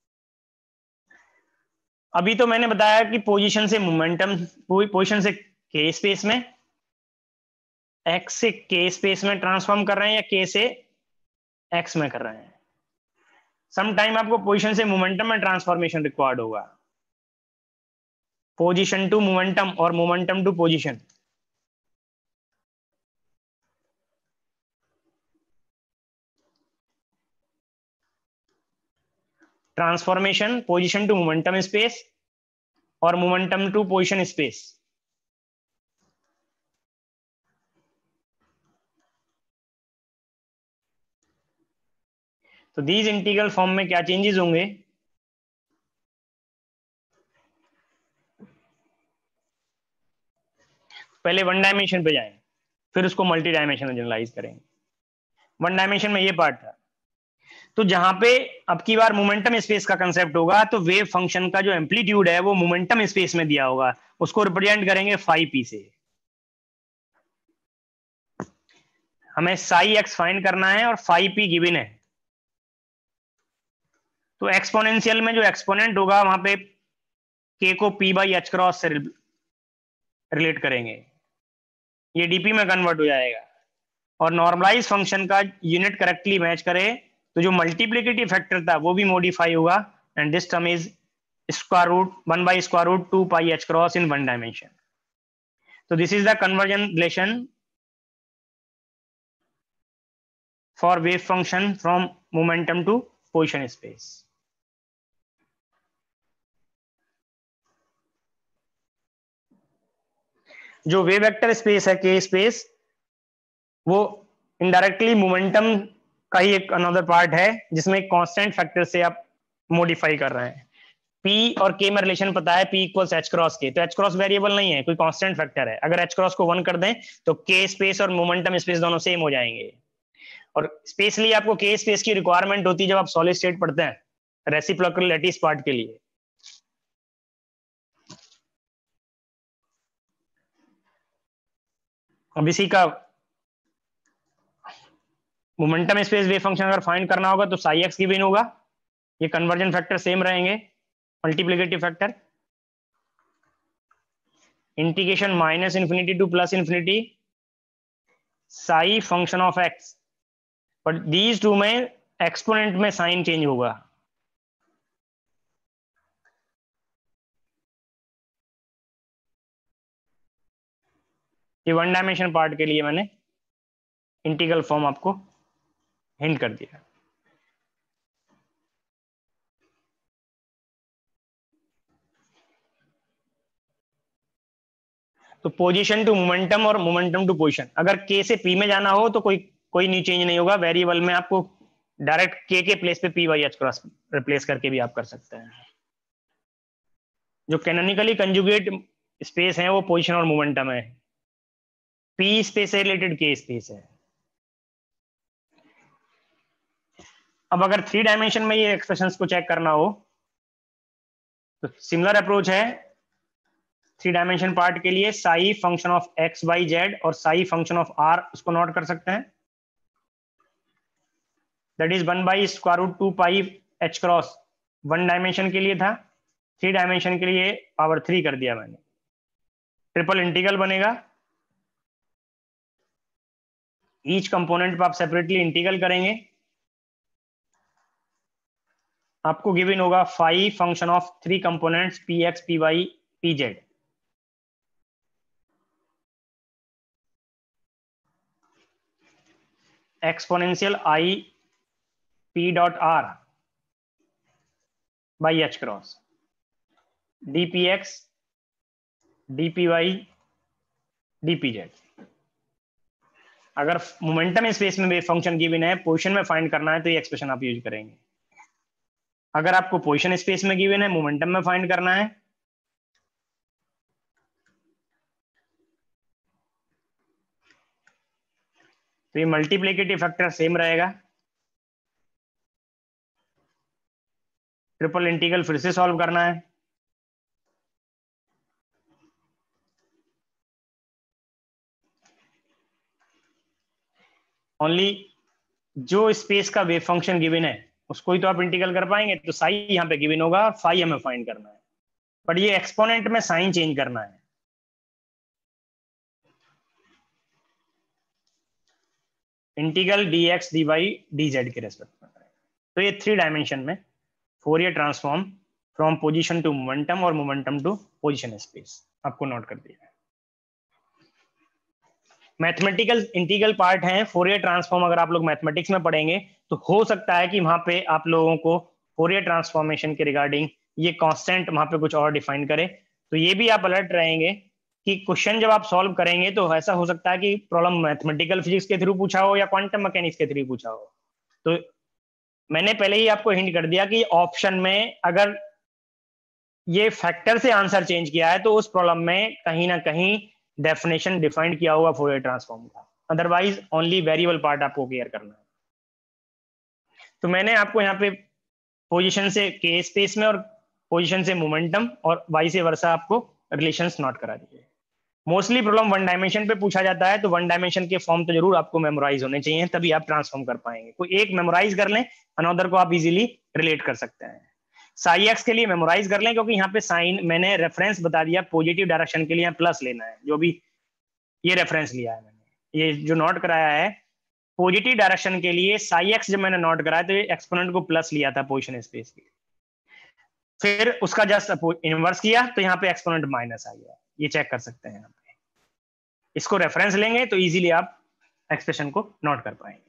अभी तो मैंने बताया कि पोजीशन से मोमेंटम, पोजीशन से के स्पेस में, एक्स से के स्पेस में ट्रांसफॉर्म कर रहे हैं, या के से एक्स में कर रहे हैं। सम टाइम आपको पोजीशन से मोमेंटम में ट्रांसफॉर्मेशन रिक्वायर्ड होगा, पोजीशन टू मोमेंटम और momentum to position. Transformation position to momentum space और मोमेंटम टू पोजीशन स्पेस। तो दीज इंटीग्रल फॉर्म में क्या चेंजेस होंगे, पहले वन डायमेंशन पे जाएं, फिर उसको मल्टी डायमेंशन में जनरलाइज करेंगे। वन डायमेंशन में ये पार्ट था, तो जहां पे अब की बार मोमेंटम स्पेस का कंसेप्ट होगा, तो वेव फंक्शन का जो एम्पलीट्यूड है वो मोमेंटम स्पेस में दिया होगा, उसको रिप्रेजेंट करेंगे फाइव पी से। हमें साई एक्स फाइंड करना है और फाइव पी गिवन है, तो एक्सपोनेंशियल में जो एक्सपोनेंट होगा वहां पे के को पी बाई एच क्रॉस से रिलेट करेंगे, ये डीपी में कन्वर्ट हो जाएगा। और नॉर्मलाइज फंक्शन का यूनिट करेक्टली मैच करे तो जो मल्टीप्लिकेटिव फैक्टर था वो भी मॉडिफाई होगा, and this term is square root one by square root two pi h cross in one dimension. तो this is the conversion relation for wave function from momentum to position space. जो wave vector space है k space, वो indirectly momentum का ही एक another part है, जिसमें एक constant factor से आप मॉडिफाई कर रहे हैं। P और K में रिलेशन पता है, P इक्वल्स एच क्रॉस के, तो एच क्रॉस वेरिएबल नहीं है, कोई कांस्टेंट फैक्टर है। अगर एच क्रॉस को वन कर दें तो K स्पेस और मोमेंटम स्पेस दोनों सेम हो जाएंगे। और स्पेशली आपको के स्पेस की रिक्वायरमेंट होती है जब आप सॉलिड स्टेट पढ़ते हैं, रेसिप्रोकल लैटिस पार्ट के लिए। अब इसी का मोमेंटम स्पेस वेव फंक्शन अगर फाइंड करना होगा तो साई एक्स गिवन होगा, ये कन्वर्जन फैक्टर सेम रहेंगे, multiplicative factor, integration minus infinity to plus infinity psi function of x, but these two में एक्सपोनेंट में साइन चेंज होगा। ये वन डायमेंशन पार्ट के लिए मैंने इंटीग्रल फॉर्म आपको हिंट कर दिया। तो पोजीशन टू मोमेंटम और मोमेंटम टू पोजीशन, अगर के से पी में जाना हो तो कोई कोई न्यू चेंज नहीं होगा, वेरिएबल में आपको डायरेक्ट के के प्लेस पे p by h cross replace करके भी आप कर सकते हैं। जो कैनोनिकली कंजुगेट स्पेस है वो पोजीशन और मोमेंटम है, पी स्पेस से रिलेटेड के स्पेस है। अब अगर थ्री डायमेंशन में ये एक्सप्रेशंस को चेक करना हो तो सिमिलर अप्रोच है। थ्री डायमेंशन पार्ट के लिए psi function of x y z और साई फंक्शन ऑफ आर, उसको नोट कर सकते हैं, that is one by square root two pi h cross one dimension के लिए था, थ्री डायमेंशन के लिए पावर थ्री कर दिया मैंने। ट्रिपल इंटीग्रल बनेगा, ईच कंपोनेंट पर आप सेपरेटली इंटीग्रल करेंगे, आपको गिवन होगा phi function of three components p x p y p z. Exponential i p dot r by H cross d p x d p y d p z. अगर momentum space में wave function given है, position में find करना है तो ये expression आप use करेंगे। अगर आपको पोजीशन स्पेस में गिवन है, मोमेंटम में फाइंड करना है, तो ये मल्टीप्लिकेटिव फैक्टर सेम रहेगा। ट्रिपल इंटीग्रल फिर से सॉल्व करना है, ओनली जो स्पेस का वेव फंक्शन गिवन है उसको ही तो आप इंटीग्रल कर पाएंगे, तो साई यहाँ पे गिवन होगा, फाई हमें फाइंड करना है, बट ये एक्सपोनेंट में साइन चेंज करना है। Integral d x d y d z के रेस्पेक्ट में। तो ये थ्री डायमेंशन में Fourier transform from position to momentum और मोमेंटम टू पोजीशन स्पेस आपको नोट कर दिया है। मैथमेटिकल इंटीग्रल पार्ट है, फोरियर ट्रांसफॉर्म अगर आप लोग मैथमेटिक्स में पढ़ेंगे तो हो सकता है कि वहां पे आप लोगों को फोरियर ट्रांसफॉर्मेशन के रिगार्डिंग ये कांस्टेंट वहां पे कुछ और डिफाइन करे, तो ये भी आप अलर्ट रहेंगे कि क्वेश्चन जब आप सॉल्व करेंगे तो ऐसा हो सकता है कि प्रॉब्लम मैथमेटिकल फिजिक्स के थ्रू पूछा हो या क्वांटम मैकेनिक्स के थ्रू पूछा हो। तो मैंने पहले ही आपको हिंट कर दिया कि ऑप्शन में अगर ये फैक्टर से आंसर चेंज किया है तो उस प्रॉब्लम में कहीं ना कहीं डेफिनेशन डिफाइंड किया होगा फोरियर ट्रांसफॉर्म का, अदरवाइज ओनली वेरिएबल पार्ट आपको क्लियर करना है। तो मैंने आपको यहाँ पे पोजीशन से के स्पेस में और पोजीशन से मोमेंटम और वाइस वर्सा आपको रिलेशंस नोट करा दिए। मोस्टली प्रॉब्लम वन डायमेंशन पे पूछा जाता है, तो वन डायमेंशन के फॉर्म तो जरूर आपको मेमोराइज होने चाहिए, तभी आप ट्रांसफॉर्म कर पाएंगे। कोई एक मेमोराइज कर लें, अनदर को आप इजीली रिलेट कर सकते हैं। साई एक्स के लिए मेमोराइज कर लें, क्योंकि यहाँ पे साइन मैंने रेफरेंस बता दिया, पॉजिटिव डायरेक्शन के लिए प्लस लेना है, जो भी ये रेफरेंस लिया है मैंने, ये जो नोट कराया है पॉजिटिव डायरेक्शन के लिए साई एक्स जब मैंने नोट कराया तो ये एक्सपोनेंट को प्लस लिया था पोजीशन स्पेस के, फिर उसका जस्ट इनवर्स किया तो यहाँ पे एक्सपोनेंट माइनस आ गया, ये चेक कर सकते हैं यहाँ पे। इसको रेफरेंस लेंगे तो इजीली आप एक्सप्रेशन को नोट कर पाएंगे।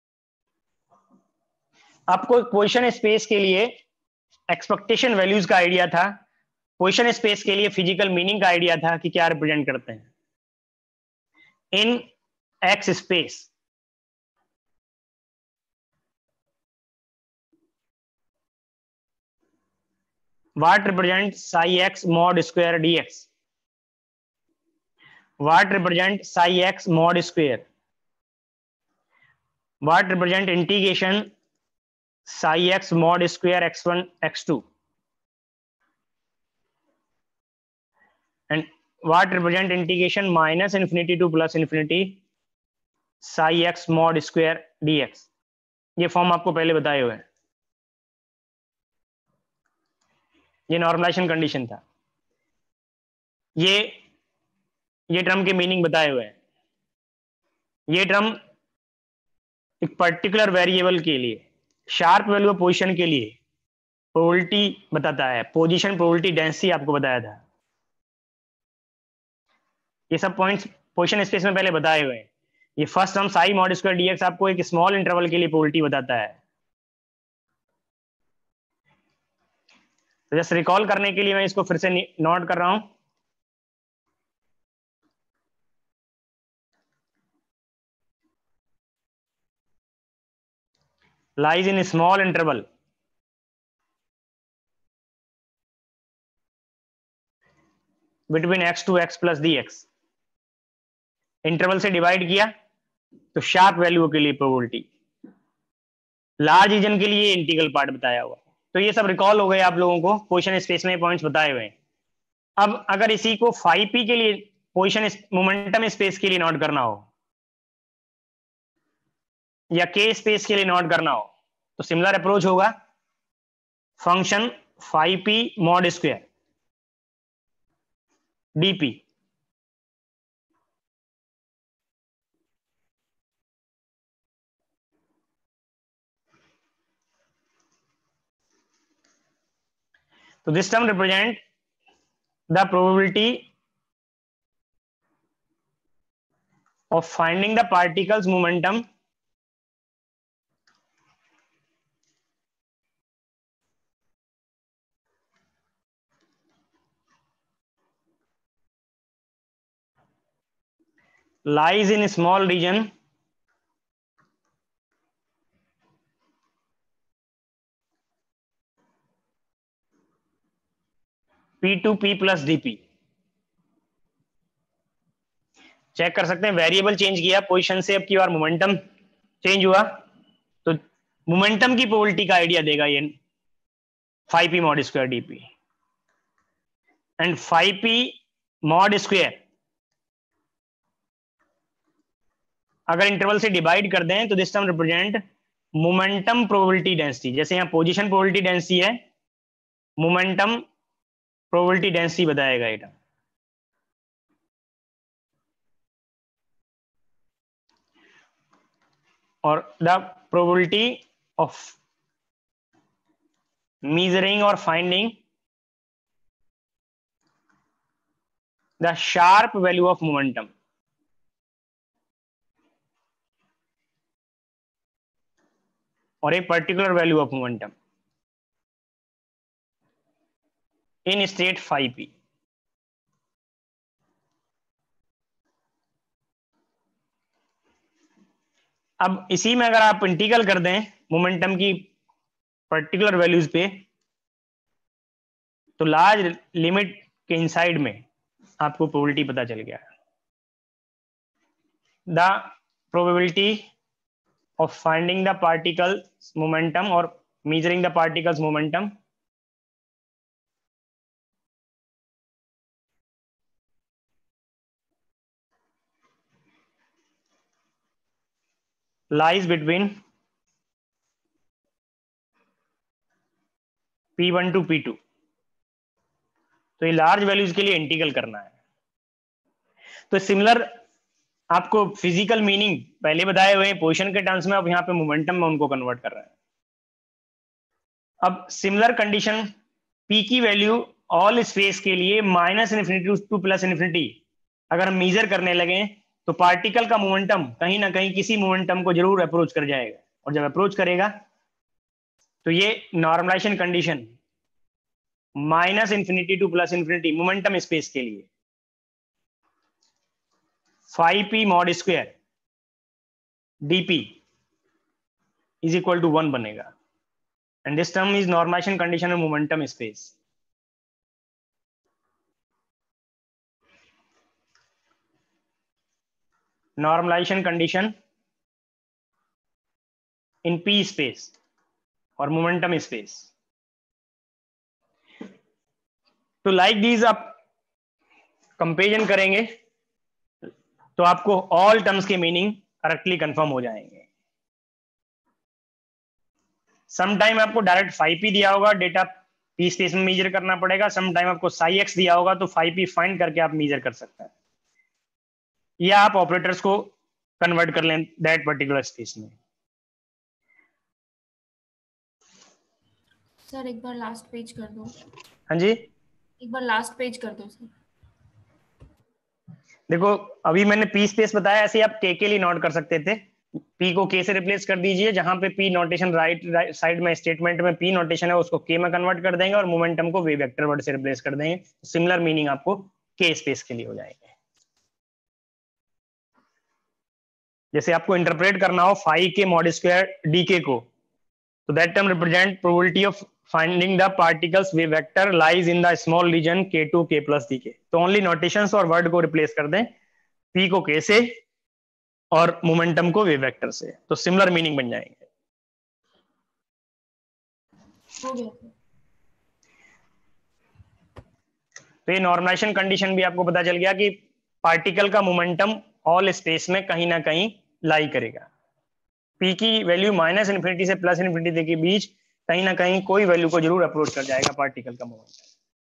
आपको पोजीशन स्पेस के लिए एक्सपेक्टेशन वैल्यूज का आइडिया था, पोजीशन स्पेस के लिए फिजिकल मीनिंग का आइडिया था कि क्या रिप्रेजेंट करते हैं in x space. What represents psi x mod square dx? What represents psi x mod square? what represent integration psi x mod square x one x two and what represent integration minus infinity to plus infinity psi x mod square dx. ये form आपको पहले बताए हुए हैं, ये normalization condition था, ये ये टर्म के मीनिंग बताए हुए हैं। ये टर्म एक पर्टिकुलर वेरिएबल के लिए शार्प वैल्यू ऑफ पोजीशन के लिए प्रोबेबिलिटी बताता है, पोजीशन प्रोबेबिलिटी डेंसिटी आपको बताया था। ये सब पॉइंट्स पोजीशन स्पेस में पहले बताए हुए हैं। ये first term psi mod square dx आपको एक स्मॉल इंटरवल के लिए प्रोबेबिलिटी बताता है। तो जस्ट रिकॉल करने के लिए मैं इसको फिर से नोट कर रहा हूं। lies in a small interval between x to x plus dx। Interval से डिवाइड किया तो शार्प वैल्यू के लिए प्रोबेबिलिटी, लार्ज रीजन के लिए इंटीग्रल पार्ट बताया हुआ। तो ये सब रिकॉल हो गए आप लोगों को, पोजीशन स्पेस में पॉइंट्स बताए हुए हैं। अब अगर इसी को फाइव पी के लिए पोजीशन मोमेंटम स्पेस के लिए नोट करना हो या के स्पेस के लिए नोट करना हो तो सिमिलर अप्रोच होगा, function phi p mod square dp. तो this term represent the probability of finding the particles momentum lies in a small region P to P plus dp। चेक कर सकते हैं, वेरिएबल चेंज किया पोजीशन से, अब की बार मोमेंटम चेंज हुआ तो मोमेंटम की प्रोबेबिलिटी का आइडिया देगा ये phi p mod square dp. And phi p mod square अगर इंटरवल से डिवाइड कर दें तो this term represent momentum probability density. जैसे यहाँ पोजीशन प्रोबेबिलिटी डेंसिटी है, मोमेंटम प्रोबेबिलिटी डेंसिटी बताएगा ये टर्म। और the probability of measuring or finding the sharp value of momentum or a particular value of momentum in state phi p. अब इसी में अगर आप इंटीग्रल कर दें मोमेंटम की पर्टिकुलर वैल्यूज पे तो लार्ज लिमिट के इनसाइड में आपको प्रोबेबिलिटी पता चल गया। The probability of finding the particle momentum और measuring the particle's momentum lies between P one to P two. तो ये लार्ज वैल्यूज के लिए इंटीग्रल करना है। तो सिमिलर आपको फिजिकल मीनिंग पहले बताए हुए हैं पोजीशन के टर्म्स में, अब यहाँ पे मोमेंटम में उनको कन्वर्ट कर रहे हैं। अब सिमिलर कंडीशन P की वैल्यू ऑल स्पेस के लिए minus infinity to plus infinity अगर हम मेजर करने लगे तो पार्टिकल का मोमेंटम कहीं ना कहीं किसी मोमेंटम को जरूर अप्रोच कर जाएगा, और जब अप्रोच करेगा तो ये normalization condition minus infinity to plus infinity momentum space के लिए five p mod square dp is equal to one बनेगा। And this term is normalization condition of momentum space. Normalization condition in p space और momentum space. तो like these आप comparison करेंगे तो आपको all terms के मीनिंग करेक्टली कंफर्म हो जाएंगे। सम टाइम आपको डायरेक्ट फाइव पी दिया होगा, डेटा पी स्पेस में मेजर करना पड़ेगा। सम टाइम आपको साई एक्स दिया होगा तो फाइव पी फाइंड करके आप मेजर कर सकते हैं, या आप ऑपरेटर्स को कन्वर्ट कर लें दैट पर्टिकुलर स्पेस में। सर एक बार लास्ट पेज कर दो। हाँ जी, एक बार लास्ट पेज कर दो सर। देखो अभी मैंने पी स्पेस बताया, ऐसे आप के के लिए नोट कर सकते थे। पी को के से रिप्लेस कर दीजिए, जहां पे पी नोटेशन राइट साइड में स्टेटमेंट में पी नोटेशन है उसको के में कन्वर्ट कर देंगे और मोमेंटम को वे वेक्टर वर्ड से रिप्लेस कर देंगे। सिमिलर मीनिंग आपको के स्पेस के लिए हो जाएंगे। जैसे आपको इंटरप्रेट करना हो फाइव के मॉड स्क्वायर डी के को, तो that term represent probability of finding the particles wave vector lies in the small region k to k plus d k. तो ओनली नोटेशंस और वर्ड को रिप्लेस कर दें, पी को के से और मोमेंटम को वे वेक्टर से, तो सिमिलर मीनिंग बन जाएंगे। हो गया सर। तो ये नॉर्मलाइजेशन कंडीशन भी आपको पता चल गया कि पार्टिकल का मोमेंटम ऑल स्पेस में कहीं ना कहीं लाई करेगा। पी की वैल्यू माइनस इन्फिनिटी से प्लस इन्फिनिटी के बीच कहीं ना कहीं कोई वैल्यू को जरूर अप्रोच कर जाएगा पार्टिकल का मोमेंटम।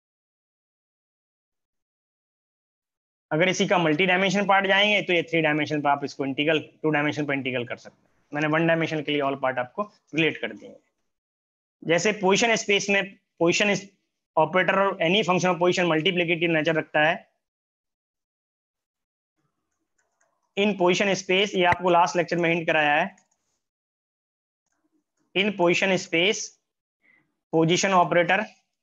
अगर इसी का मल्टी डायमेंशन पार्ट जाएंगे तो ये थ्री डायमेंशन पर आप इसको इंटीग्रल, टू डायमेंशन पर इंटीग्रल कर सकते हैं। मैंने वन डायमेंशन के लिए ऑल पार्ट आपको रिलेट कर दिए। जैसे पोजीशन स्पेस में पोजीशन ऑपरेटर और any function of position multiplicative nature रखता है। इन पोजीशन स्पेस, ये आपको लास्ट लेक्चर में हिंट कराया है, in position space position operator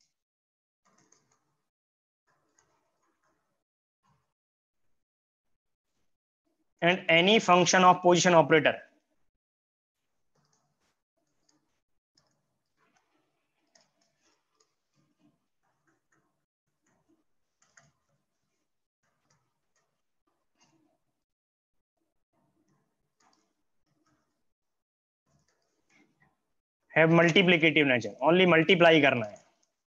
and any function of position operator have multiplicative nature, only multiply करना है।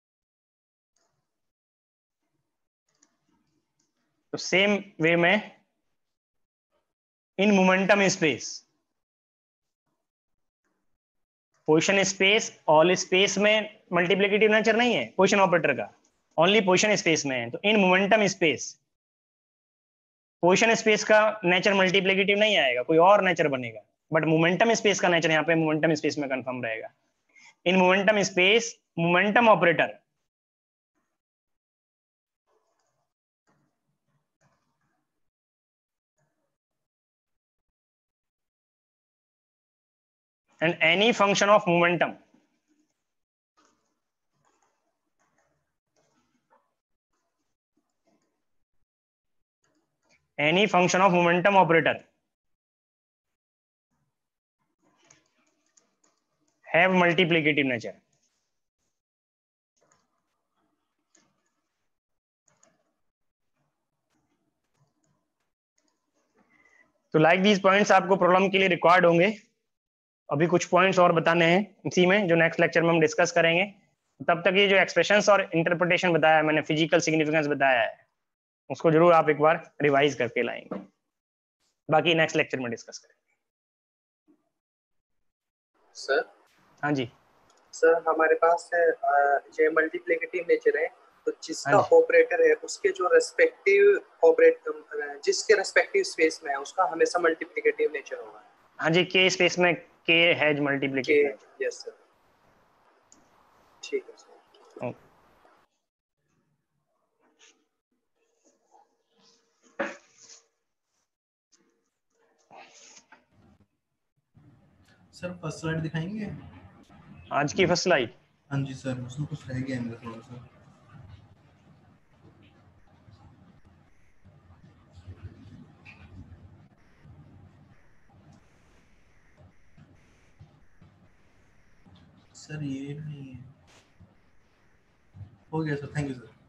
तो सेम वे में in momentum space position space all space में मल्टीप्लिकेटिव नेचर नहीं है पोजीशन ऑपरेटर का, ओनली पोजीशन स्पेस में है। तो in momentum space position space का नेचर मल्टीप्लिकेटिव नहीं आएगा, कोई और नेचर बनेगा, बट मोमेंटम स्पेस का नेचर यहाँ पे मोमेंटम स्पेस में कंफर्म रहेगा। In momentum space momentum operator and any function of momentum any function of momentum operator have multiplicative nature। तो लाइक दीज पॉइंट्स आपको प्रॉब्लम के लिए रिक्वायर्ड होंगे। अभी कुछ पॉइंट्स और बताने हैं इसी में, जो नेक्स्ट लेक्चर में हम डिस्कस करेंगे। तब तक ये जो एक्सप्रेशंस और इंटरप्रिटेशन बताया है मैंने, फिजिकल सिग्निफिकेंस बताया है, उसको जरूर आप एक बार रिवाइज करके लाएंगे। बाकी नेक्स्ट लेक्चर में डिस्कस करेंगे। सर हाँ जी सर हमारे पास है अ, ये मल्टीप्लिकेटिव नेचर है, तो जिसका हाँ जी। ऑपरेटर है उसके जो रेस्पेक्टिव ऑपरेट जिसके रेस्पेक्टिव स्पेस में है उसका हमेशा मल्टीप्लिकेटिव नेचर होगा। हाँ जी, के स्पेस में के हैज के मल्टीप्लिकेटिव नेचर। यस सर, ठीक है सर। ओके। सर फर्स्ट स्लाइड दिखाएंगे? आज की फर्स्ट स्लाइड? हाँ जी सर, उसमें कुछ रह गया है मेरा थोड़ा सा। सर ये नहीं है, हो गया sir, thank you sir.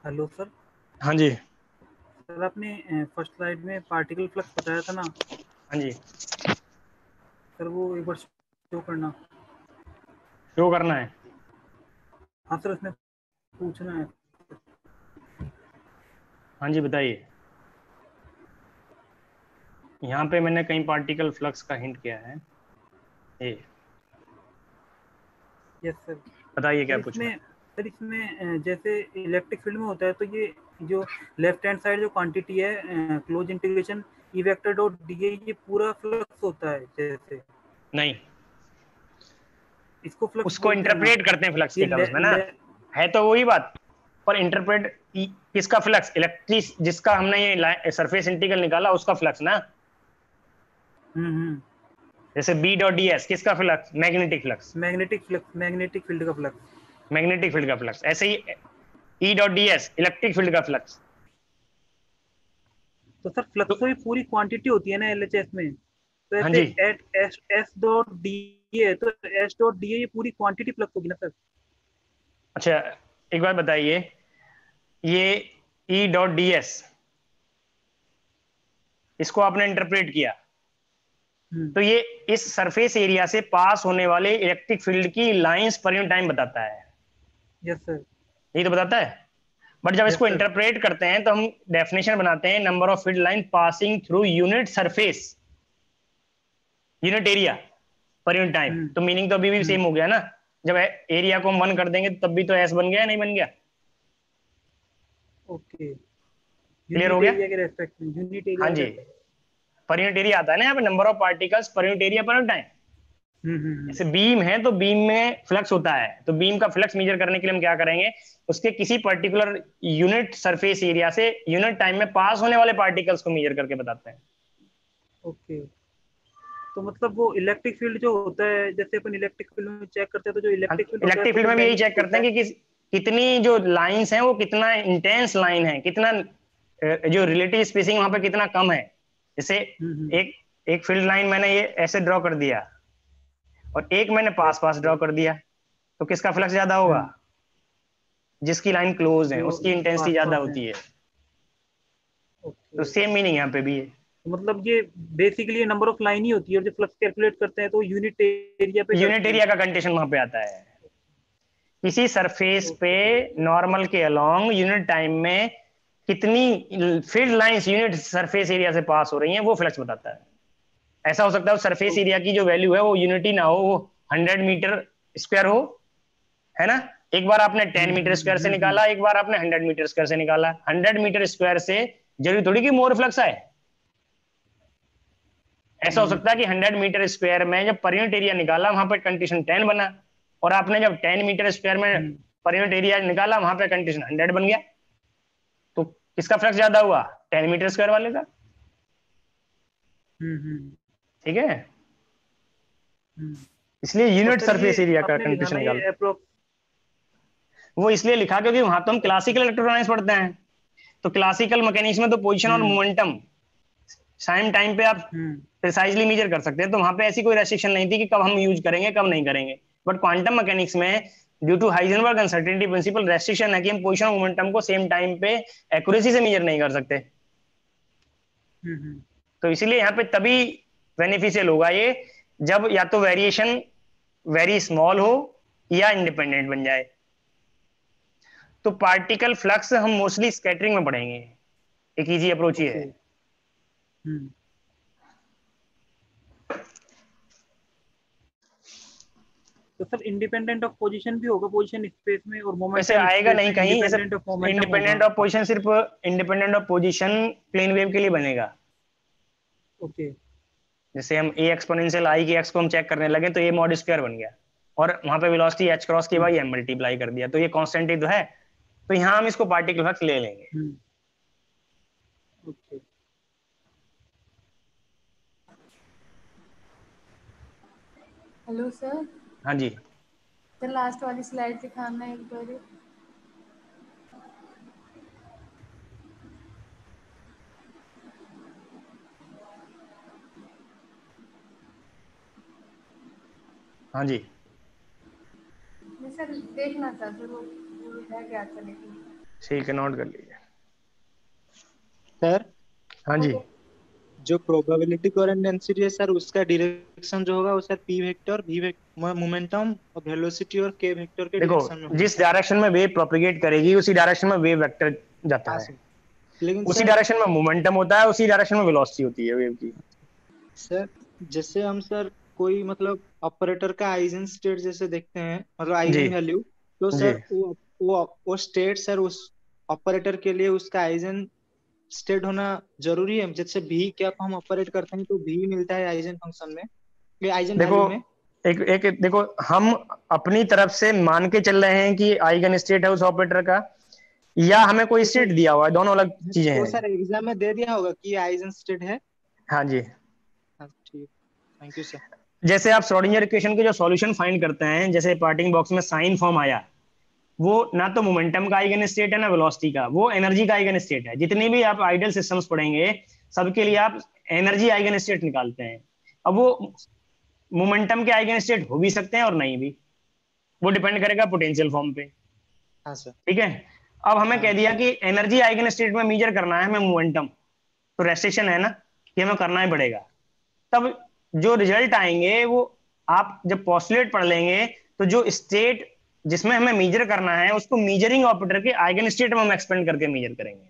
Hello sir. हाँ जी। सर आपने फर्स्ट स्लाइड में पार्टिकल फ्लक्स बताया था ना? हाँ जी। सर वो एक बार शो करना। शो करना है? हाँ सर, उसमें पूछना है। हाँ जी बताइए। यहाँ पे मैंने कहीं पार्टिकल फ्लक्स का हिंट किया है। ये यस सर। बताइए सर क्या पूछना इसमें है। सर इसमें अ, जैसे इलेक्ट्रिक फील्ड में होता है तो ये जो लेफ्ट हैंड साइड जो क्वांटिटी है close integration e vector dot d a, ये पूरा फ्लक्स होता है जैसे? नहीं, इसको फ्लक्स उसको बोलते हैं ना? इंटरप्रेट करते हैं फ्लक्स ये के ले, टर्म्स में ना, ले, है तो वही बात। पर इंटरप्रेट किसका फ्लक्स? इलेक्ट्रिक जिसका हमने ये सरफेस इंटीग्रल निकाला उसका फ्लक्स ना। हम्म हम्म जैसे बी डॉट डी एस किसका flux? Magnetic flux. Magnetic flux, magnetic field का फ्लक्स। मैग्नेटिक फील्ड का फ्लक्स। ऐसे ही e dot d s electric field का फ्लक्स। तो सर फ्लक्स तो तो ये पूरी क्वांटिटी होती है ना एलएचएस में, तो हाँ ऐसे जी, at s s dot d a, तो एस डॉट डी ए ये पूरी क्वांटिटी फ्लक्स होगी ना सर? अच्छा एक बात बताइए, ये ई डॉट डी एस इसको आपने इंटरप्रेट किया हम्म तो ये इस सरफेस एरिया से पास होने वाले इलेक्ट्रिक फील्ड की लाइंस पर यूनिट टाइम बताता है। Yes sir. यही तो बताता है। बट जब यस इसको सर। इंटरप्रेट करते हैं तो हम डेफिनेशन बनाते हैं number of field line passing through unit surface unit area पर यूनिट टाइम। हम्म तो मीनिंग तो अभी भी हम्म सेम हो गया ना। जब एरिया को हम वन कर देंगे तब भी तो एस बन गया नहीं बन गया? ओके। क्लियर हो यूनिट गया? एरिया के रेस्पेक्ट में, यूनिट हाँ एरिया के जी, रेस्पेक्ट। पर यूनिट एरिया आता है ना यहाँ पे, नंबर ऑफ पार्टिकल्स पर यूनिट एरिया पर यूनिट टाइम। हम्म हम्म जैसे बीम है तो बीम में फ्लक्स होता है, तो बीम का फ्लक्स मेजर करने के लिए हम क्या करेंगे, उसके किसी पर्टिकुलर यूनिट सरफेस एरिया से यूनिट टाइम में पास होने वाले पार्टिकल्स को मेजर करके बताते हैं। ओके। तो मतलब वो इलेक्ट्रिक फील्ड जो होता है, जैसे अपन इलेक्ट्रिक फील्ड में चेक करते हैं, तो जो इलेक्ट्रिक फील्ड होता है इलेक्ट्रिक तो फील्ड वो में भी यही चेक मैग्नेटिक करते होता हैं है। कि किस कितनी जो लाइंस हैं वो कितना इंटेंस लाइन है, कितना अ, जो रिलेटिव स्पेसिंग वहां पे कितना कम है। जैसे हम्म हम्म एक एक फील्ड लाइन मैंने ये ऐसे ड्रॉ कर दिया और एक मैंने pass yes pass draw sir. कर दिया, तो किसका फ्लक्स ज्यादा होगा? हम्म जिसकी लाइन क्लोज है जो उसकी इंटेंसिटी पास ज्यादा पास है। होती है। तो ओके। सेम मीनिंग यहाँ पे भी है। तो मतलब ये बेसिकली नंबर ऑफ लाइन ही होती है, और जब फ्लक्स कैलकुलेट करते हैं तो यूनिट एरिया पे यूनिट करते हैं। एरिया का कंडीशन वहां पे आता है। किसी सरफेस पे ओके। नॉर्मल के अलोंग यूनिट टाइम में कितनी field lines unit surface area से पास हो रही हैं वो फ्लक्स बताता है। ऐसा हो सकता है सरफेस एरिया की जो वैल्यू है वो यूनिटी ना हो, वो हंड्रेड मीटर स्क्वायर हो, है ना। एक बार आपने ten hmm meter hmm square से हम्म हम्म निकाला, एक बार आपने हंड्रेड मीटर स्क्वायर से निकाला। हंड्रेड मीटर स्क्वायर से जरूरी थोड़ी कि मोर फ्लक्स आए। ऐसा हो हम्म सकता है कि हंड्रेड मीटर स्क्वायर में जब पर यूनिट एरिया निकाला वहां पर कंडीशन टेन बना, और आपने जब टेन मीटर स्क्वायर में हम्म पर यूनिट एरिया निकाला वहां पे कंडीशन हंड्रेड बन गया। तो किसका फ्लक्स ज्यादा हुआ? टेन मीटर स्क्वायर वाले का। हम्म हम्म ठीक है, हम्म। इसलिए और यूनिट सर ये सरफेस एरिया का आपने लिखा कंडीशन ना निकाल। ये अप्रोक्स। वो इसलिए लिखा क्योंकि वहां तो हम क्लासिकल इलेक्ट्रोडायनेमिक्स पढ़ते हैं, तो क्लासिकल मैकेनिक्स में तो पोजीशन और हम्म मोमेंटम टाइम टाइम पे आप हम्म प्रिसाइजली मेजर कर सकते हैं। तो वहां पे ऐसी कोई रेस्ट्रिक्शन नहीं थी कि कब हम यूज करेंगे कब नहीं करेंगे। बट क्वांटम मैकेनिक्स में due to Heisenberg uncertainty principle restriction है कि हम पोजीशन और मोमेंटम को सेम टाइम पे एक्यूरेसी से मेजर नहीं कर सकते। हम्म हम्म। तो इसीलिए यहाँ पे तभी बेनिफिशियल होगा ये जब या तो वेरिएशन वेरी स्मॉल हो या इंडिपेंडेंट बन जाए। तो पार्टिकल फ्लक्स हम मोस्टली स्कैटरिंग में पढ़ेंगे। एक इजी अप्रोच ये ओके। है। हम्म। तो सर इंडिपेंडेंट ऑफ पोजीशन भी होगा, पोजीशन स्पेस में, और वैसे मोमेंटम आएगा स्पेस नहीं में कहीं, जैसे इंडिपेंडेंट ऑफ मोमेंटम होगा। इंडिपेंडेंट ऑफ पोजीशन सिर्फ independent of position plane wave के लिए बनेगा। ओके। जैसे हम ए एक्सपोनेंशियल आई के एक्स को हम चेक करने लगे तो ए मॉड स्क्वायर बन गया, और वहां पे velocity h cross k by m multiply कर दिया, तो ये कांस्टेंट ही तो है। तो यहाँ हम इसको पार्टिकल फ्लक्स ले लेंगे। हम्म ओके। हेलो सर, हाँ जी। सर लास्ट वाली स्लाइड दिखाना एक बार। हाँ जी नहीं सर, देखना था सर, वो वो है क्या चलेगी। ठीक है, नोट कर लीजिए। सर हाँ जी, जो प्रोबेबिलिटी कोएफिशिएंट डेंसिटी है सर, उसका डायरेक्शन जो होगा वो sir p vector, v vector, momentum और वेलोसिटी और के वेक्टर के देखो डायरेक्शन में होगा। जिस डायरेक्शन में वेव प्रोपेगेट करेगी उसी डायरेक्शन में वेव वेक्टर जाता हाँ है, सर, लेकिन उसी सर डायरेक्शन में मोमेंटम होता है, उसी डायरेक्शन में वेलोसिटी होती है वेव की। सर जैसे हम सर कोई मतलब ऑपरेटर का आइजन स्टेट जैसे देखते हैं, मतलब जी आइजन वैल्यू, तो जी सर वो वो वो स्टेट सर उस ऑपरेटर के लिए उसका आइजन स्टेट होना जरूरी है। जैसे भी क्या हम ऑपरेट करते हैं तो भी मिलता है आइजन फंक्शन में, ये आइजन देखो वैल्यू में। एक एक देखो, हम अपनी तरफ से मान के चल रहे हैं कि आइगन स्टेट है उस ऑपरेटर का, या हमें कोई तो स्टेट सर दिया हुआ है, दोनों अलग चीजें वो हैं। सर एग्जाम में दे दिया होगा कि ये आइजन स्टेट है। हाँ जी, हाँ ठीक, थैंक यू सर। जैसे आप श्रोडिंगर इक्वेशन के जो सॉल्यूशन फाइंड करते हैं, जैसे पार्टिंग बॉक्स में साइन फॉर्म आया, वो ना तो मोमेंटम का आइगन स्टेट है ना वेलोसिटी का, वो एनर्जी का आइगन स्टेट है। जितनी भी आप आइडियल सिस्टम्स पढ़ेंगे सबके लिए आप एनर्जी आइगन स्टेट निकालते हैं। अब वो मोमेंटम के आइगन स्टेट हो भी सकते हैं और नहीं भी, वो डिपेंड करेगा पोटेंशियल फॉर्म पे। हाँ सर। ठीक है, अब हमें कह हाँ दिया कि एनर्जी आइगन स्टेट में मेजर करना है हमें मोमेंटम, तो रेस्ट्रिक्शन है ना कि हमें करना ही पड़ेगा। तब जो रिजल्ट आएंगे वो आप जब पोस्टुलेट पढ़ लेंगे, तो जो स्टेट जिसमें हमें मेजर करना है उसको मेजरिंग ऑपरेटर के आइगन स्टेट में हम एक्सपेंड करके मेजर करेंगे।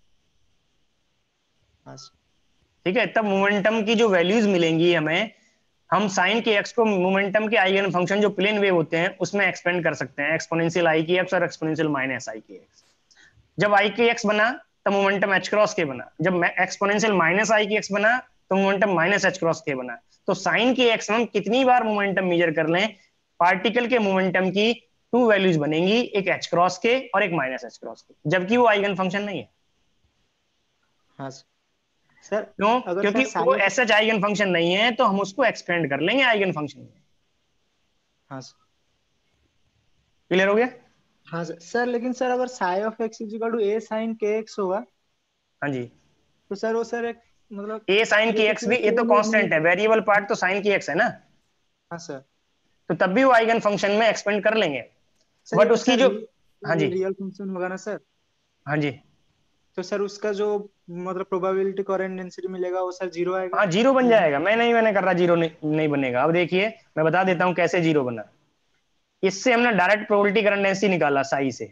हाँ सर। ठीक है, तब मोमेंटम की जो वैल्यूज मिलेंगी हमें, हम साइन के एक्स को मोमेंटम के आइगन फंक्शन जो प्लेन वेव होते हैं उसमें एक्सपेंड कर सकते हैं, एक्सपोनेंशियल आई की एक्स और एक्सपोनेंशियल माइनस आई की एक्स। जब आई के एक्स बना तब मोमेंटम एच क्रॉस के बना, जब एक्सपोनेंशियल माइनस आई की एक्स बना तो मोमेंटम माइनस एच क्रॉस के बना। तो साइन के एक्स में हम कितनी बार मोमेंटम मेजर कर लें, पार्टिकल के मोमेंटम की टू वैल्यूज बनेंगी, एक एच क्रॉस के और एक माइनस एच क्रॉस के, जबकि वो आइगन फंक्शन नहीं है। हाँ सर। सर क्यों? अगर क्योंकि सर वो साइन, ऐसा आइगन फंक्शन नहीं है, तो हम उसको एक्सपेंड कर लेंगे आइगन फंक्शन में। हाँ सर। क्लियर हो गया? हाँ सर। सर लेकिन सर अगर psi of x is equal to a sine के एक्स होगा, हाँ जी, तो सर वो सर एक मतलब ए साइन की ये तो एक्स सर भी, ये तो सेम कांस्टेंट है, वेरिएबल पार्ट तो साइन की एक्स है ना, हाँ सर। तो तब भी वो आइगन फंक्शन में एक्सपेंड कर लेंगे। सर ये बट तो उसकी सर जो, हाँ जी रियल फंक्शन होगा ना सर, हाँ जी, तो सर उसका जो मतलब प्रोबेबिलिटी कोएफिशिएंट डेंसिटी मिलेगा वो सर जीरो आएगा। हाँ जीरो बन जाएगा। मैं नहीं मैंने कर रहा जीरो नहीं, नहीं बनेगा। अब देखिए मैं बता देता हूँ कैसे जीरो बना। इससे हमने डायरेक्ट प्रोबेबिलिटी करंट डेंसिटी निकाला साई से,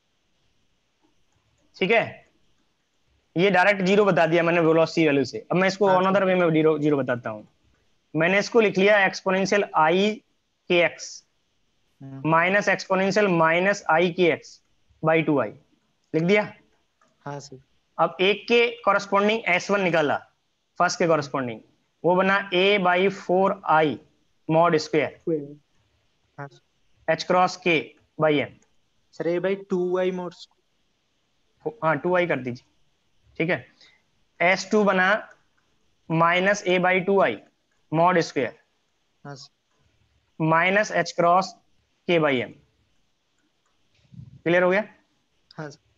ठीक है, ये डायरेक्ट जीरो बता दिया मैंने वेलोसिटी वैल्यू से। अब मैं इसको हाँ सर। अनदर वे में जीरो जीरो बताता हूँ। मैंने इसको लिख लिया एक्सपोनेंशियल आई के एक्स माइनस एक्सपोनेंशियल माइनस आई के एक्स बाई टू आई, लिख दिया। हाँ सर। अब एक के कॉरेस्पॉन्डिंग एस वन निकाला, फर्स्ट के कॉरेस्पॉन्डिंग, वो बना a by four i mod square हाँ एच क्रॉस के by n. Sir a by two i mod, हाँ टू आई कर दीजिए, ठीक है। एस टू बना minus a by two i mod square हाँ सर। माइनस एच क्रॉस के बाई एम। क्लियर हो गया? हाँ सर।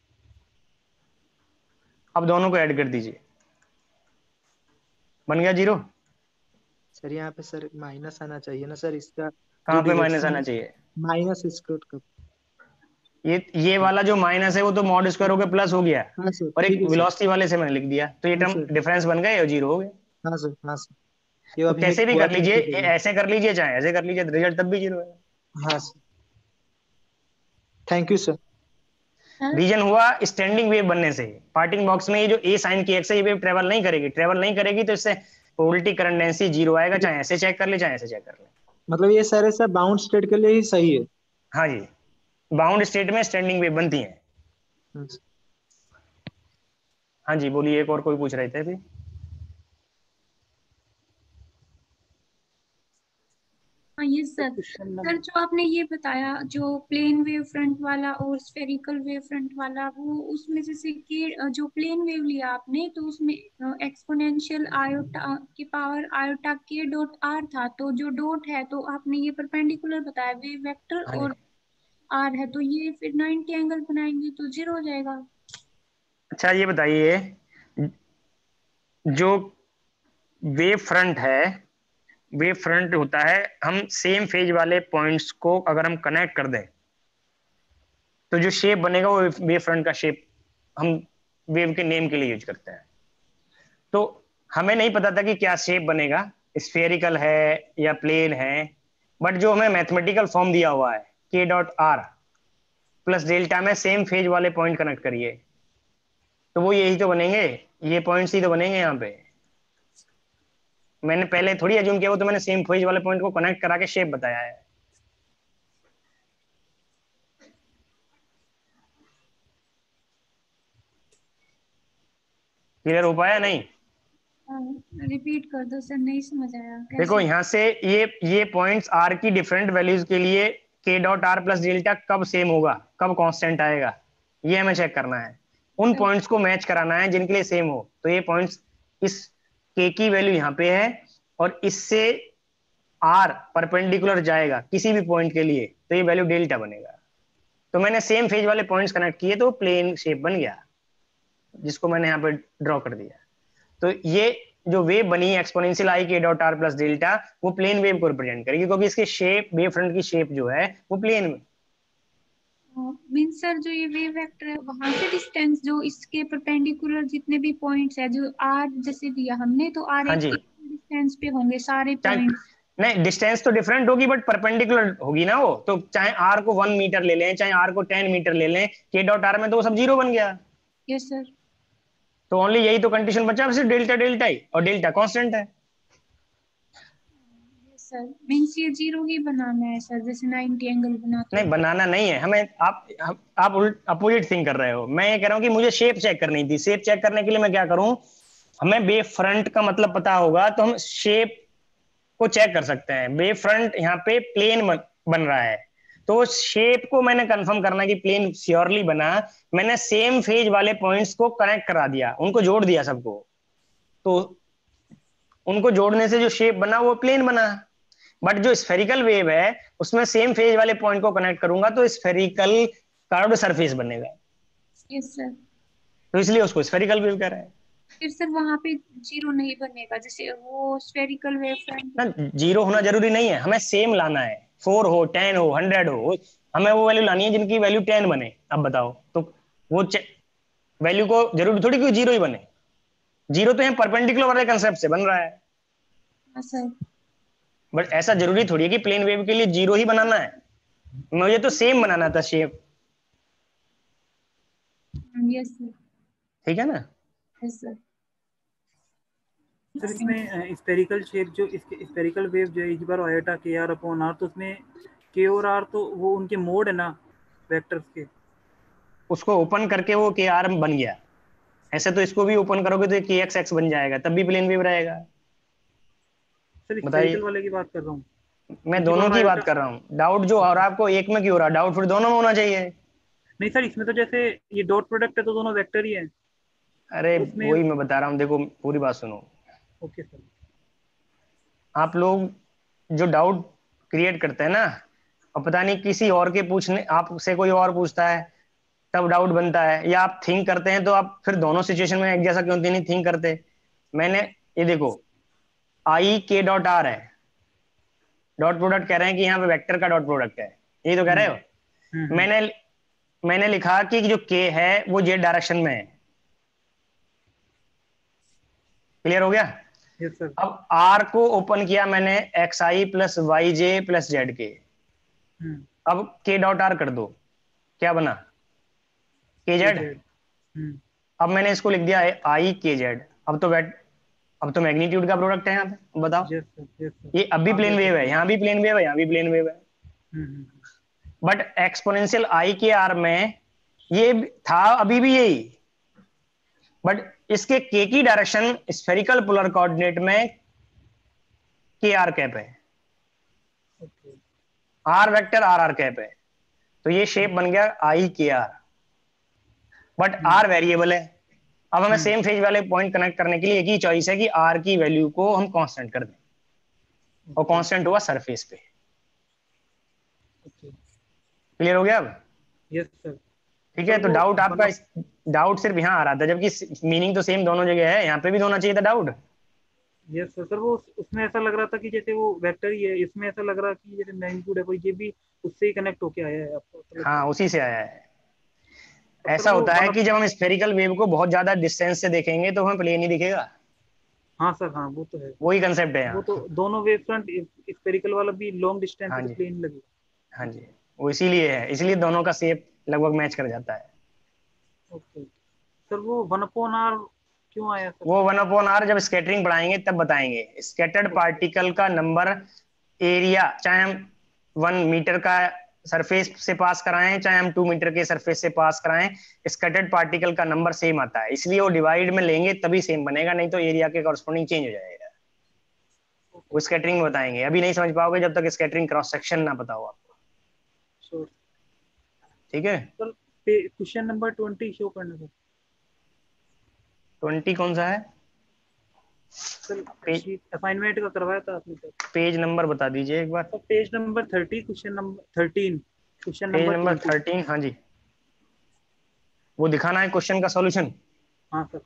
अब दोनों को ऐड कर दीजिए, बन गया जीरो। सर यहाँ पे सर माइनस आना चाहिए ना सर, इसका कहाँ जो पे माइनस डायरेक्शन आना चाहिए? माइनस स्क्वायर का। ये ये वाला जो माइनस है वो तो मॉड स्क्वायर होकर प्लस हो गया, हाँ सर और एक ठीक है सर। वेलोसिटी वाले से मैंने लिख दिया, तो ये हाँ टर्म सर। डिफरेंस बन गया और जीरो हो गया। हाँ सर। हाँ सर। ये तो अभी कैसे एक भी कर वर्क लीजिए, करके देगा। ऐसे कर लीजिए चाहे ऐसे कर लीजिए, रिजल्ट तब भी जीरो है। हाँ sir, thank you sir. Region हुआ स्टैंडिंग वेव बनने से। पार्टिंग बॉक्स में ये जो ए साइन की एक्स है, ये वेव ट्रेवल नहीं करेगी, ट्रेवल नहीं करेगी तो इससे प्रोबेबिलिटी करंट डेंसिटी जीरो आएगा, चाहे ऐसे चेक कर ले चाहे ऐसे चेक कर ले। मतलब ये सारे सर बाउंड स्टेट के लिए ही सही है। हाँ जी, बाउंड स्टेट में स्टैंडिंग वेव बनती है। हाँ, हाँ जी बोलिए, एक और कोई पूछ रहे थे अभी? हाँ ये सर सर जो आपने ये बताया जो प्लेन वेव फ्रंट वाला और स्फेरिकल वेव फ्रंट वाला, वो उसमें जैसे कि जो प्लेन वेव लिया आपने तो उसमें एक्सपोनेंशियल आयोटा की power iota k dot r था, तो जो डॉट है तो आपने ये परपेंडिकुलर बताया वेव वेक्टर हाँ जी। और आर है, तो ये फिर नाइंटी एंगल बनाएंगे तो जीरो हो जाएगा। अच्छा ये बताइए, जो वेव फ्रंट है, वेव फ्रंट होता है, हम सेम फेज वाले पॉइंट्स को अगर हम कनेक्ट कर दें तो जो शेप बनेगा वो वेव फ्रंट का शेप हम वेव के नेम के लिए यूज करते हैं। तो हमें नहीं पता था कि क्या शेप बनेगा, स्फेरिकल है या प्लेन है, बट जो हमें मैथमेटिकल फॉर्म दिया हुआ है k dot r plus delta में सेम फेज वाले पॉइंट कनेक्ट करिए, तो वो यही तो बनेंगे, ये पॉइंट्स ही तो बनेंगे यहाँ पे। मैंने पहले थोड़ी अज्यूम किया, वो तो मैंने सेम फेज वाले पॉइंट को कनेक्ट करा के शेप बताया है। क्लियर हो पाया नहीं? रिपीट कर दो सर, नहीं समझ आया। देखो यहाँ से ये ये पॉइंट्स आर की डिफरेंट वैल्यूज के लिए k dot r plus delta कब सेम होगा, कब कांस्टेंट आएगा, ये हमें चेक करना है। उन पॉइंट्स को मैच कराना है जिनके लिए सेम हो। तो ये पॉइंट्स, इस के की वैल्यू यहाँ पे है और इससे आर परपेंडिकुलर जाएगा किसी भी पॉइंट के लिए, तो ये वैल्यू डेल्टा बनेगा। तो मैंने सेम फेज वाले पॉइंट्स कनेक्ट किए तो प्लेन शेप बन गया, जिसको मैंने यहाँ पे ड्रॉ कर दिया। तो ये जो वेव बनी एक्सपोनेंशियल आई के डॉट आर प्लस डेल्टा, वो प्लेन वेव को रिप्रेजेंट करेगी, क्योंकि इसके शेप, वेव फ्रंट की शेप जो है वो प्लेन में। मीन सर जो ये वेव वेक्टर है वहां से डिस्टेंस जो इसके परपेंडिकुलर जितने भी पॉइंट्स है जो आर जैसे दिया हमने, तो आर हाँ एक जी। डिस्टेंस पे होंगे सारे पॉइंट्स। नहीं, डिस्टेंस तो डिफरेंट होगी बट परपेंडिकुलर होगी ना वो। तो चाहे आर को वन मीटर ले लें, चाहे आर को टेन मीटर ले लें, के डॉट आर में तो वो सब जीरो बन गया। Yes sir. तो ओनली यही तो कंडीशन बचा, सिर्फ डेल्टा डेल्टा ही, और डेल्टा कांस्टेंट है। सर मींस ये जीरो ही बनाना है सर, जैसे नाइंटी एंगल बनाते नहीं, बनाना नहीं है हमें। आप आप अपोजिट थिंक कर रहे हो। मैं ये कह रहा हूँ कि मुझे शेप चेक करनी थी। शेप चेक करने के लिए मैं क्या करूं, हमें वेव फ्रंट का मतलब पता होगा तो हम शेप को चेक कर सकते हैं। वेव फ्रंट यहाँ पे प्लेन बन रहा है, तो शेप को मैंने कंफर्म करना कि प्लेन श्योरली बना। मैंने सेम फेज वाले पॉइंट्स को कनेक्ट करा दिया, उनको जोड़ दिया सबको, तो उनको जोड़ने से जो शेप बना वो प्लेन बना। बट जो स्फेरिकल वेव है उसमें सेम फेज वाले पॉइंट को कनेक्ट करूंगा तो स्फेरिकल कर्व्ड सरफेस बनेगा। Yes sir. तो इसलिए उसको स्फेरिकल वेव कह रहे हैं। फिर सर वहां पे जीरो नहीं बनेगा, जैसे वो स्फेरिकल वेव फ्रंट ना, जीरो होना जरूरी नहीं है, हमें सेम लाना है। फोर हो, टेन हो, हंड्रेड हो, हमें वो वैल्यू लानी है जिनकी वैल्यू टेन बने। अब बताओ, तो वो वैल्यू को जरूरी थोड़ी कि जीरो ही बने। जीरो तो यहाँ परपेंडिकुलर वाले कंसेप्ट से बन रहा है। हाँ सर। बट ऐसा जरूरी थोड़ी है कि प्लेन वेव के लिए जीरो ही बनाना है, मुझे तो सेम बनाना था शेप। Yes sir. ठीक है ना? Yes sir. सर इसमें स्फेरिकल शेप जो इसके स्फेरिकल वेव जो है इस बार आया था के आर अपॉन आर, तो उसमें के और आर तो वो उनके मोड है ना वेक्टर्स के, उसको ओपन करके वो के आर बन गया। ऐसे तो इसको भी ओपन करोगे तो के एक्स एक्स बन जाएगा, तब भी प्लेन वेव रहेगा। सर स्फेरिकल वाले की बात कर रहा हूँ मैं, दोनों की बात कर रहा हूँ। डाउट जो और आपको एक में क्यों हो रहा, डाउट फिर दोनों में होना चाहिए। नहीं सर, इसमें तो जैसे ये डॉट प्रोडक्ट है तो दोनों वेक्टर ही है। अरे वही मैं बता रहा हूँ, देखो पूरी बात सुनो। Okay sir. आप लोग जो डाउट क्रिएट करते हैं ना, और पता नहीं किसी और के पूछने, आपसे कोई और पूछता है तब डाउट बनता है, या आप थिंक करते हैं तो आप फिर दोनों सिचुएशन में एक जैसा क्यों नहीं थिंक करते। मैंने ये देखो, आई के डॉट आर है, डॉट प्रोडक्ट कह रहे हैं कि यहाँ पे वेक्टर का डॉट प्रोडक्ट है, यही तो कह रहे हो। मैंने मैंने लिखा कि जो के है वो जेड डायरेक्शन में है। क्लियर हो गया? yes, sir. अब आर को ओपन किया मैंने एक्स आई प्लस वाई जे प्लस जेड के। अब के डॉट आर कर दो, क्या बना? के जेड। अब मैंने इसको लिख दिया है आई के जेड। अब तो वेट अब तो मैग्नीट्यूड का प्रोडक्ट है यहाँ पे, बताओ। yes, sir. Yes, sir. ये अब भी प्लेन वेव है, यहाँ भी प्लेन वेव है, यहाँ भी प्लेन वेव है। बट एक्सपोनेंशियल आई के आर में ये था अभी भी यही, बट इसके के की डायरेक्शन स्फेरिकल पोलर कोऑर्डिनेट में के आर कैप है, R vector R R cap है। तो ये शेप बन गया आई के आर, बट आर वेरिएबल है। अब हमें सेम फेज वाले पॉइंट कनेक्ट करने के लिए एक ही चॉइस है कि आर की वैल्यू को हम कांस्टेंट कर दें, और कांस्टेंट हुआ सरफेस पे। क्लियर हो गया अब? Yes sir. ठीक है, तो डाउट आपका डाउट सिर्फ यहाँ आ रहा था, जबकि मीनिंग तो सेम दोनों जगह है। यहाँ पे भी होना चाहिए था डाउट। Yes sir. सर वो उसमें ऐसा लग रहा था कि जैसे वो वेक्टर ही है, इसमें ऐसा लग रहा कि जैसे मैग्नीट्यूड है कोई, ये भी उससे ही कनेक्ट होके आया है आपको? हाँ, उसी से आया है। ऐसा होता है कि जब हम स्फेरिकल वेव को बहुत ज्यादा डिस्टेंस से देखेंगे तो हमें प्लेन ही दिखेगा। हाँ सर, हाँ वो तो है, वही कंसेप्ट है यहाँ। वो तो दोनों वेव फ्रंट स्फेरिकल वाला भी लॉन्ग डिस्टेंस हाँ पे जी, प्लेन लगेगा। हाँ जी, वो इसीलिए है, इसलिए दोनों का शेप लगभग मैच कर जाता है। ओके सर, वो वन अपॉन आर क्यों आया सर? वो वन अपॉन आर जब स्कैटरिंग पढ़ाएंगे तब बताएंगे। स्कैटर्ड पार्टिकल का नंबर, एरिया, चाहे हम वन मीटर का सरफेस से पास कराएं चाहे हम टू मीटर के सरफेस से पास कराएं, स्कैटर्ड पार्टिकल का नंबर सेम आता है, इसलिए वो डिवाइड में लेंगे तभी सेम बनेगा, नहीं तो एरिया के कॉरस्पॉन्डिंग चेंज हो जाएगा। वो स्कैटरिंग बताएंगे, अभी नहीं समझ पाओगे जब तक स्कैटरिंग क्रॉस सेक्शन ना पता हो आपको। ठीक है sir, question number twenty show करना सर। ट्वेंटी कौन सा है सर? पेज, असाइनमेंट का करवाया था आपने सर। पेज नंबर बता दीजिए एक बार। Sir page number thirty, question number thirteen, question page number number thirteen, हाँ जी, वो दिखाना है क्वेश्चन का सॉल्यूशन। हाँ सर।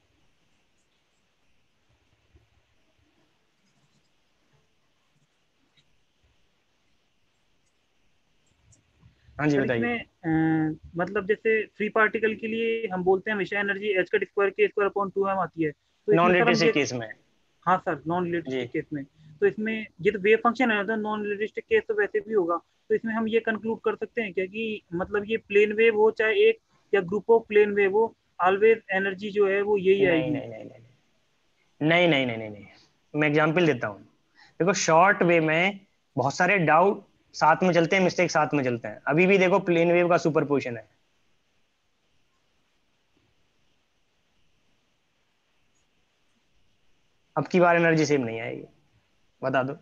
हाँ जी सर बताइए। इसमें अ, मतलब जैसे फ्री पार्टिकल के लिए हम बोलते हैं हमेशा एनर्जी एच का square K square upon two M आती है, तो नॉन इसमें सर हम रिलेटिविस्टिक ये, केस में। हाँ सर नॉन रिलेटिविस्टिक केस में, तो इसमें ये तो वेव फंक्शन है, तो नॉन रिलेटिविस्टिक केस तो वैसे भी होगा, तो इसमें हम ये कंक्लूड कर सकते हैं क्या कि मतलब ये प्लेन वेव हो चाहे एक या ग्रुप ऑफ प्लेन वेव हो, ऑलवेज एनर्जी जो है वो यही नहीं आएगी? नहीं नहीं नहीं नहीं नहीं नहीं नहीं नहीं मैं एग्जांपल देता हूँ। देखो शॉर्ट वे में बहुत सारे डाउट साथ में चलते हैं, मिस्टेक साथ में चलते हैं। अभी भी देखो प्लेन वेव का सुपरपोजिशन है, अब की बार एनर्जी सेम नहीं आएगी, बता दो।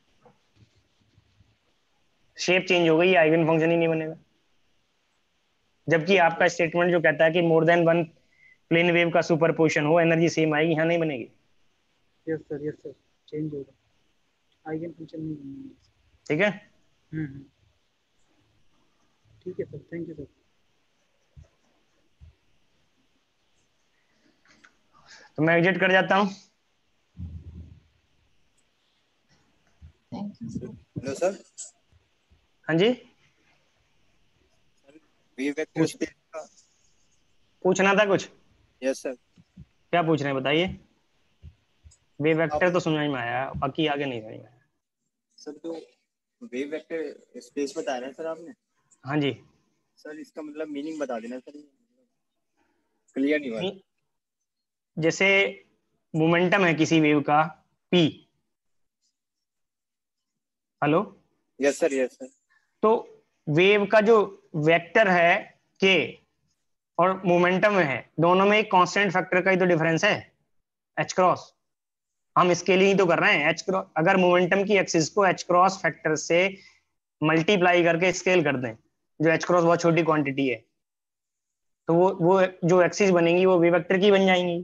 शेप चेंज हो गई, आइगन फंक्शन ही नहीं बनेगा। जबकि आपका स्टेटमेंट जो कहता है कि more than one plane wave का सुपरपोजिशन हो एनर्जी सेम आएगी, यहाँ नहीं बनेगी। Yes sir, yes sir, change होगा, आइगन फंक्शन नहीं बनेगा। ठीक है, हम्म हम्म, ठीक है सर, थैंक यू सर। तो मैं एग्जिट कर जाता हूँ। Hello sir. हाँ जी, वेव वेक्टर स्पेस का पूछना था कुछ? Yes sir. क्या पूछ रहे हैं बताइए। वेव वेक्टर तो समझ में आया, बाकी आगे नहीं समझ में आया। सर तो वेव वेक्टर स्पेस बता रहे हैं सर आपने? हाँ जी सर इसका मतलब मीनिंग बता देना सर, क्लियर नहीं हुआ। जैसे मोमेंटम है किसी वेव का p, hello? Yes sir, yes sir. तो वेव का जो वेक्टर है k और मोमेंटम है, दोनों में एक कांस्टेंट फैक्टर का ही तो डिफरेंस है, h क्रॉस। हम इसके लिए ही तो कर रहे हैं h क्रॉस। अगर मोमेंटम की एक्सिस को h क्रॉस फैक्टर से मल्टीप्लाई करके स्केल कर दें, जो h क्रॉस बहुत छोटी क्वांटिटी है, तो वो वो जो एक्सिस बनेंगी वो वेव वेक्टर की बन जाएंगी।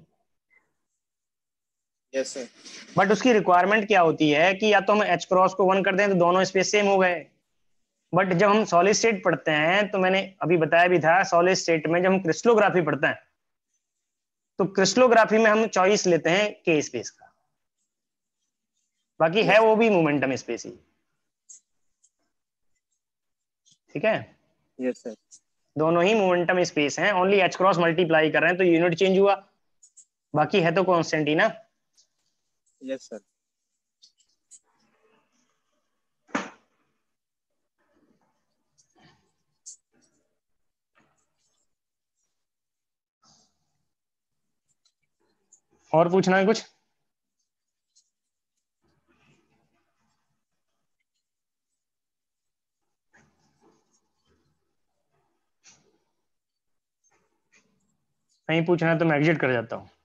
Yes sir. बट उसकी रिक्वायरमेंट क्या होती है कि या तो हम एच क्रॉस को वन कर दें तो दोनों स्पेस सेम हो गए। बट जब हम सॉलिड स्टेट पढ़ते हैं, तो मैंने अभी बताया भी था, सॉलिड स्टेट में जब हम क्रिस्टलोग्राफी पढ़ते हैं तो क्रिस्टलोग्राफी में हम चॉइस लेते हैं के स्पेस का, बाकी है वो भी मोमेंटम स्पेस ही। ठीक है, यस सर। दोनों ही मोमेंटम स्पेस हैं, ओनली एच क्रॉस मल्टीप्लाई कर रहे हैं तो यूनिट चेंज हुआ, बाकी है तो कांस्टेंट ही ना। Yes sir. और पूछना है कुछ? नहीं पूछना है तो मैं एग्जिट कर जाता हूँ।